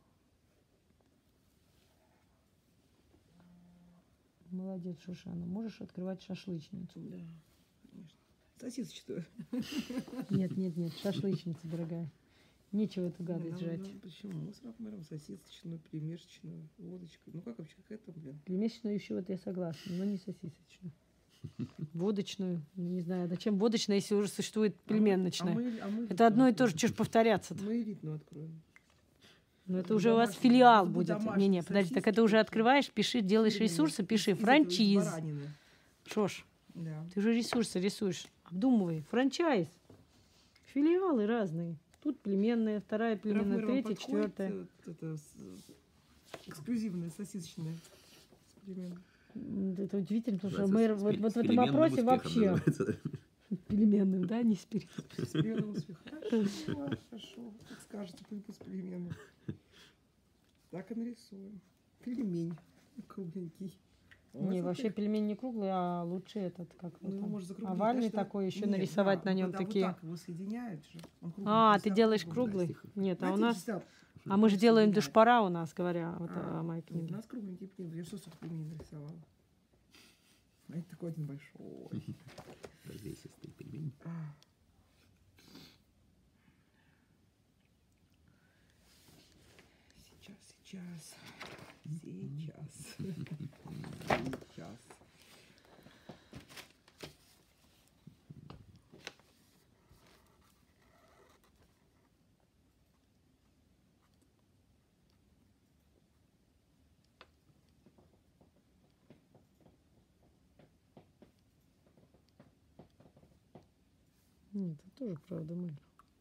Молодец, Шушана. Можешь открывать шашлычницу. Да, конечно. Сосисочную. Нет, нет, нет, шашлычница, дорогая. Нечего эту Не, гадость нам- жрать. нам Почему? Мы с Рафмером сосисочную, перемешечную, водочку. Ну как вообще, как это, блин? Пельмешечную еще вот я согласна, но не сосисочную. Водочную. Ну, не знаю, зачем водочная, если уже существует А мы- пельменочная. а мы- а мы Это одно и элитную то же, что ж повторяться-то. Мы элитную откроем. Но это Ну, уже у вас домашние, филиал ну, будет. домашние Не-не, подожди, так это сосиски уже такие. открываешь, пиши, делаешь Фирменные. ресурсы, пиши Из- из этого, из франчиз. баранины. Что ж, Да. ты уже ресурсы рисуешь. Обдумывай. Франчайз. Филиалы разные. Тут племенная, вторая племенная, Рафмер, вам третья, подходит, четвертая. э, вот это с- эксклюзивная сосисочная с перемен? М, Это удивительно, потому что Называется мы с вот, пе- вот с в этом переменным вопросе успехом вообще называется. переменным, да, не с пере- С переменным успехом. Хорошо, хорошо. Как скажете, пойду с переменным. Так и нарисуем. Пельмень кругленький. У вас Не, вот вообще так- пельмень не круглый, а лучше этот, как Ну, вот его там, можно закруглить, овальный да, что- такой, еще Нет, нарисовать да, на ну, нем когда такие. Вот так его соединяют же. Он круглый, А, если ты так делаешь круглый. круглый? Нет, а у Знаете, нас... если так А мы же делаем соединяют. душпара у нас, говоря вот А, о моей нет, У книге. нас кругленький пельмень. Я что, что пельмень нарисовала? А это такой один большой. Развесистый пельмень. А. Сейчас, сейчас. Сейчас. Сейчас. Нет, это тоже правда мы.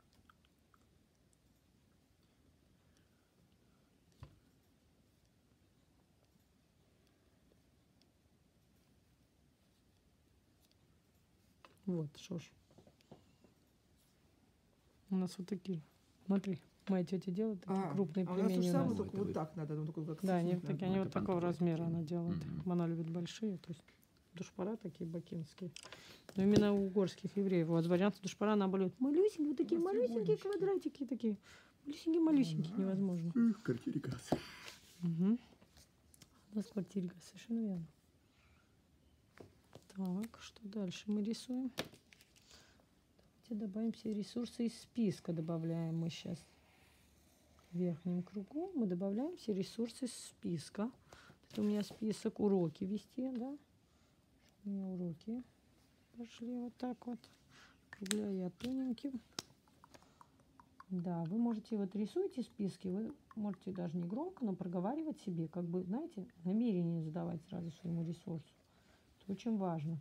Вот, что ж. У нас вот такие. Смотри, моя тетя делает такие А, крупные а у нас то пельмени же у самое, нас. только вот так надо. Ну, только как Да, они, сосисок такие, надо. они Это вот такого панковые размера такие. она делает. Мгм. Она любит большие, то есть душпара такие бакинские. Но именно у угорских евреев. У азербайджанцев душпара, наоборот, малюсенькие, вот такие У вас малюсенькие треугольнички. квадратики такие. Малюсенькие-малюсенькие, Ага. невозможно. Эх, квартире газ. Угу. У нас квартира, совершенно верно. Так, что дальше мы рисуем? Давайте добавим все ресурсы из списка. Добавляем мы сейчас в верхнем кругу. Мы добавляем все ресурсы из списка. Это у меня список уроки вести, да? У меня уроки пошли вот так вот. Округляю я тоненьким. Да, вы можете, вот рисуйте списки, вы можете даже не громко, но проговаривать себе, как бы, знаете, намерение задавать сразу своему ресурсу. Это очень важно.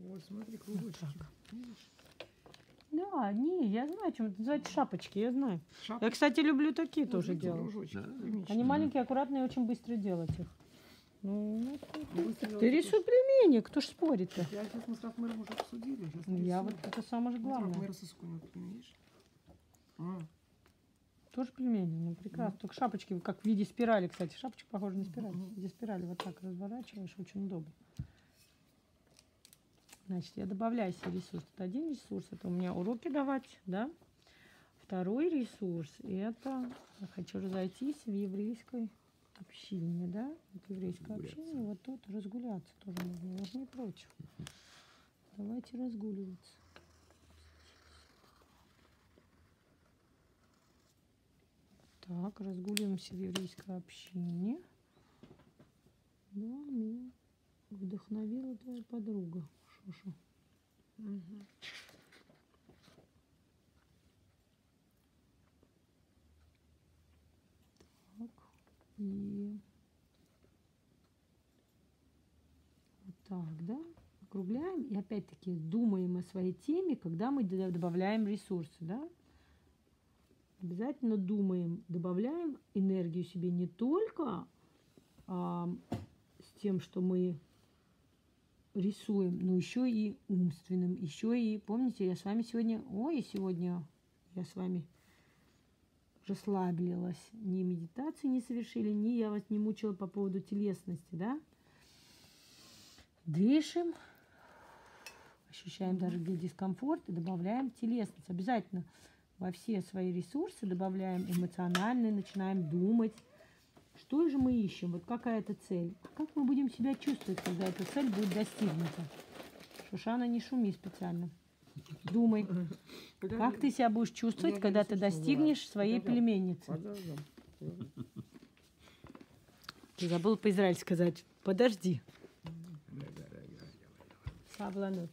Вот, смотри, кружочки. так. Видишь? Да, не, я знаю, чем это называется шапочки, я знаю. Шапки. Я, кстати, люблю такие Вот, тоже видите, делать. кружочки, Да. поймите. Они Мгм. маленькие, аккуратные, очень быстро делать их. Ну, ну, ты, Ну, быстро ты делать рисуй тоже. пельмени, кто ж спорит-то? Я сейчас мы с Рафмэром уже обсудили. Сейчас Я вот это самое же главное. Рафмэра соскунет, видишь? А, Тоже пельмени, ну прекрасно. Только шапочки как в виде спирали, кстати. Шапочка похожа на спираль. Мгм. В виде спирали вот так разворачиваешь, очень удобно. Значит, я добавляю себе ресурс. Это один ресурс, это у меня уроки давать, да? Второй ресурс, это я хочу разойтись в еврейской общине, да? Вот еврейское Разгуляться. общение, вот тут разгуляться тоже можно, я же не против. Давайте разгуливаться. Так, разгуливаемся в еврейской общине. Да, меня вдохновила твоя подруга. Шуша. мгм. Так, и вот так, да? Округляем и опять-таки думаем о своей теме, когда мы д- добавляем ресурсы, да? Обязательно думаем, добавляем энергию себе не только а, с тем, что мы рисуем, но еще и умственным, еще и, помните, я с вами сегодня, ой, сегодня я с вами расслабилась, ни медитации не совершили, ни я вас не мучила по поводу телесности, да? Дышим, ощущаем даже где дискомфорт и добавляем телесность. Обязательно во все свои ресурсы добавляем эмоциональные, начинаем думать, что же мы ищем, вот какая это цель, а как мы будем себя чувствовать, когда эта цель будет достигнута. Шушана, не шуми специально. Думай, как ты себя будешь чувствовать, Я когда ты слышала, достигнешь да. своей Да-да. племенницы. Подождем. Ты забыл по-израильски сказать. Подожди. Сабланут.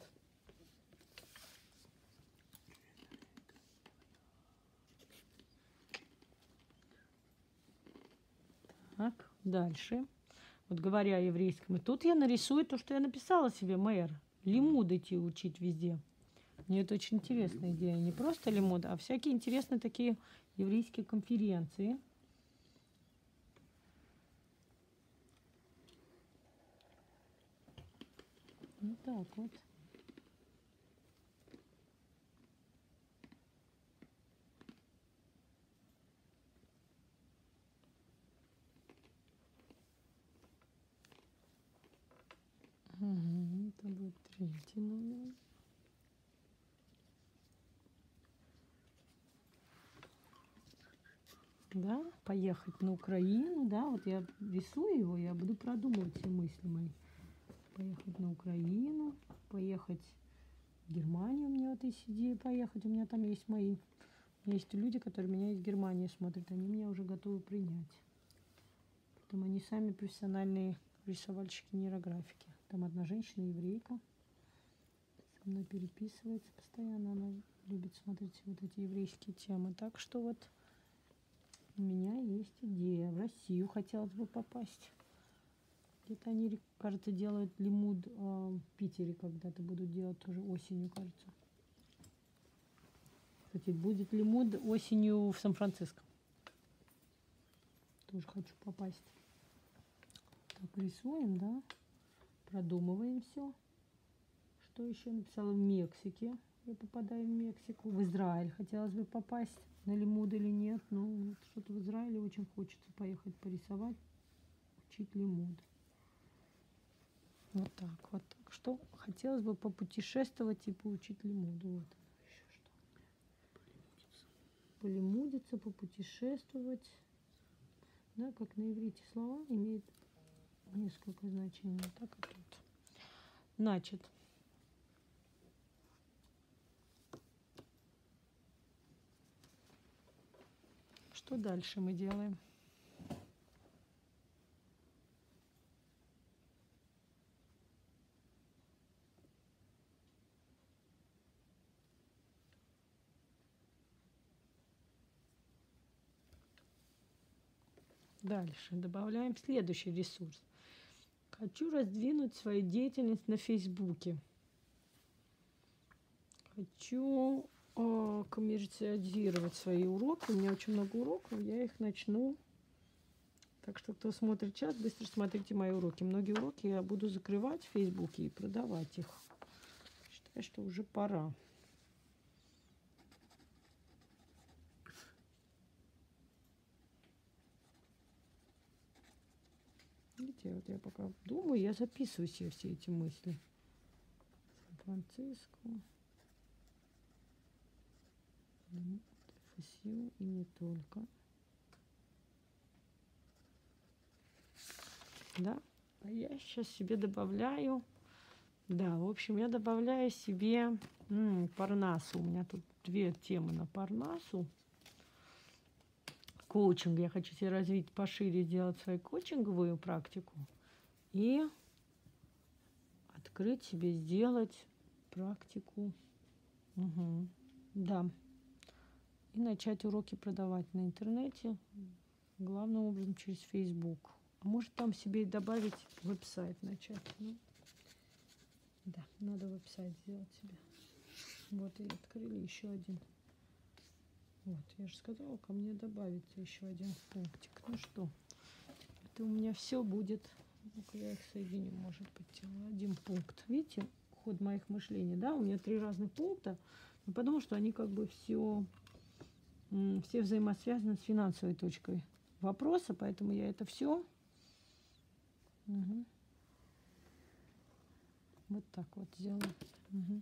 Так, дальше. Вот говоря о еврейском. И тут я нарисую то, что я написала себе, мэр. Лимуд идти учить везде. Мне это очень интересная идея. Не просто лимуд, а всякие интересные такие еврейские конференции. Вот так вот. Мгм, это будет третий номер. Да, поехать на Украину, да, вот я рисую его, я буду продумывать все мысли мои. Поехать на Украину, поехать в Германию, у меня вот есть идея поехать, у меня там есть мои, у меня есть люди, которые меня из Германии смотрят, они меня уже готовы принять. Потом они сами профессиональные рисовальщики нейрографики. Там одна женщина, еврейка, со мной переписывается постоянно, она любит смотреть вот эти еврейские темы. Так что вот у меня есть идея. В Россию хотелось бы попасть. Где-то они, кажется, делают лимуд э, в Питере когда-то будут делать тоже осенью, кажется. Кстати, будет лимуд осенью в Сан-Франциско. Тоже хочу попасть. Так, рисуем, да? Продумываем все. Что еще написала? В Мексике. Я попадаю в Мексику. В Израиль хотелось бы попасть. На лимуд или нет. Ну, вот что-то в Израиле очень хочется поехать порисовать. Учить лимуд. Вот так вот. Так что хотелось бы попутешествовать и поучить лимуду. Вот еще что. Полимудиться, попутешествовать. Да, как на иврите слова имеют несколько значений. Так и тут. Значит, что дальше мы делаем? Дальше добавляем следующий ресурс. Хочу раздвинуть свою деятельность на Фейсбуке. Хочу э, коммерциализировать свои уроки. У меня очень много уроков, я их начну. Так что, кто смотрит чат, быстро смотрите мои уроки. Многие уроки я буду закрывать в Фейсбуке и продавать их. Считаю, что уже пора. Видите, вот я пока думаю, я записываю себе все эти мысли. Сан-Франциско. ФСЮ и не только. Да, а я сейчас себе добавляю, да, в общем, я добавляю себе м, Парнасу. У меня тут две темы на Парнасу. Коучинг. Я хочу себе развить пошире, сделать свою коучинговую практику. И открыть себе, сделать практику. Угу. Да. И начать уроки продавать на интернете. Главным образом через Facebook. А может там себе и добавить веб-сайт начать. Ну, да, надо веб-сайт сделать себе. Вот и открыли еще один. Вот, я же сказала, ко мне добавится еще один пунктик. Ну что, это у меня все будет. Ну-ка я их соединю, может быть, один пункт. Видите, ход моих мышлений, да? У меня три разных пункта, но потому что они как бы все, все взаимосвязаны с финансовой точкой вопроса, поэтому я это все угу. вот так вот сделаю. Угу.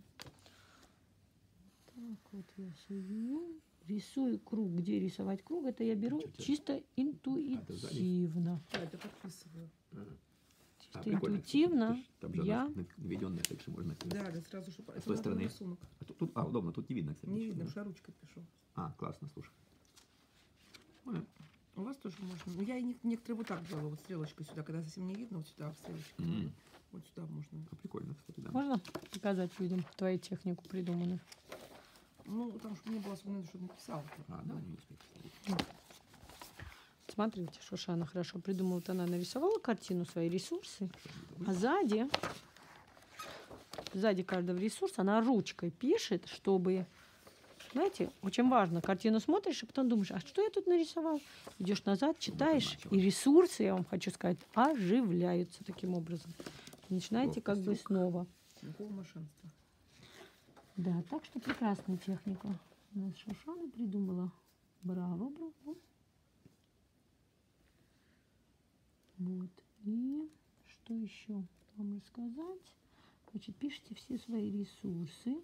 Так вот я соединю. Рисую круг. Где рисовать круг? Это я беру Чё, чисто интуитивно. Да, это подписываю. Чисто А, прикольно, интуитивно. кстати. Там же Я... наведенная, так что можно... Да, да, сразу, чтобы... С той стороны. Рисунок. А, тут, тут- а, удобно, тут не видно, кстати. Не ничего, видно, да? потому что я ручкой пишу. А, классно, слушай. Ой, У вас тоже можно. Ну, я и не- некоторые вот так делала, вот стрелочкой сюда, когда совсем не видно, вот сюда стрелочкой. м, Вот сюда можно. а прикольно, кстати, да. Можно показать людям твою технику придуманную? Ну, потому что не было особенно, чтобы написал. А, да, не успеть. Смотрите, Шушана хорошо придумала. Вот она нарисовала картину, свои ресурсы. А сзади, сзади каждого ресурса она ручкой пишет, чтобы... Знаете, очень важно. Картину смотришь, и потом думаешь, а что я тут нарисовал? Идешь назад, читаешь, и ресурсы, я вам хочу сказать, оживляются таким образом. Начинаете как бы снова. Никакого мошенства. Да, так что прекрасная техника. У нас Шушана придумала. Браво, браво. Вот. И что еще вам рассказать? Значит, пишите все свои ресурсы.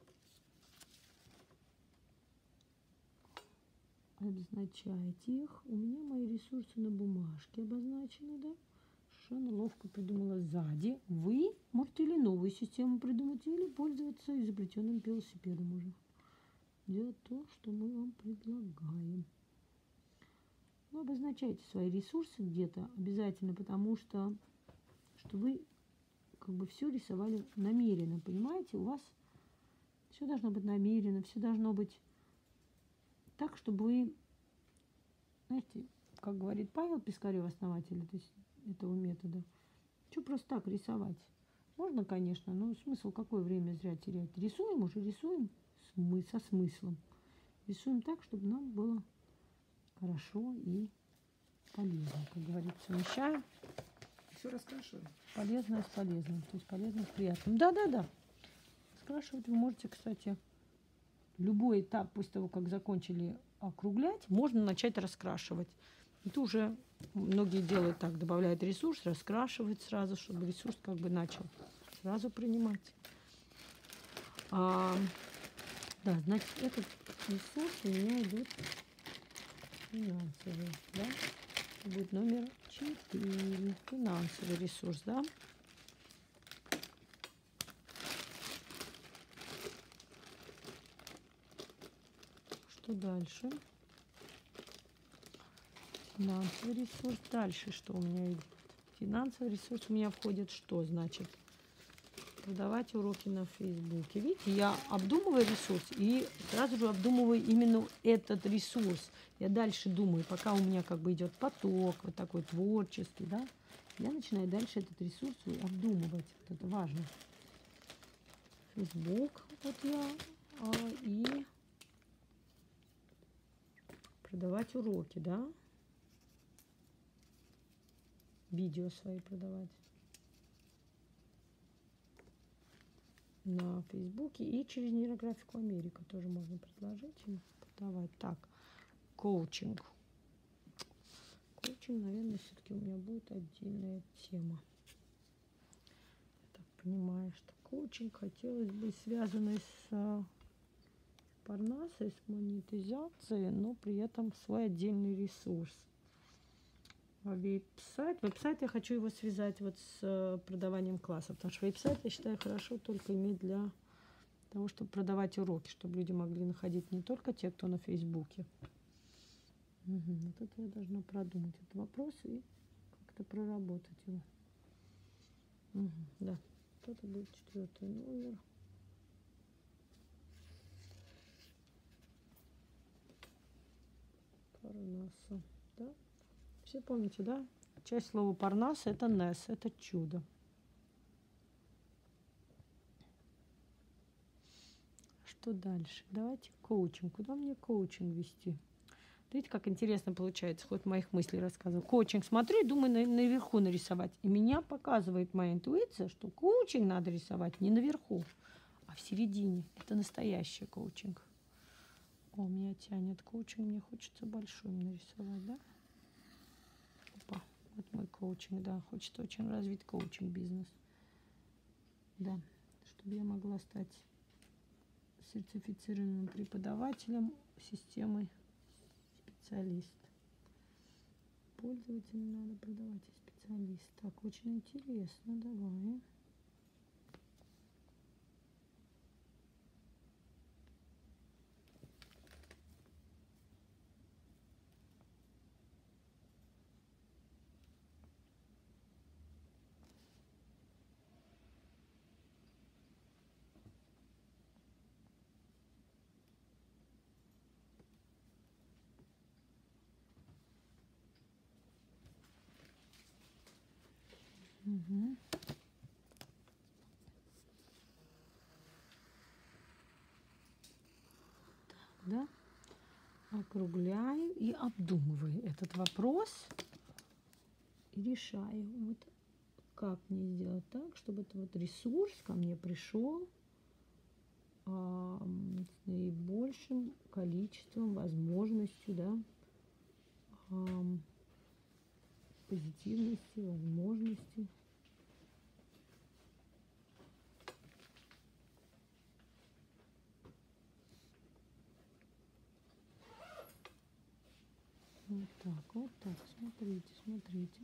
Обозначайте их. У меня мои ресурсы на бумажке обозначены, да? Шушана ловко придумала сзади. Вы можете или новую систему придумать, или пользоваться изобретенным велосипедом уже. Делать то, что мы вам предлагаем. Ну, обозначайте свои ресурсы где-то обязательно, потому что, что вы как бы все рисовали намеренно, понимаете? У вас все должно быть намеренно, все должно быть так, чтобы вы, знаете, как говорит Павел Пискарев, основатель то есть этого метода, что просто так рисовать? Можно, конечно, но смысл какое время зря терять? Рисуем уже, рисуем смы- со смыслом. Рисуем так, чтобы нам было хорошо и полезно, как говорится, совмещаем Все раскрашиваем. полезное с полезным, то есть полезное с приятным. Да-да-да. Спрашивать вы можете, кстати, любой этап после того, как закончили округлять, можно начать раскрашивать. Это уже многие делают так, добавляют ресурс, раскрашивают сразу, чтобы ресурс как бы начал сразу принимать. А, да, значит, этот ресурс у меня идет финансовый, да? Будет номер четыре. Финансовый ресурс, да? Что дальше? Финансовый ресурс. Дальше что у меня идет? Финансовый ресурс у меня входит что, значит? Продавать уроки на Фейсбуке. Видите, я обдумываю ресурс и сразу же обдумываю именно этот ресурс. Я дальше думаю, пока у меня как бы идет поток, вот такой творческий, да, я начинаю дальше этот ресурс свой обдумывать. Вот это важно. Фейсбук, вот я а, и продавать уроки, да? Видео свои продавать на Фейсбуке и через нейрографику Америка тоже можно предложить им продавать. Так, коучинг. Коучинг, наверное, все-таки у меня будет отдельная тема. Я так понимаю, что коучинг хотелось бы связанный с Парнасой, с монетизацией, но при этом свой отдельный ресурс. А веб-сайт, веб-сайт я хочу его связать вот с продаванием классов, потому что веб-сайт, я считаю, хорошо только иметь для того, чтобы продавать уроки, чтобы люди могли находить не только те, кто на Фейсбуке. Угу. Вот это я должна продумать этот вопрос и как-то проработать его. Угу. Да, вот это будет четвертый номер. Парнаса, да? Все помните, да? Часть слова Парнаса — это Нес, это чудо. Что дальше? Давайте коучинг. Куда мне коучинг вести? Видите, как интересно получается, ход моих мыслей рассказываю. Коучинг смотрю и думаю на, наверху нарисовать. И меня показывает моя интуиция, что коучинг надо рисовать не наверху, а в середине. Это настоящий коучинг. О, меня тянет коучинг, мне хочется большой нарисовать, да? Опа, вот мой коучинг, да, хочется очень развить коучинг-бизнес. Да, чтобы я могла стать сертифицированным преподавателем системы специалист. Пользователю надо продавать и специалист. Так, очень интересно, давай. Угу. Так, да? Округляю и обдумываю этот вопрос и решаю, вот как мне сделать так, чтобы этот вот ресурс ко мне пришел а, с наибольшим количеством возможностей, да, а, позитивности, возможностей. Вот так, вот так, смотрите, смотрите.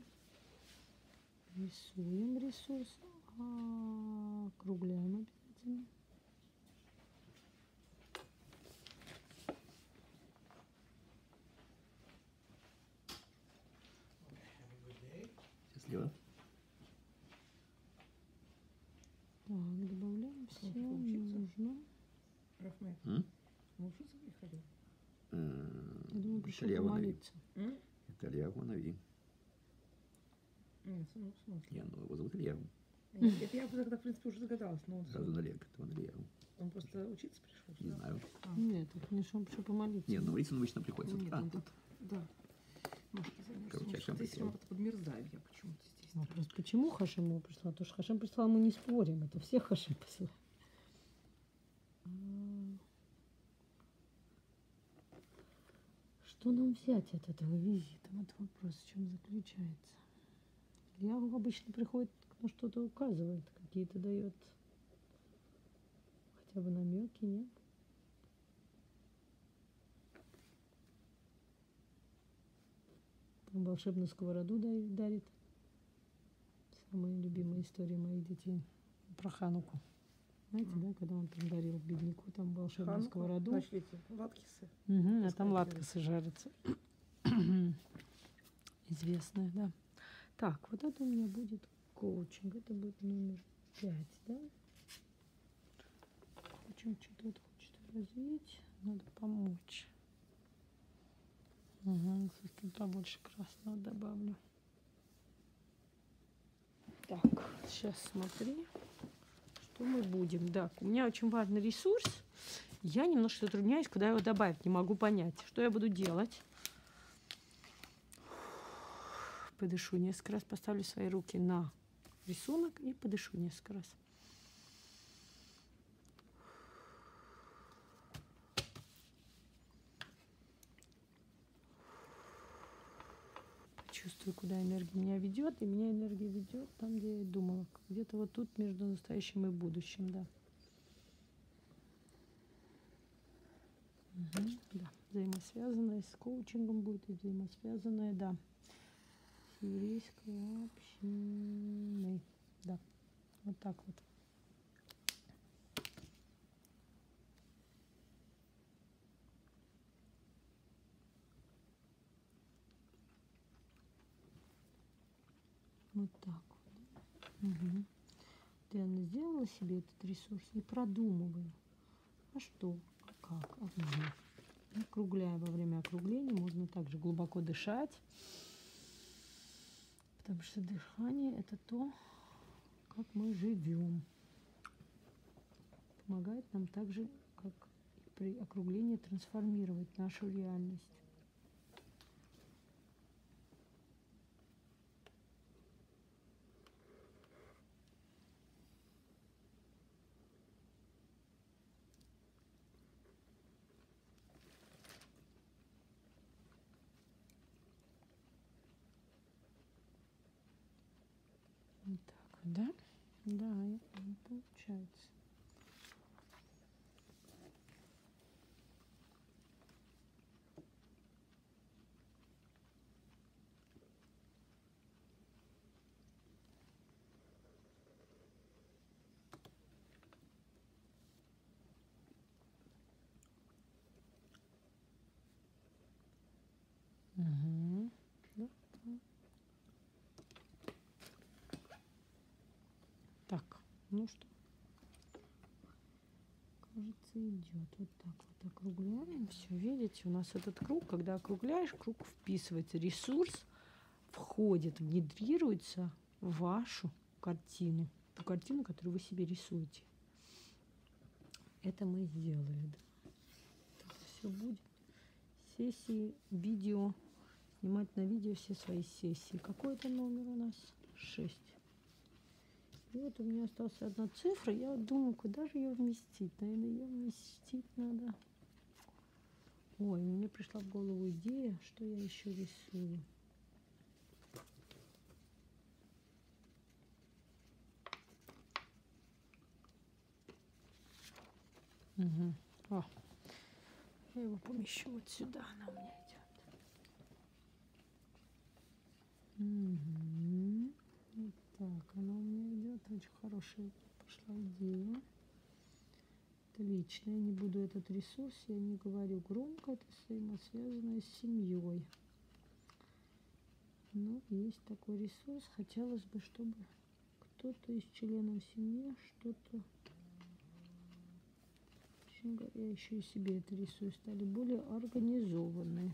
Рисуем ресурс, а, округляем обязательно. Счастливо. Так, добавляем все нужно. Рафмет, М? мы учиться приходил? Я думаю, пришел Италья Вонави. помолиться. М? Италья Вонави. Нет, ну, в смысле? Не, ну его зовут Илья. Нет, это я тогда, в принципе, уже догадалась, но он, Сразу Олег, это он Илья. он просто учиться пришел. Не да? знаю. А. Нет, так конечно, он пришел помолиться. Не, ну молиться он обычно приходит с Нет, утра. он тут, да. Может, ты займешься. Короче, Может, Хашем здесь прислал. чего-то подмерзаю я почему-то здесь. Ну, просто почему Хашем его прислал? Потому что Хашем прислал, мы не спорим. Это все Хашем посылают. Что нам взять от этого визита? Вот вопрос, в чем заключается. Я обычно приходит, на что-то указывает, какие-то дает хотя бы намеки, нет? Там волшебную сковороду дарит. дарит. Самые любимые истории моих детей про Хануку. Знаете, да, когда он там дарил бедняку там волшебную Хануку? сковороду. Значит, эти латкисы. Угу, а Пускай там жарятся. латкосы жарятся. Известная, да. Так, вот это у меня будет коучинг. Это будет номер пять, да? Коучинг что-то вот хочет развить. Надо помочь. Угу, туда больше красного добавлю. Так, сейчас смотри, что мы будем. Так, у меня очень важный ресурс. Я немножко затрудняюсь, куда его добавить. Не могу понять, что я буду делать. Подышу несколько раз, поставлю свои руки на рисунок и подышу несколько раз. Чувствую, куда энергия меня ведет, и меня энергия ведет там, где я думала. Где-то вот тут между настоящим и будущим, да. Угу, да, взаимосвязанное с коучингом будет, и взаимосвязанное, да. С еврейской общиной, да, вот так вот. Вот так вот. Угу. Я сделала себе этот ресурс и продумываю. А что? А как? А угу. Округляя во время округления, можно также глубоко дышать. Потому что дыхание – это то, как мы живем. Помогает нам также, как при округлении, трансформировать нашу реальность. Вот так вот, да? Да, это получается. Угу. Да. Так, ну что, кажется, идет. Вот так вот округляем. Все, видите, у нас этот круг, когда округляешь, круг вписывается. Ресурс входит, внедрируется в вашу картину. Ту картину, которую вы себе рисуете. Это мы сделали, да. Так, все будет. Сессии, видео. Снимать на видео все свои сессии. Какой это номер у нас? шесть. И вот у меня осталась одна цифра. Я вот думаю, куда же ее вместить? Наверное, ее вместить надо. Ой, мне пришла в голову идея, что я еще рисую. Угу. О, я его помещу вот сюда. Она у меня идет. Угу. Вот так, она у меня идет. Очень хорошая пошла идея. Отлично. Я не буду этот ресурс, я не говорю громко, это взаимосвязанное с семьей. Но есть такой ресурс. Хотелось бы, чтобы кто-то из членов семьи что-то... Я еще и себе это рисую. Стали более организованные.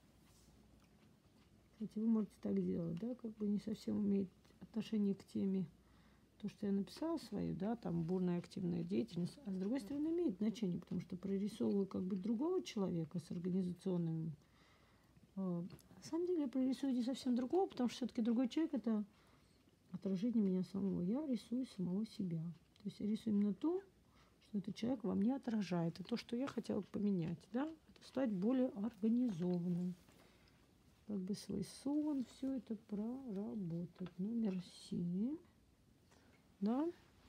Кстати, вы можете так делать, да, как бы не совсем имеет отношение к теме, то, что я написала свою, да, там бурная активная деятельность, а с другой стороны имеет значение, потому что прорисовываю как бы другого человека с организационным. На самом деле я прорисую не совсем другого, потому что все-таки другой человек – это отражение меня самого. Я рисую самого себя. То есть я рисую именно то, что этот человек во мне отражает, и то, что я хотела поменять, да, это стать более организованным. Как бы свой сон, все это проработать. Номер семь. Да.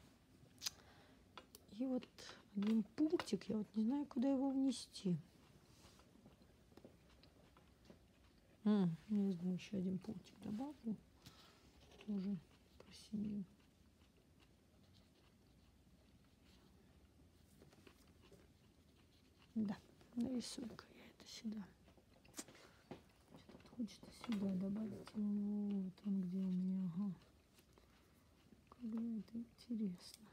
И вот один пунктик, я вот не знаю, куда его внести. М, я знаю, еще один пунктик добавлю. Тоже про семью. Да, нарисую-ка я это сюда. Хочется сюда добавить. Вот он где у меня. Ага. Как же это интересно.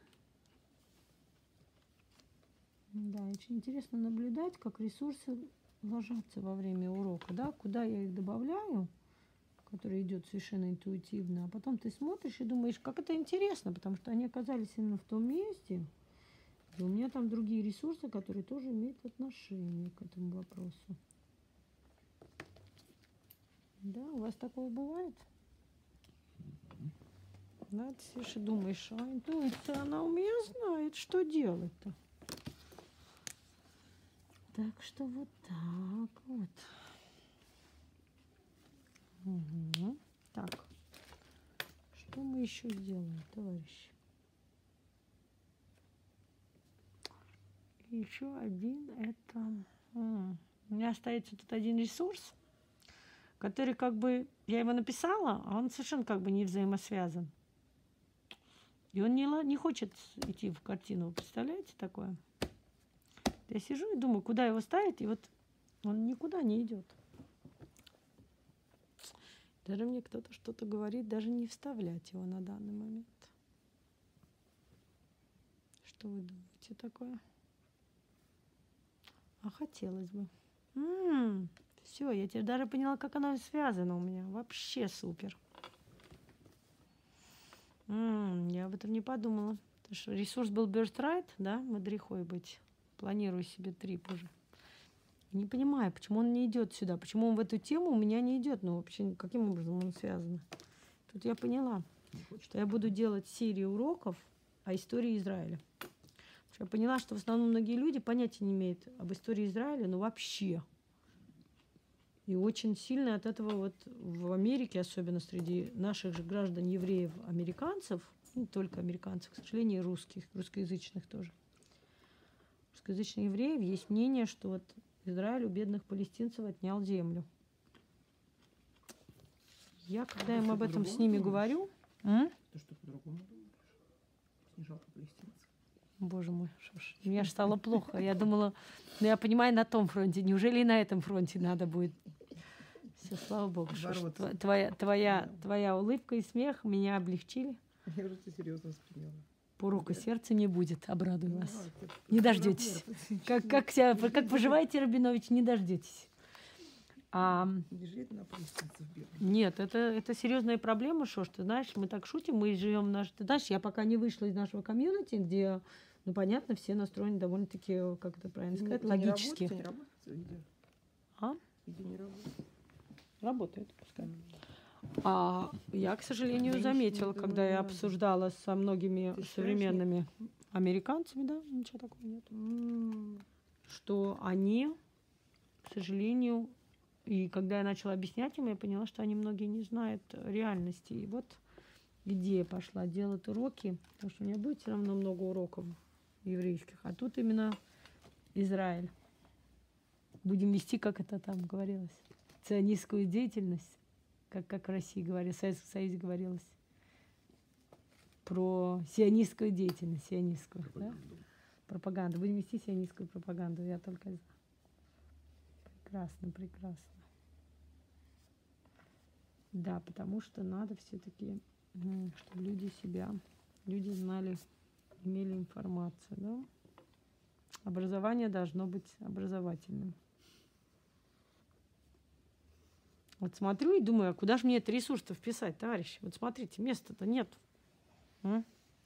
Да, очень интересно наблюдать, как ресурсы ложатся во время урока. Да? Куда я их добавляю, который идет совершенно интуитивно. А потом ты смотришь и думаешь, как это интересно, потому что они оказались именно в том месте, И у меня там другие ресурсы, которые тоже имеют отношение к этому вопросу. Да, у вас такое бывает? Да, ты сидишь и думаешь, а интуиция, она у меня знает, что делать-то. Так что вот так вот. Угу. Так, что мы еще сделаем, товарищи? Еще один это... М, У меня остается тут один ресурс, который как бы... Я его написала, а он совершенно как бы не взаимосвязан. И он не, ла- не хочет идти в картину. Вы представляете такое? Я сижу и думаю, куда его ставить, и вот он никуда не идет. Даже мне кто-то что-то говорит, даже не вставлять его на данный момент. Что вы думаете такое? А хотелось бы. Все, я теперь даже поняла, как оно связано у меня. Вообще супер. М, я об этом не подумала. Потому что ресурс был Birthright, да, мадрихой быть. Планирую себе трип уже. Не понимаю, почему он не идет сюда, почему он в эту тему у меня не идет. Ну, вообще, каким образом он связан? Тут я поняла, что я буду делать серию уроков о истории Израиля. Потому что я поняла, что в основном многие люди понятия не имеют об истории Израиля, ну вообще. И очень сильно от этого вот в Америке, особенно среди наших же граждан, евреев, американцев, не только американцев, к сожалению, и русских, русскоязычных тоже, русскоязычных евреев, есть мнение, что вот Израиль у бедных палестинцев отнял землю. Я, когда им об этом с ними говорю... М? Ты что, по-другому думаешь? Снижал палестинцев. Боже мой, что ж, мне аж стало плохо. Я думала, ну я понимаю, на том фронте. Неужели и на этом фронте надо будет? Все, слава богу. Что ж, Бороться. твоя, твоя, твоя улыбка и смех меня облегчили. Я уже тебя серьезно восприняла. Порока сердца не будет, обрадую вас. Ну, это- Не это дождетесь. например, Как, как, себя, как поживаете, Рабинович, не дождетесь. А, Не жалеть на палестинцев бедных. нет, это, это серьезная проблема, что ж, ты знаешь, мы так шутим, мы живем в наш... Ты знаешь, я пока не вышла из нашего комьюнити, где, ну, понятно, все настроены довольно-таки, как это правильно Ты не- сказать, ты не логически. работаешь, ты не работаешь, видео? А? Видео не работает. Работает, пускай. А я, к сожалению, Женщины, заметила, думаю, когда не я надо. обсуждала со многими Ты считаешь, современными американцами, да, ничего такого нет, М, что они, к сожалению, и когда я начала объяснять им, я поняла, что они многие не знают реальности. И вот где пошла делать уроки, потому что у меня будет все равно много уроков еврейских, а тут именно Израиль. Будем вести, как это там говорилось, ционистскую деятельность, как, как в России говорилось, в Советском Союзе говорилось, про сионистскую деятельность, сионистскую, да? Пропаганду. Будем вести сионистскую пропаганду, я только за. Прекрасно, прекрасно. Да, потому что надо все-таки, чтобы люди себя, люди знали, имели информацию, да? Образование должно быть образовательным. Вот смотрю и думаю, а куда же мне этот ресурс-то вписать, товарищи? Вот смотрите, места-то нет. М?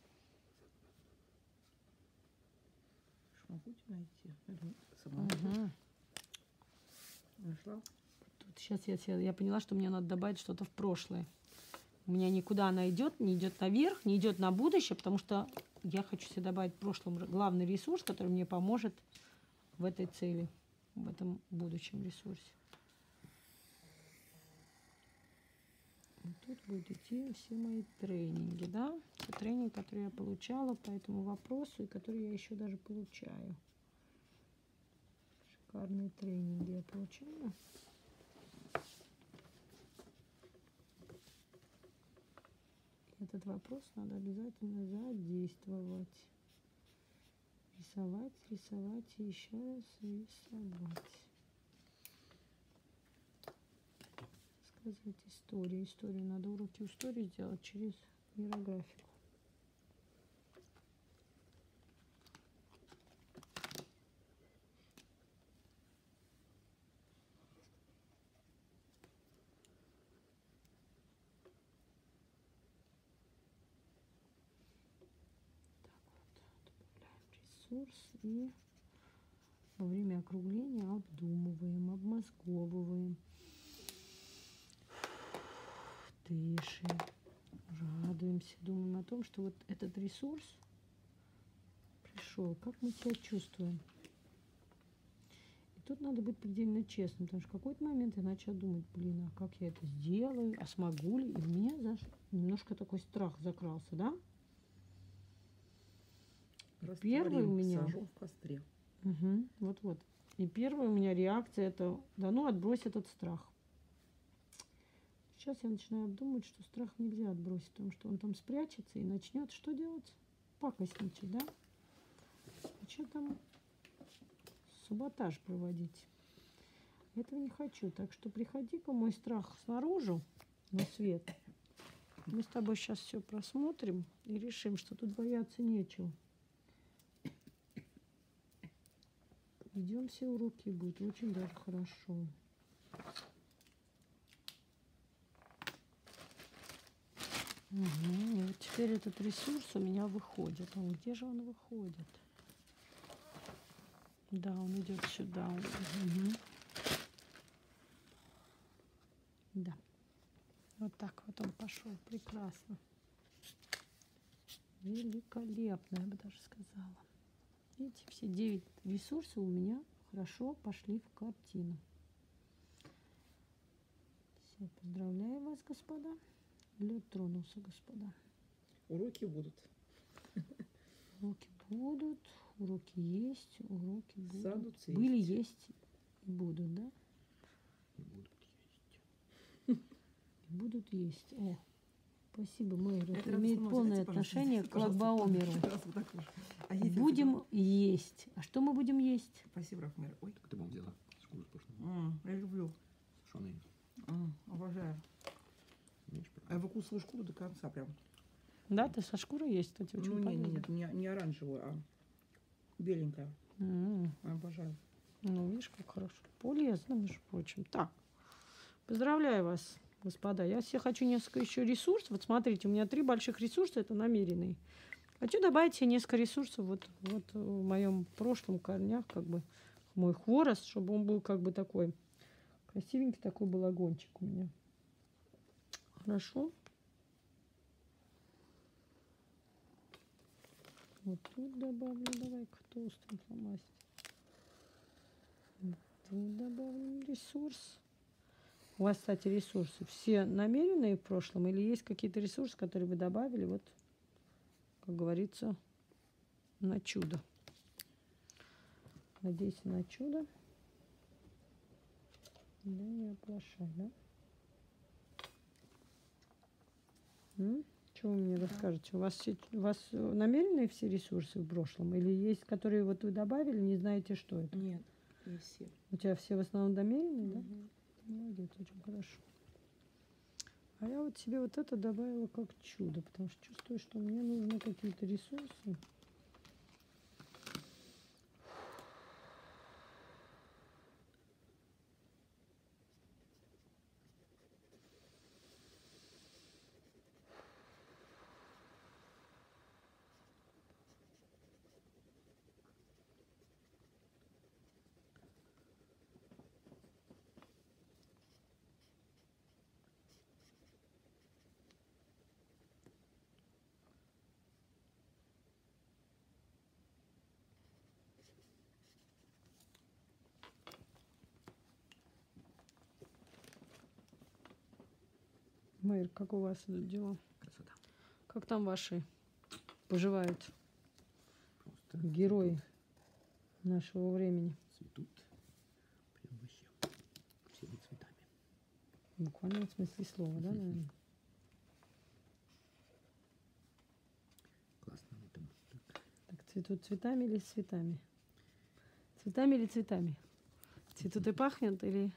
Что могу тебя найти? Или сама Мгм. нашла? Тут сейчас я, се- я поняла, что мне надо добавить что-то в прошлое. У меня никуда она идет, не идет наверх, не идет на будущее, потому что я хочу себе добавить в прошлом р- главный ресурс, который мне поможет в этой цели, в этом будущем ресурсе. И тут будут идти все мои тренинги, да? Все тренинги, которые я получала по этому вопросу и которые я еще даже получаю. Шикарные тренинги я получаю. Этот вопрос надо обязательно задействовать. Рисовать, рисовать и еще раз рисовать. Сказать историю. Историю надо уроки истории сделать через мирографику. Так вот, добавляем рисунок. ресурс и во время округления обдумываем, обмозговываем. Дышим, радуемся, думаем о том, что вот этот ресурс пришел, как мы себя чувствуем. И тут надо быть предельно честным, потому что в какой-то момент я начала думать, блин, а как я это сделаю, а смогу ли? И у меня заш... немножко такой страх закрался, да? Первый у меня... Сожжем в костре. Угу, вот-вот. И первая у меня реакция это, да ну, отбрось этот страх. Сейчас я начинаю обдумывать, что страх нельзя отбросить, потому что он там спрячется и начнет что делать? Пакостничать, да? Начнет там саботаж проводить. Этого не хочу. Так что приходи-ка, мой страх, снаружи на свет. Мы с тобой сейчас все просмотрим и решим, что тут бояться нечего. Идем все уроки, будет очень даже хорошо. Угу. И вот теперь этот ресурс у меня выходит. А где же он выходит? Да, он идет сюда. Угу. Да. Вот так вот он пошел. Прекрасно. Великолепно, я бы даже сказала. Видите, все девять ресурсов у меня хорошо пошли в картину. Все, поздравляю вас, господа. Лед тронулся, господа. Уроки будут. Уроки будут, уроки есть, уроки будут. Садутся Были, есть. есть и будут, да? И будут есть. И будут есть. О, спасибо, Мэйр. Это раз имеет становится. полное Дайте, пожалуйста, отношение дайте, к пожалуйста, Лагбаумеру. раз вот так вот. А есть Будем есть. А что мы будем есть? Спасибо, Рахмер. Ой. Так ты, по-моему, взяла шкуру сплошную. М, я люблю. Сушеные. М, обожаю. Меньше А я выкусываю шкуру до конца прям. Да, ты со шкурой есть, кстати, очень Ну, не, полезно. не, нет, не, не оранжевую, а беленькая. М. Обожаю. Ну, видишь, как хорошо. Полезно, между прочим. Так, поздравляю вас, господа. Я все хочу несколько еще ресурсов. Вот смотрите, у меня три больших ресурса, это намеренные. Хочу добавить себе несколько ресурсов вот, вот в моем прошлом корнях, как бы мой хворост, чтобы он был как бы такой красивенький, такой был огончик у меня. Хорошо. Вот тут добавлю, давай-ка толстым фломастером. Тут добавим ресурс. У вас, кстати, ресурсы все намеренные в прошлом или есть какие-то ресурсы, которые вы добавили, вот, как говорится, на чудо? Надеюсь на чудо. Да, не оплошай, да? М? Что вы мне расскажете? У вас, все, у вас намеренные все ресурсы в прошлом? Или есть, которые вот вы добавили, не знаете, что это? Нет, не все. У тебя все в основном намеренные, да? Мгм. Молодец, очень хорошо. А я вот себе вот это добавила как чудо, потому что чувствую, что мне нужны какие-то ресурсы. Майр, как у вас идут дела? Красота. Как там ваши поживают Просто герои нашего времени? цветут. Прям вообще всеми цветами. В буквальном смысле слова, да, наверное? Классно они там. Так. Так, цветут цветами или цветами? Цветами или цветами? Цветут и пахнут или...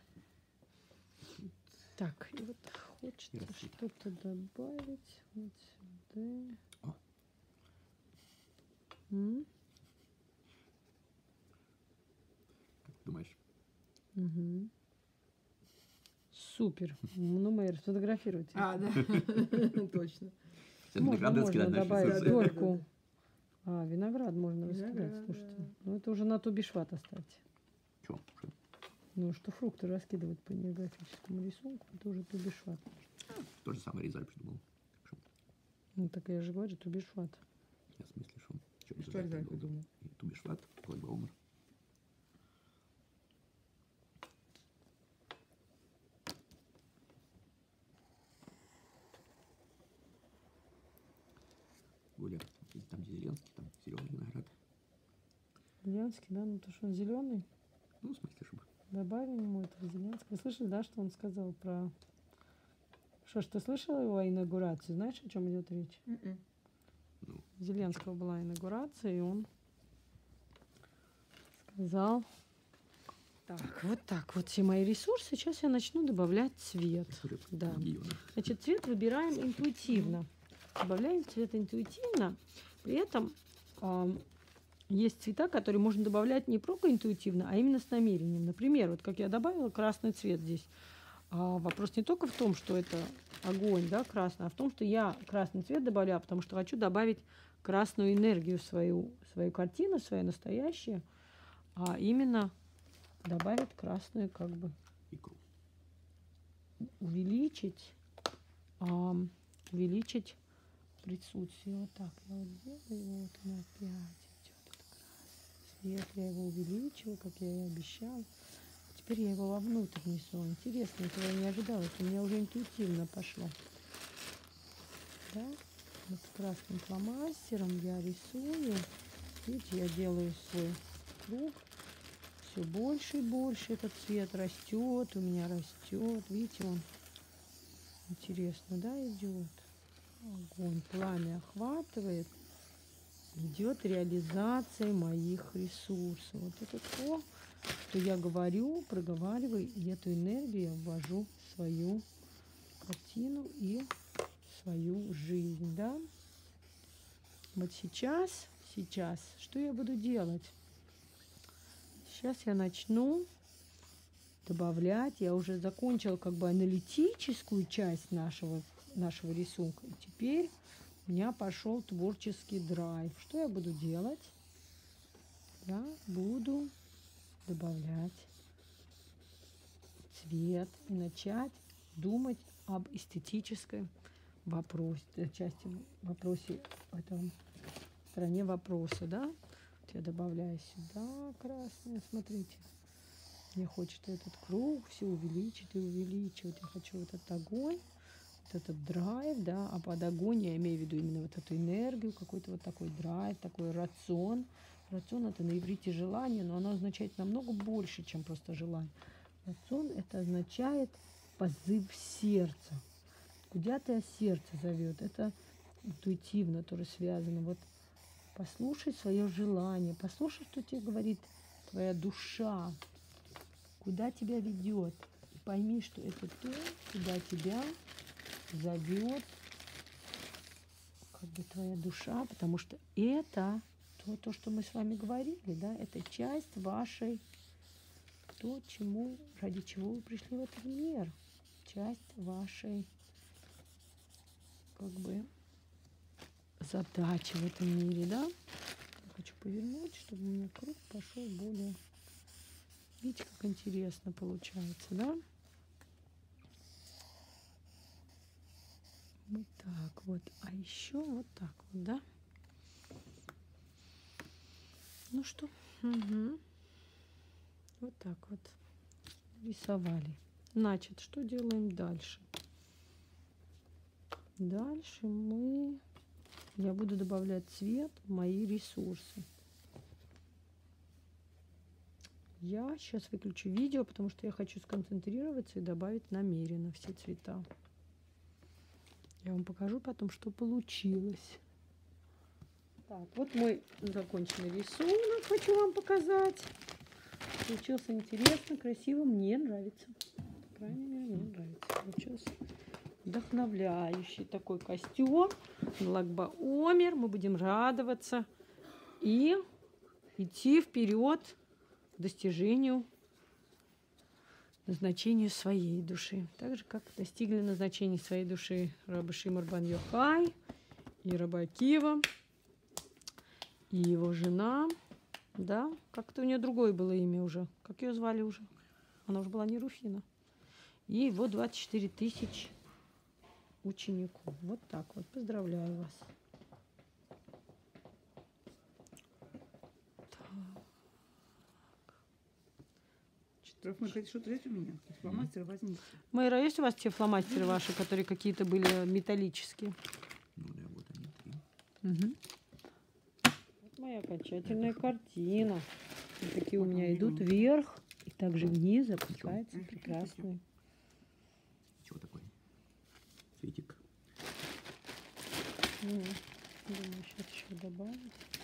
Так, и вот хочется И расцветают. что-то добавить вот сюда. О. М? Как ты думаешь? Мгм. Супер. Ну, Мэйр, сфотографируйте. А, да, точно. Сейчас Можно, надо можно скидать наши добавить ресурсы. дольку А, виноград можно раскидать, Виноград, слушайте. да. Ну, это уже на тубишват оставьте. Чё? Что? Ну, что фрукты раскидывать по географическому рисунку, это уже тубишват. То же самое резать придумал. Так что, Ну, так я же говорю, тубишват. я в смысле, что? Чё Что резать Рязань так долго? придумал? И Тубишват, Лайбаумер. Гуля, там где Зеленский, там зеленый виноград. Зеленский, да, ну то, что он зеленый. Ну, в смысле, чтобы... Добавим ему этого Зеленского. Вы слышали, да, что он сказал про... Что ж, ты слышала его инаугурацию? Знаешь, о чем идет речь? М-м. Ну, Зеленского была инаугурация, и он сказал... Так, вот так вот все мои ресурсы. Сейчас я начну добавлять цвет. рыб, Да. региона. Значит, цвет выбираем интуитивно. Добавляем цвет интуитивно. При этом а, есть цвета, которые можно добавлять не просто интуитивно, а именно с намерением. Например, вот как я добавила красный цвет здесь. А вопрос не только в том, что это огонь, да, красный, а в том, что я красный цвет добавляю, потому что хочу добавить красную энергию в свою, свою картину, свою настоящую, а именно добавить красную, как бы Икру. увеличить, а, увеличить присутствие. Вот так я вот делаю, вот он опять идет. Цвет я его увеличила, как я и обещала. Теперь я его вовнутрь несу. Интересно, этого я не ожидала. Это у меня уже интуитивно пошло. Да? Вот красным фломастером я рисую. Видите, я делаю свой круг. Все больше и больше этот цвет растет. У меня растет. Видите, он интересно, да, идет. Огонь, пламя охватывает. Идет реализация моих ресурсов. Вот это то, что я говорю, проговариваю, и эту энергию я ввожу в свою картину и в свою жизнь, да. Вот сейчас, сейчас, что я буду делать? Сейчас я начну добавлять, я уже закончила как бы аналитическую часть нашего, нашего рисунка. И теперь у меня пошел творческий драйв. Что я буду делать? Я буду добавлять цвет и начать думать об эстетическом вопросе, части вопросе, в этом стороне вопроса, да. Вот я добавляю сюда красное, смотрите. Мне хочется этот круг все увеличить и увеличивать. Я хочу вот этот огонь, вот этот драйв, да, а под огонь я имею в виду именно вот эту энергию, какой-то вот такой драйв, такой рацион. Рацион — это на иврите желание, но оно означает намного больше, чем просто желание. Рацион — это означает позыв сердца. Куда-то сердце зовет. Это интуитивно тоже связано. Вот послушай свое желание, послушай, что тебе говорит твоя душа, куда тебя ведет. И пойми, что это то, куда тебя зовет как бы твоя душа, потому что это то, то, что мы с вами говорили, да, это часть вашей, то, чему, ради чего вы пришли в этот мир, часть вашей, как бы, задачи в этом мире, да. Я хочу повернуть, чтобы у меня круг пошел более, видите, как интересно получается, да. Вот так вот, а еще вот так вот, да. Ну что, угу. Вот так вот рисовали. Значит, что делаем дальше? Дальше мы, я буду добавлять цвет в мои ресурсы. Я сейчас выключу видео, потому что я хочу сконцентрироваться и добавить намеренно все цвета. Я вам покажу потом, что получилось. Так, вот мой законченный рисунок, хочу вам показать. Получился интересно, красиво, мне нравится. По крайней мере, мне нравится. Получился вдохновляющий такой костюм. Лагбаомер. Мы будем радоваться и идти вперед к достижению, назначению своей души. Так же, как достигли назначения своей души Рабби Шимон бар Йохай и Рабби Акива. и его жена. Да, как-то у нее другое было имя уже. Как ее звали уже? Она уже была не Руфина. И его двадцать четыре тысячи учеников. Вот так вот. Поздравляю вас. Штраф, мы хотите что-то взять у меня? Фломастер возьмите. Майра, есть у вас те фломастеры ваши, которые какие-то были металлические? Ну да, вот они три. Угу. Вот моя окончательная картина. Вот такие у Вот меня он, идут берем. вверх, и также вниз опускаются Ничего. прекрасные. Чего такой? Цветик. М, Думаю, сейчас еще добавить.